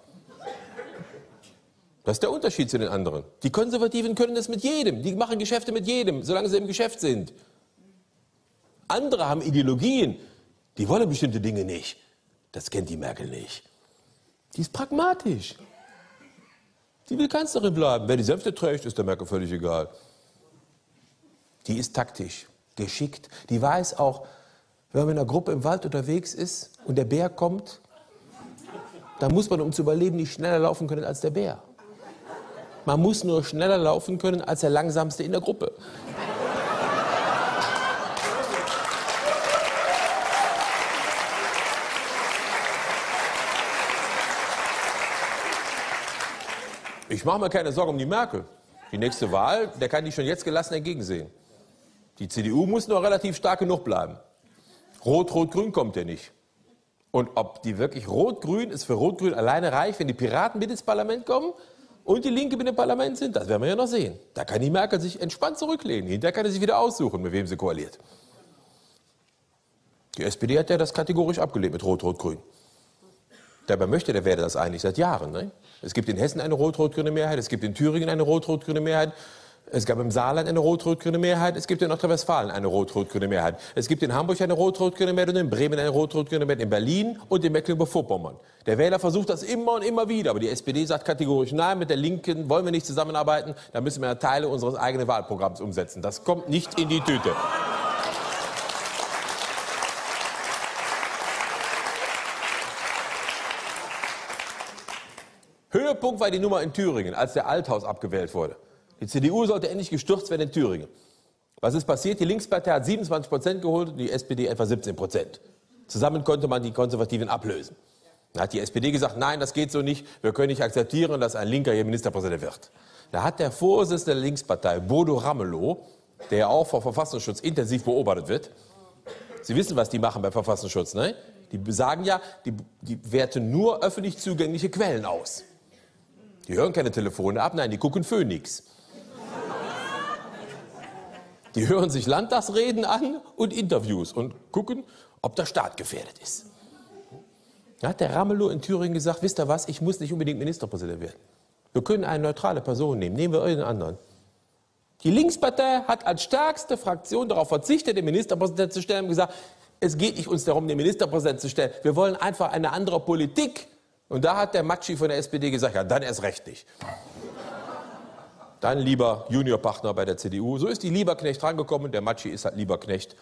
Das ist der Unterschied zu den anderen. Die Konservativen können das mit jedem. Die machen Geschäfte mit jedem, solange sie im Geschäft sind. Andere haben Ideologien. Die wollen bestimmte Dinge nicht. Das kennt die Merkel nicht. Die ist pragmatisch. Die will Kanzlerin bleiben. Wer die Sänfte trägt, ist der Merkel völlig egal. Die ist taktisch, geschickt. Die weiß auch, Wenn man in einer Gruppe im Wald unterwegs ist und der Bär kommt, dann muss man, um zu überleben, nicht schneller laufen können als der Bär. Man muss nur schneller laufen können als der Langsamste in der Gruppe. Ich mache mir keine Sorgen um die Merkel. Die nächste Wahl, der kann die schon jetzt gelassen entgegensehen. Die C D U muss noch relativ stark genug bleiben. Rot-Rot-Grün kommt ja nicht. Und ob die wirklich Rot-Grün ist für Rot-Grün alleine reich, wenn die Piraten mit ins Parlament kommen und die Linke mit im Parlament sind, das werden wir ja noch sehen. Da kann die Merkel sich entspannt zurücklehnen. Hinterher kann sie sich wieder aussuchen, mit wem sie koaliert. Die S P D hat ja das kategorisch abgelehnt mit Rot-Rot-Grün. Dabei möchte der Werde das eigentlich seit Jahren. Ne? Es gibt in Hessen eine rot-rot-grüne Mehrheit, es gibt in Thüringen eine rot-rot-grüne Mehrheit, es gab im Saarland eine rot-rot-grüne Mehrheit, es gibt in Nordrhein-Westfalen eine rot-rot-grüne Mehrheit, es gibt in Hamburg eine rot-rot-grüne Mehrheit und in Bremen eine rot-rot-grüne Mehrheit, in Berlin und in Mecklenburg-Vorpommern. Der Wähler versucht das immer und immer wieder, aber die S P D sagt kategorisch, nein, mit der Linken wollen wir nicht zusammenarbeiten, da müssen wir Teile unseres eigenen Wahlprogramms umsetzen. Das kommt nicht in die Tüte. Höhepunkt war die Nummer in Thüringen, als der Althaus abgewählt wurde. Die C D U sollte endlich gestürzt werden in Thüringen. Was ist passiert? Die Linkspartei hat siebenundzwanzig Prozent geholt und die S P D etwa siebzehn Prozent. Zusammen konnte man die Konservativen ablösen. Da hat die S P D gesagt, nein, das geht so nicht, wir können nicht akzeptieren, dass ein Linker hier Ministerpräsident wird. Da hat der Vorsitzende der Linkspartei, Bodo Ramelow, der ja auch vor Verfassungsschutz intensiv beobachtet wird, Sie wissen, was die machen beim Verfassungsschutz, ne? Die sagen ja, die, die werten nur öffentlich zugängliche Quellen aus. Die hören keine Telefone ab, nein, die gucken Phoenix. Die hören sich Landtagsreden an und Interviews und gucken, ob der Staat gefährdet ist. Da hat der Ramelow in Thüringen gesagt, wisst ihr was, ich muss nicht unbedingt Ministerpräsident werden. Wir können eine neutrale Person nehmen, nehmen wir irgendeinen anderen. Die Linkspartei hat als stärkste Fraktion darauf verzichtet, den Ministerpräsidenten zu stellen und gesagt, es geht nicht uns darum, den Ministerpräsidenten zu stellen, wir wollen einfach eine andere Politik. Und da hat der Matschi von der S P D gesagt, ja, dann erst recht nicht. Dann lieber Juniorpartner bei der C D U. So ist die Lieberknecht rangekommen. Der Matschi ist halt Lieberknecht,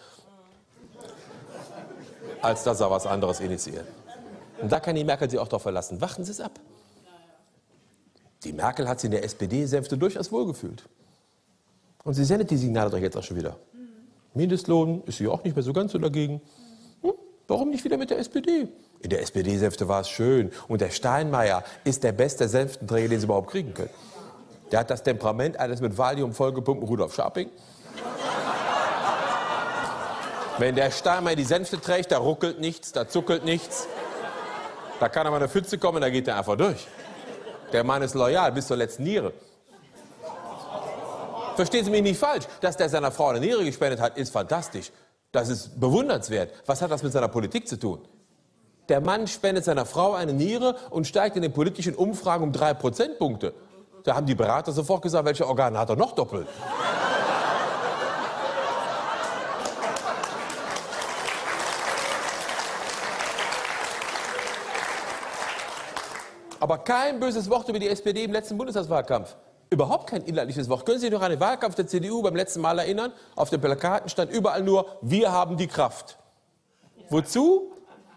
als dass er was anderes initiiert. Und da kann die Merkel sich auch darauf verlassen. Warten Sie es ab. Die Merkel hat sich in der S P D-Sänfte durchaus wohlgefühlt. Und sie sendet die Signale doch jetzt auch schon wieder. Mindestlohn ist sie auch nicht mehr so ganz so dagegen. Hm, warum nicht wieder mit der S P D? In der S P D-Sänfte war es schön. Und der Steinmeier ist der beste Sänftenträger, den Sie überhaupt kriegen können. Der hat das Temperament eines mit Valium vollgepumpten Rudolf Scharping. Wenn der Steinmeier die Sänfte trägt, da ruckelt nichts, da zuckelt nichts. Da kann er mal eine Pfütze kommen, da geht er einfach durch. Der Mann ist loyal bis zur letzten Niere. Verstehen Sie mich nicht falsch, dass der seiner Frau eine Niere gespendet hat, ist fantastisch. Das ist bewundernswert. Was hat das mit seiner Politik zu tun? Der Mann spendet seiner Frau eine Niere und steigt in den politischen Umfragen um drei Prozentpunkte. Da haben die Berater sofort gesagt, welche Organe hat er noch doppelt? Aber kein böses Wort über die S P D im letzten Bundestagswahlkampf. Überhaupt kein inhaltliches Wort. Können Sie sich noch an den Wahlkampf der C D U beim letzten Mal erinnern? Auf den Plakaten stand überall nur, wir haben die Kraft. Wozu?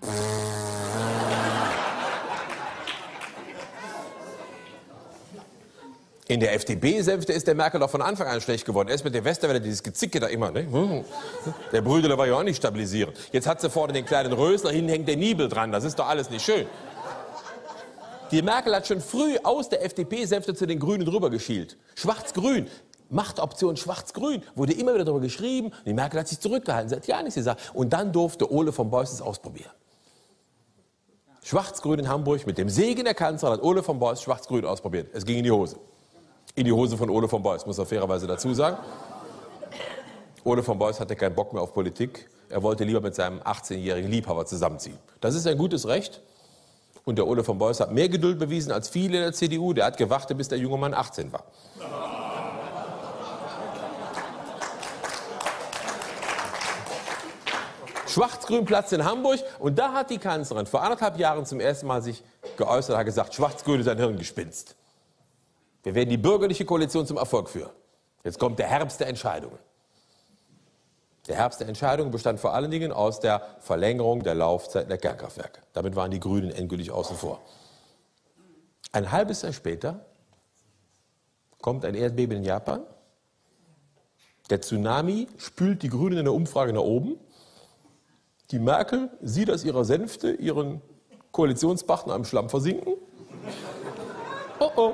In der F D P-Sänfte ist der Merkel doch von Anfang an schlecht geworden. Erst mit der Westerwelle, dieses Gezicke da immer. Ne? Der Brüderle war ja auch nicht stabilisierend. Jetzt hat sie vorne den kleinen Rösler, hinten hängt der Nibel dran. Das ist doch alles nicht schön. Die Merkel hat schon früh aus der F D P-Sänfte zu den Grünen drüber geschielt. Schwarz-Grün, Machtoption Schwarz-Grün, wurde immer wieder darüber geschrieben. Die Merkel hat sich zurückgehalten, sie hat ja nichts gesagt. Und dann durfte Ole von Beust es ausprobieren. Schwarz-Grün in Hamburg, mit dem Segen der Kanzlerin hat Ole von Beust Schwarz-Grün ausprobiert. Es ging in die Hose. In die Hose von Ole von Beust, muss er fairerweise dazu sagen. Ole von Beust hatte keinen Bock mehr auf Politik. Er wollte lieber mit seinem achtzehnjährigen Liebhaber zusammenziehen. Das ist ein gutes Recht. Und der Ole von Beust hat mehr Geduld bewiesen als viele in der C D U. Der hat gewartet, bis der junge Mann achtzehn war. Schwarz-Grün Platz in Hamburg. Und da hat die Kanzlerin vor anderthalb Jahren zum ersten Mal sich geäußert und hat gesagt, Schwarz-Grün ist ein Hirngespinst. Wir werden die bürgerliche Koalition zum Erfolg führen. Jetzt kommt der Herbst der Entscheidungen. Der Herbst der Entscheidung bestand vor allen Dingen aus der Verlängerung der Laufzeit der Kernkraftwerke. Damit waren die Grünen endgültig außen vor. Ein halbes Jahr später kommt ein Erdbeben in Japan. Der Tsunami spült die Grünen in der Umfrage nach oben. Die Merkel sieht aus ihrer Sänfte ihren Koalitionspartner im Schlamm versinken. Oh oh.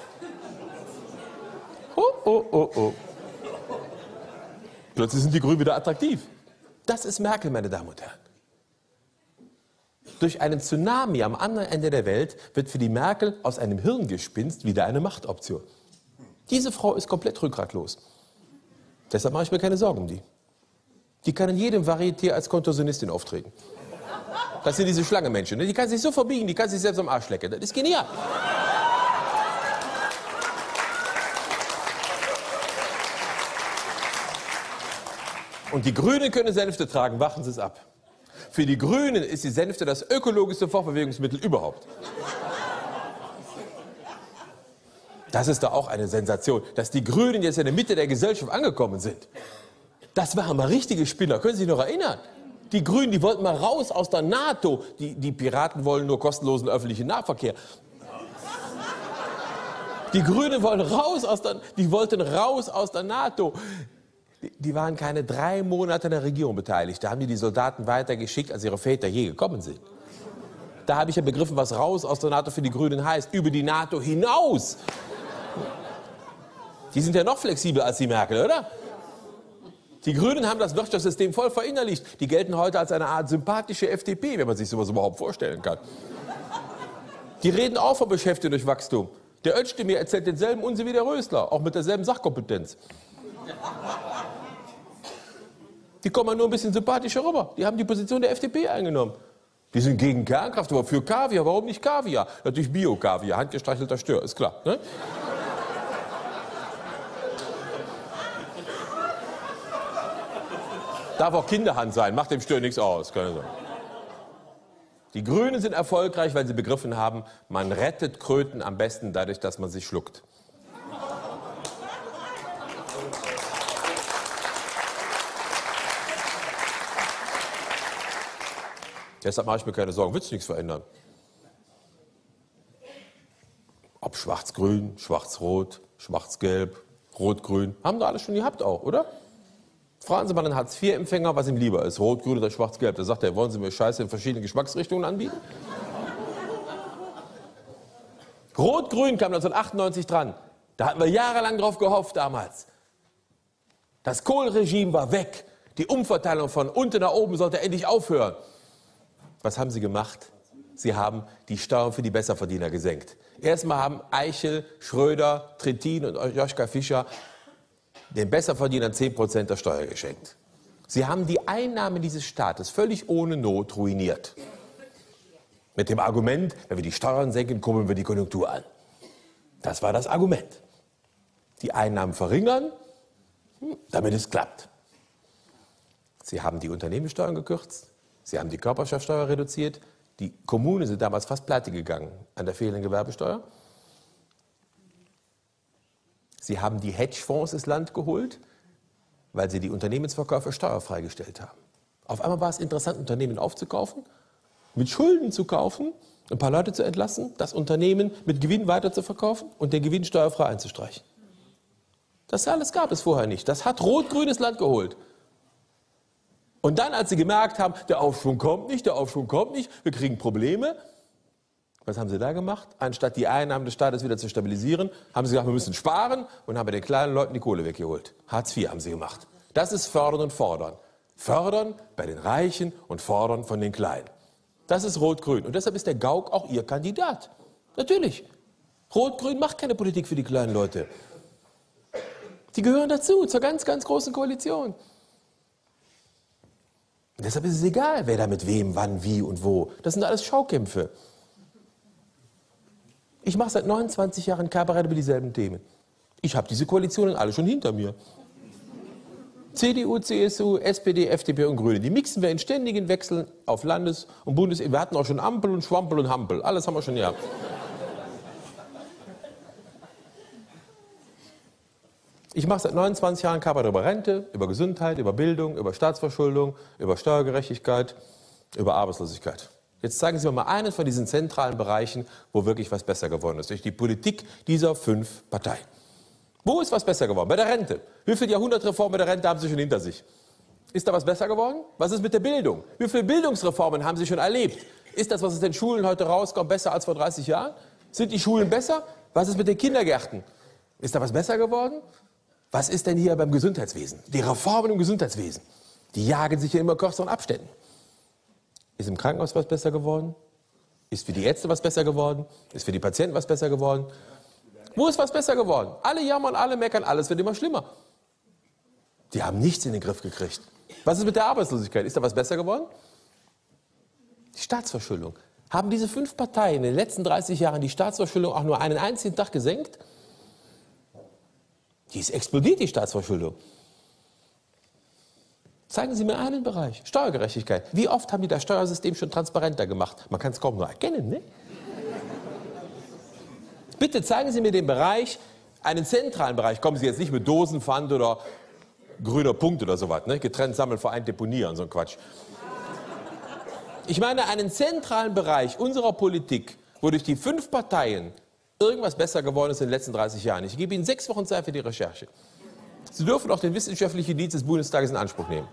Oh oh oh oh. Plötzlich sind die Grünen wieder attraktiv. Das ist Merkel, meine Damen und Herren. Durch einen Tsunami am anderen Ende der Welt wird für die Merkel aus einem Hirngespinst wieder eine Machtoption. Diese Frau ist komplett rückgratlos. Deshalb mache ich mir keine Sorgen um die. Die kann in jedem Varieté als Kontorsionistin auftreten. Das sind diese Schlangenmenschen. Die kann sich so verbiegen, die kann sich selbst am Arsch lecken. Das ist genial. Und die Grünen können Sänfte tragen, wachen Sie es ab. Für die Grünen ist die Sänfte das ökologischste Fortbewegungsmittel überhaupt. Das ist doch auch eine Sensation, dass die Grünen jetzt in der Mitte der Gesellschaft angekommen sind. Das waren mal richtige Spinner, können Sie sich noch erinnern? Die Grünen, die wollten mal raus aus der NATO. Die, die Piraten wollen nur kostenlosen öffentlichen Nahverkehr. Die Grünen wollen raus aus der, die wollten raus aus der NATO. Die, die waren keine drei Monate in der Regierung beteiligt. Da haben die die Soldaten weitergeschickt, als ihre Väter je gekommen sind. Da habe ich ja begriffen, was raus aus der NATO für die Grünen heißt. Über die NATO hinaus. Die sind ja noch flexibler als die Merkel, oder? Die Grünen haben das Wirtschaftssystem voll verinnerlicht. Die gelten heute als eine Art sympathische F D P, wenn man sich sowas überhaupt vorstellen kann. Die reden auch von Beschäftigung durch Wachstum. Der Özdemir erzählt denselben Unsinn wie der Rösler, auch mit derselben Sachkompetenz. Die kommen nur ein bisschen sympathischer rüber. Die haben die Position der F D P eingenommen. Die sind gegen Kernkraft, aber für Kaviar. Warum nicht Kaviar? Natürlich Bio-Kaviar, handgestreichelter Stör, ist klar. Ne? Darf auch Kinderhand sein, macht dem Stör nichts aus. Die Grünen sind erfolgreich, weil sie begriffen haben, man rettet Kröten am besten dadurch, dass man sie schluckt. Deshalb mache ich mir keine Sorgen, wird sich nichts verändern. Ob schwarz-grün, schwarz-rot, schwarz-gelb, rot-grün, haben da alles schon gehabt auch, oder? Fragen Sie mal einen Hartz vier Empfänger, was ihm lieber ist, rot-grün oder schwarz-gelb. Da sagt er, wollen Sie mir Scheiße in verschiedenen Geschmacksrichtungen anbieten? Rot-grün kam neunzehnhundertachtundneunzig dran. Da hatten wir jahrelang drauf gehofft damals. Das Kohl-Regime war weg. Die Umverteilung von unten nach oben sollte endlich aufhören. Was haben Sie gemacht? Sie haben die Steuern für die Besserverdiener gesenkt. Erstmal haben Eichel, Schröder, Trittin und Joschka Fischer den Besserverdienern zehn Prozent der Steuer geschenkt. Sie haben die Einnahmen dieses Staates völlig ohne Not ruiniert. Mit dem Argument, wenn wir die Steuern senken, kurbeln wir die Konjunktur an. Das war das Argument. Die Einnahmen verringern, damit es klappt. Sie haben die Unternehmenssteuern gekürzt, Sie haben die Körperschaftsteuer reduziert, die Kommunen sind damals fast pleite gegangen an der fehlenden Gewerbesteuer. Sie haben die Hedgefonds ins Land geholt, weil sie die Unternehmensverkäufe steuerfrei gestellt haben. Auf einmal war es interessant, Unternehmen aufzukaufen, mit Schulden zu kaufen, ein paar Leute zu entlassen, das Unternehmen mit Gewinn weiter zu verkaufen und den Gewinn steuerfrei einzustreichen. Das alles gab es vorher nicht. Das hat rot-grünes Land geholt. Und dann, als sie gemerkt haben, der Aufschwung kommt nicht, der Aufschwung kommt nicht, wir kriegen Probleme, was haben sie da gemacht? Anstatt die Einnahmen des Staates wieder zu stabilisieren, haben sie gesagt, wir müssen sparen und haben den kleinen Leuten die Kohle weggeholt. Hartz vier haben sie gemacht. Das ist Fördern und Fordern. Fördern bei den Reichen und fordern von den Kleinen. Das ist Rot-Grün. Und deshalb ist der Gauck auch Ihr Kandidat. Natürlich. Rot-Grün macht keine Politik für die kleinen Leute. Die gehören dazu, zur ganz, ganz großen Koalition. Und deshalb ist es egal, wer da mit wem, wann, wie und wo. Das sind alles Schaukämpfe. Ich mache seit neunundzwanzig Jahren Kabarett über dieselben Themen. Ich habe diese Koalitionen alle schon hinter mir. C D U, C S U, S P D, F D P und Grüne. Die mixen wir in ständigen Wechseln auf Landes- und Bundesebene. Wir hatten auch schon Ampel und Schwampel und Hampel. Alles haben wir schon gehabt. Ich mache seit neunundzwanzig Jahren Kabarett über Rente, über Gesundheit, über Bildung, über Staatsverschuldung, über Steuergerechtigkeit, über Arbeitslosigkeit. Jetzt zeigen Sie mir mal einen von diesen zentralen Bereichen, wo wirklich was besser geworden ist, durch die Politik dieser fünf Parteien. Wo ist was besser geworden? Bei der Rente. Wie viele Jahrhundertreformen bei der Rente haben Sie schon hinter sich? Ist da was besser geworden? Was ist mit der Bildung? Wie viele Bildungsreformen haben Sie schon erlebt? Ist das, was aus den Schulen heute rauskommt, besser als vor dreißig Jahren? Sind die Schulen besser? Was ist mit den Kindergärten? Ist da was besser geworden? Was ist denn hier beim Gesundheitswesen? Die Reformen im Gesundheitswesen, die jagen sich in immer kürzeren Abständen. Ist im Krankenhaus was besser geworden? Ist für die Ärzte was besser geworden? Ist für die Patienten was besser geworden? Wo ist was besser geworden? Alle jammern, alle meckern, alles wird immer schlimmer. Die haben nichts in den Griff gekriegt. Was ist mit der Arbeitslosigkeit? Ist da was besser geworden? Die Staatsverschuldung. Haben diese fünf Parteien in den letzten dreißig Jahren die Staatsverschuldung auch nur einen einzigen Tag gesenkt? Die ist explodiert, die Staatsverschuldung. Zeigen Sie mir einen Bereich. Steuergerechtigkeit. Wie oft haben die das Steuersystem schon transparenter gemacht? Man kann es kaum nur erkennen, ne? Bitte zeigen Sie mir den Bereich, einen zentralen Bereich. Kommen Sie jetzt nicht mit Dosenpfand oder grüner Punkt oder sowas, ne? Getrennt sammeln, vereint deponieren, so ein Quatsch. Ich meine einen zentralen Bereich unserer Politik, wo durch die fünf Parteien irgendwas besser geworden ist in den letzten dreißig Jahren. Ich gebe Ihnen sechs Wochen Zeit für die Recherche. Sie dürfen auch den wissenschaftlichen Dienst des Bundestages in Anspruch nehmen.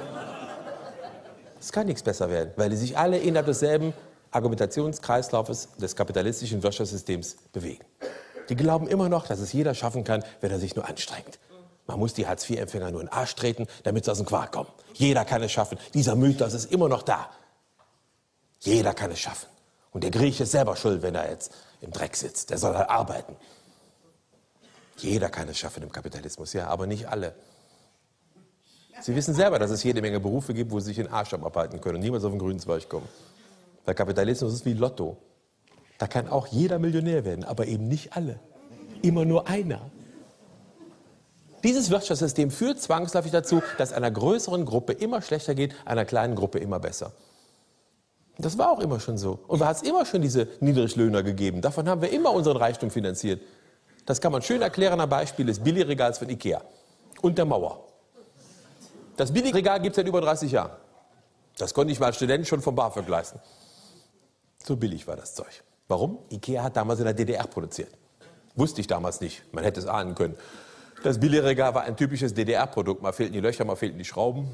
Es kann nichts besser werden, weil die sich alle innerhalb desselben Argumentationskreislaufes des kapitalistischen Wirtschaftssystems bewegen. Die glauben immer noch, dass es jeder schaffen kann, wenn er sich nur anstrengt. Man muss die Hartz vier Empfänger nur in den Arsch treten, damit sie aus dem Quark kommen. Jeder kann es schaffen. Dieser Mythos ist immer noch da. Jeder kann es schaffen. Und der Grieche ist selber schuld, wenn er jetzt im Dreck sitzt. Der soll halt arbeiten. Jeder kann es schaffen im Kapitalismus, ja, aber nicht alle. Sie wissen selber, dass es jede Menge Berufe gibt, wo Sie sich den Arsch abarbeiten können und niemals auf den grünen Zweig kommen. Weil Kapitalismus ist wie Lotto. Da kann auch jeder Millionär werden, aber eben nicht alle. Immer nur einer. Dieses Wirtschaftssystem führt zwangsläufig dazu, dass einer größeren Gruppe immer schlechter geht, einer kleinen Gruppe immer besser. Das war auch immer schon so. Und da hat es immer schon diese Niedriglöhner gegeben. Davon haben wir immer unseren Reichtum finanziert. Das kann man schön erklären am Beispiel des Billigregals von Ikea und der Mauer. Das Billigregal gibt es seit über dreißig Jahren. Das konnte ich mal als Student schon vom BAföG leisten. So billig war das Zeug. Warum? Ikea hat damals in der D D R produziert. Wusste ich damals nicht. Man hätte es ahnen können. Das Billigregal war ein typisches D D R-Produkt. Mal fehlten die Löcher, mal fehlten die Schrauben.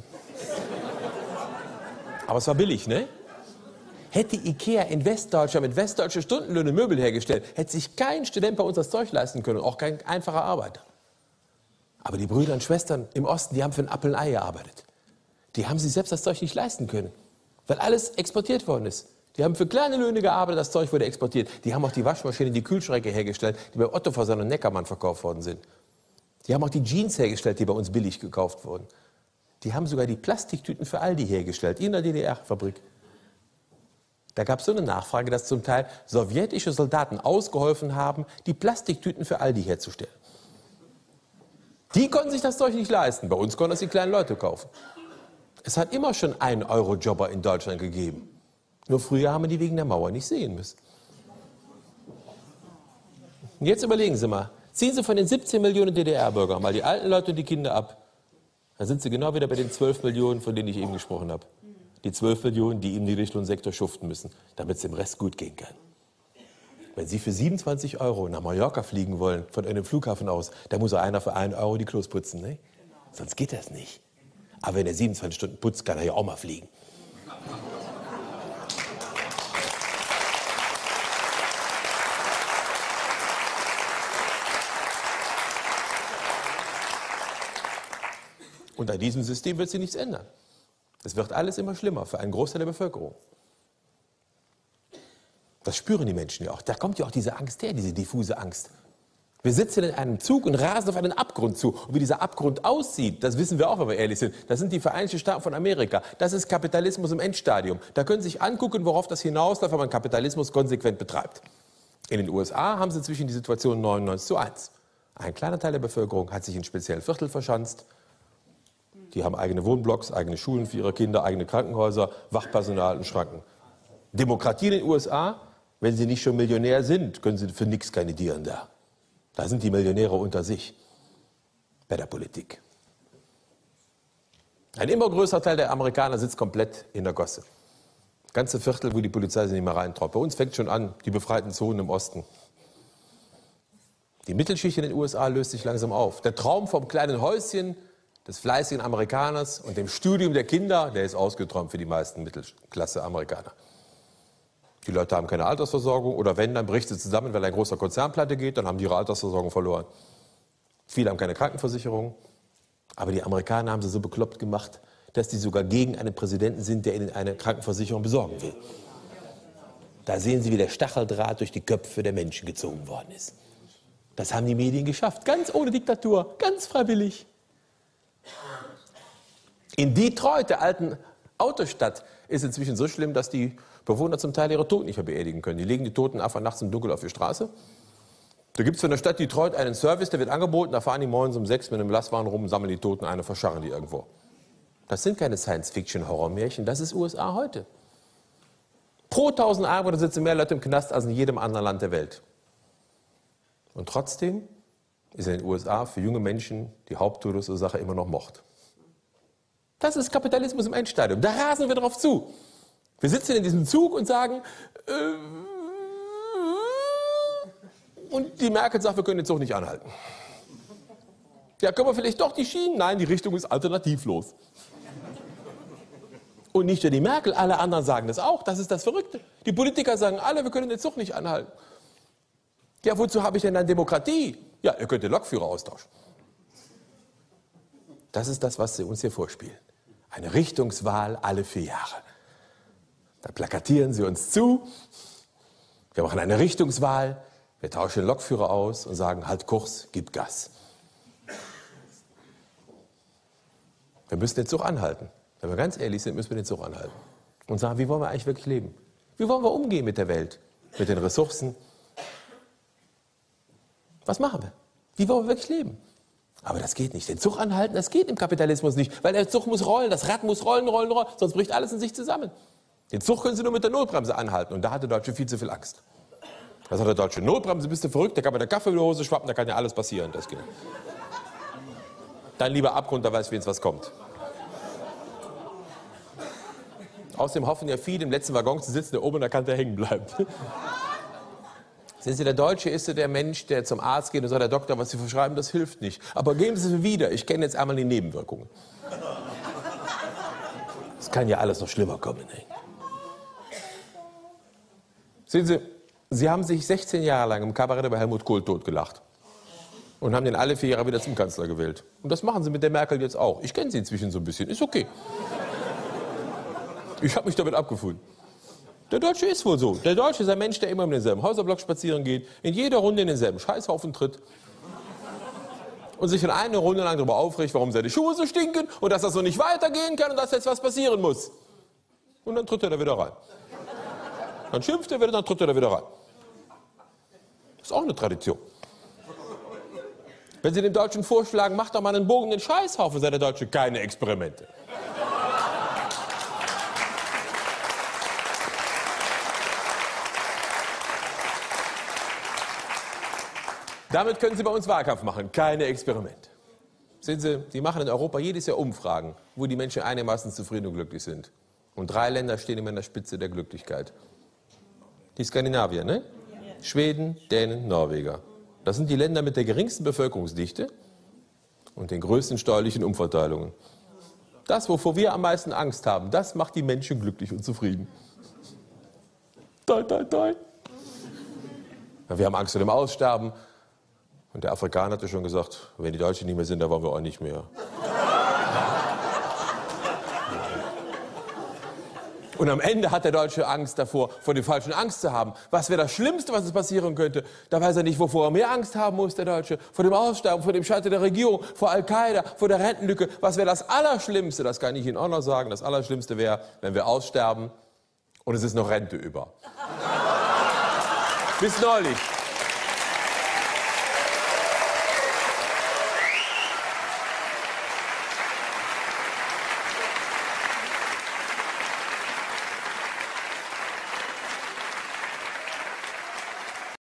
Aber es war billig, ne? Hätte Ikea in Westdeutschland mit westdeutsche Stundenlöhne Möbel hergestellt, hätte sich kein Student bei uns das Zeug leisten können, auch kein einfacher Arbeiter. Aber die Brüder und Schwestern im Osten, die haben für ein Apfel und Ei gearbeitet. Die haben sich selbst das Zeug nicht leisten können, weil alles exportiert worden ist. Die haben für kleine Löhne gearbeitet, das Zeug wurde exportiert. Die haben auch die Waschmaschine, die Kühlschränke hergestellt, die bei Otto Versand und Neckermann verkauft worden sind. Die haben auch die Jeans hergestellt, die bei uns billig gekauft wurden. Die haben sogar die Plastiktüten für Aldi hergestellt, in der D D R-Fabrik. Da gab es so eine Nachfrage, dass zum Teil sowjetische Soldaten ausgeholfen haben, die Plastiktüten für Aldi herzustellen. Die konnten sich das Zeug nicht leisten. Bei uns konnten das die kleinen Leute kaufen. Es hat immer schon einen Euro-Jobber in Deutschland gegeben. Nur früher haben wir die wegen der Mauer nicht sehen müssen. Und jetzt überlegen Sie mal, ziehen Sie von den siebzehn Millionen D D R-Bürgern mal die alten Leute und die Kinder ab. Dann sind Sie genau wieder bei den zwölf Millionen, von denen ich eben gesprochen habe. Die zwölf Millionen, die im Niedriglohnsektor schuften müssen, damit es dem Rest gut gehen kann. Wenn Sie für siebenundzwanzig Euro nach Mallorca fliegen wollen, von einem Flughafen aus, dann muss einer für einen Euro die Klos putzen, ne? Sonst geht das nicht. Aber wenn er siebenundzwanzig Stunden putzt, kann er ja auch mal fliegen. Und an diesem System wird sich nichts ändern. Es wird alles immer schlimmer für einen Großteil der Bevölkerung. Das spüren die Menschen ja auch. Da kommt ja auch diese Angst her, diese diffuse Angst. Wir sitzen in einem Zug und rasen auf einen Abgrund zu. Und wie dieser Abgrund aussieht, das wissen wir auch, wenn wir ehrlich sind. Das sind die Vereinigten Staaten von Amerika. Das ist Kapitalismus im Endstadium. Da können Sie sich angucken, worauf das hinausläuft, wenn man Kapitalismus konsequent betreibt. In den U S A haben Sie inzwischen die Situation neunundneunzig zu eins. Ein kleiner Teil der Bevölkerung hat sich in speziellen Viertel verschanzt. Die haben eigene Wohnblocks, eigene Schulen für ihre Kinder, eigene Krankenhäuser, Wachpersonal und Schranken. Demokratie in den U S A, wenn Sie nicht schon Millionär sind, können Sie für nichts kandidieren da. Da sind die Millionäre unter sich. bei der Politik. Ein immer größerer Teil der Amerikaner sitzt komplett in der Gosse. Ganze Viertel, wo die Polizei sich nicht mehr reintraut. Bei uns fängt schon an, die befreiten Zonen im Osten. Die Mittelschicht in den U S A löst sich langsam auf. Der Traum vom kleinen Häuschen des fleißigen Amerikaners und dem Studium der Kinder, der ist ausgeträumt für die meisten Mittelklasse-Amerikaner. Die Leute haben keine Altersversorgung oder wenn, dann bricht sie zusammen, weil ein großer Konzern pleite geht, dann haben die ihre Altersversorgung verloren. Viele haben keine Krankenversicherung, aber die Amerikaner haben sie so bekloppt gemacht, dass die sogar gegen einen Präsidenten sind, der ihnen eine Krankenversicherung besorgen will. Da sehen Sie, wie der Stacheldraht durch die Köpfe der Menschen gezogen worden ist. Das haben die Medien geschafft, ganz ohne Diktatur, ganz freiwillig. In Detroit, der alten Autostadt, ist inzwischen so schlimm, dass die Bewohner zum Teil ihre Toten nicht mehr beerdigen können. Die legen die Toten einfach nachts im Dunkeln auf die Straße. Da gibt es von der Stadt Detroit einen Service, der wird angeboten, da fahren die morgens um sechs mit einem Lastwagen rum, sammeln die Toten ein und verscharren die irgendwo. Das sind keine Science-Fiction-Horrormärchen, das ist U S A heute. Pro tausend Einwohner sitzen mehr Leute im Knast als in jedem anderen Land der Welt. Und trotzdem ist in den U S A für junge Menschen die Haupttodesursache immer noch Mord. Das ist Kapitalismus im Endstadium, da rasen wir drauf zu. Wir sitzen in diesem Zug und sagen, äh, und die Merkel sagt, wir können den Zug nicht anhalten. Ja, können wir vielleicht doch die Schienen? Nein, die Richtung ist alternativlos. Und nicht nur die Merkel, alle anderen sagen das auch. Das ist das Verrückte. Die Politiker sagen alle, wir können den Zug nicht anhalten. Ja, wozu habe ich denn dann Demokratie? Ja, ihr könnt den Lokführer austauschen. Das ist das, was sie uns hier vorspielen. Eine Richtungswahl alle vier Jahre. Da plakatieren sie uns zu. Wir machen eine Richtungswahl. Wir tauschen den Lokführer aus und sagen, halt Kurs, gib Gas. Wir müssen den Zug anhalten. Wenn wir ganz ehrlich sind, müssen wir den Zug anhalten. Und sagen, wie wollen wir eigentlich wirklich leben? Wie wollen wir umgehen mit der Welt? Mit den Ressourcen? Was machen wir? Wie wollen wir wirklich leben? Aber das geht nicht. Den Zug anhalten, das geht im Kapitalismus nicht. Weil der Zug muss rollen, das Rad muss rollen, rollen, rollen. Sonst bricht alles in sich zusammen. Den Zug können Sie nur mit der Notbremse anhalten. Und da hat der Deutsche viel zu viel Angst. Da sagt der Deutsche, Notbremse, bist du verrückt? Da kann man den Kaffee über die Hose schwappen, da kann ja alles passieren. Das geht. Dann lieber Abgrund, da weiß wenigstens was kommt. Außerdem hoffen ja viele, im letzten Waggon zu sitzen, der oben an der Kante hängen bleibt. Sehen Sie, der Deutsche ist so der Mensch, der zum Arzt geht und sagt, der Doktor, was Sie verschreiben, das hilft nicht. Aber geben Sie es mir wieder, ich kenne jetzt einmal die Nebenwirkungen. Es kann ja alles noch schlimmer kommen. Ey. Sehen Sie, Sie haben sich sechzehn Jahre lang im Kabarett über Helmut Kohl totgelacht. Und haben den alle vier Jahre wieder zum Kanzler gewählt. Und das machen Sie mit der Merkel jetzt auch. Ich kenne Sie inzwischen so ein bisschen, ist okay. Ich habe mich damit abgefunden. Der Deutsche ist wohl so. Der Deutsche ist ein Mensch, der immer in denselben Häuserblock spazieren geht, in jeder Runde in denselben Scheißhaufen tritt und sich in eine Runde lang darüber aufregt, warum seine Schuhe so stinken und dass das so nicht weitergehen kann und dass jetzt was passieren muss. Und dann tritt er da wieder rein. Dann schimpft er wieder, dann tritt er da wieder rein. Das ist auch eine Tradition. Wenn Sie dem Deutschen vorschlagen, macht doch mal einen Bogen in den Scheißhaufen, sagt der Deutsche, keine Experimente. Damit können Sie bei uns Wahlkampf machen, keine Experimente. Sehen Sie, die machen in Europa jedes Jahr Umfragen, wo die Menschen einigermaßen zufrieden und glücklich sind. Und drei Länder stehen immer an der Spitze der Glücklichkeit. Die Skandinavier, ne? Schweden, Dänen, Norweger. Das sind die Länder mit der geringsten Bevölkerungsdichte und den größten steuerlichen Umverteilungen. Das, wovor wir am meisten Angst haben, das macht die Menschen glücklich und zufrieden. Toi, toi, toi. Wir haben Angst vor dem Aussterben. Und der Afrikaner hatte schon gesagt, wenn die Deutschen nicht mehr sind, dann wollen wir auch nicht mehr. Und am Ende hat der Deutsche Angst davor, vor dem falschen Angst zu haben. Was wäre das Schlimmste, was es passieren könnte? Da weiß er nicht, wovor er mehr Angst haben muss, der Deutsche. Vor dem Aussterben, vor dem Scheitern der Regierung, vor Al-Qaida, vor der Rentenlücke. Was wäre das Allerschlimmste? Das kann ich Ihnen auch noch sagen. Das Allerschlimmste wäre, wenn wir aussterben und es ist noch Rente über. Bis neulich.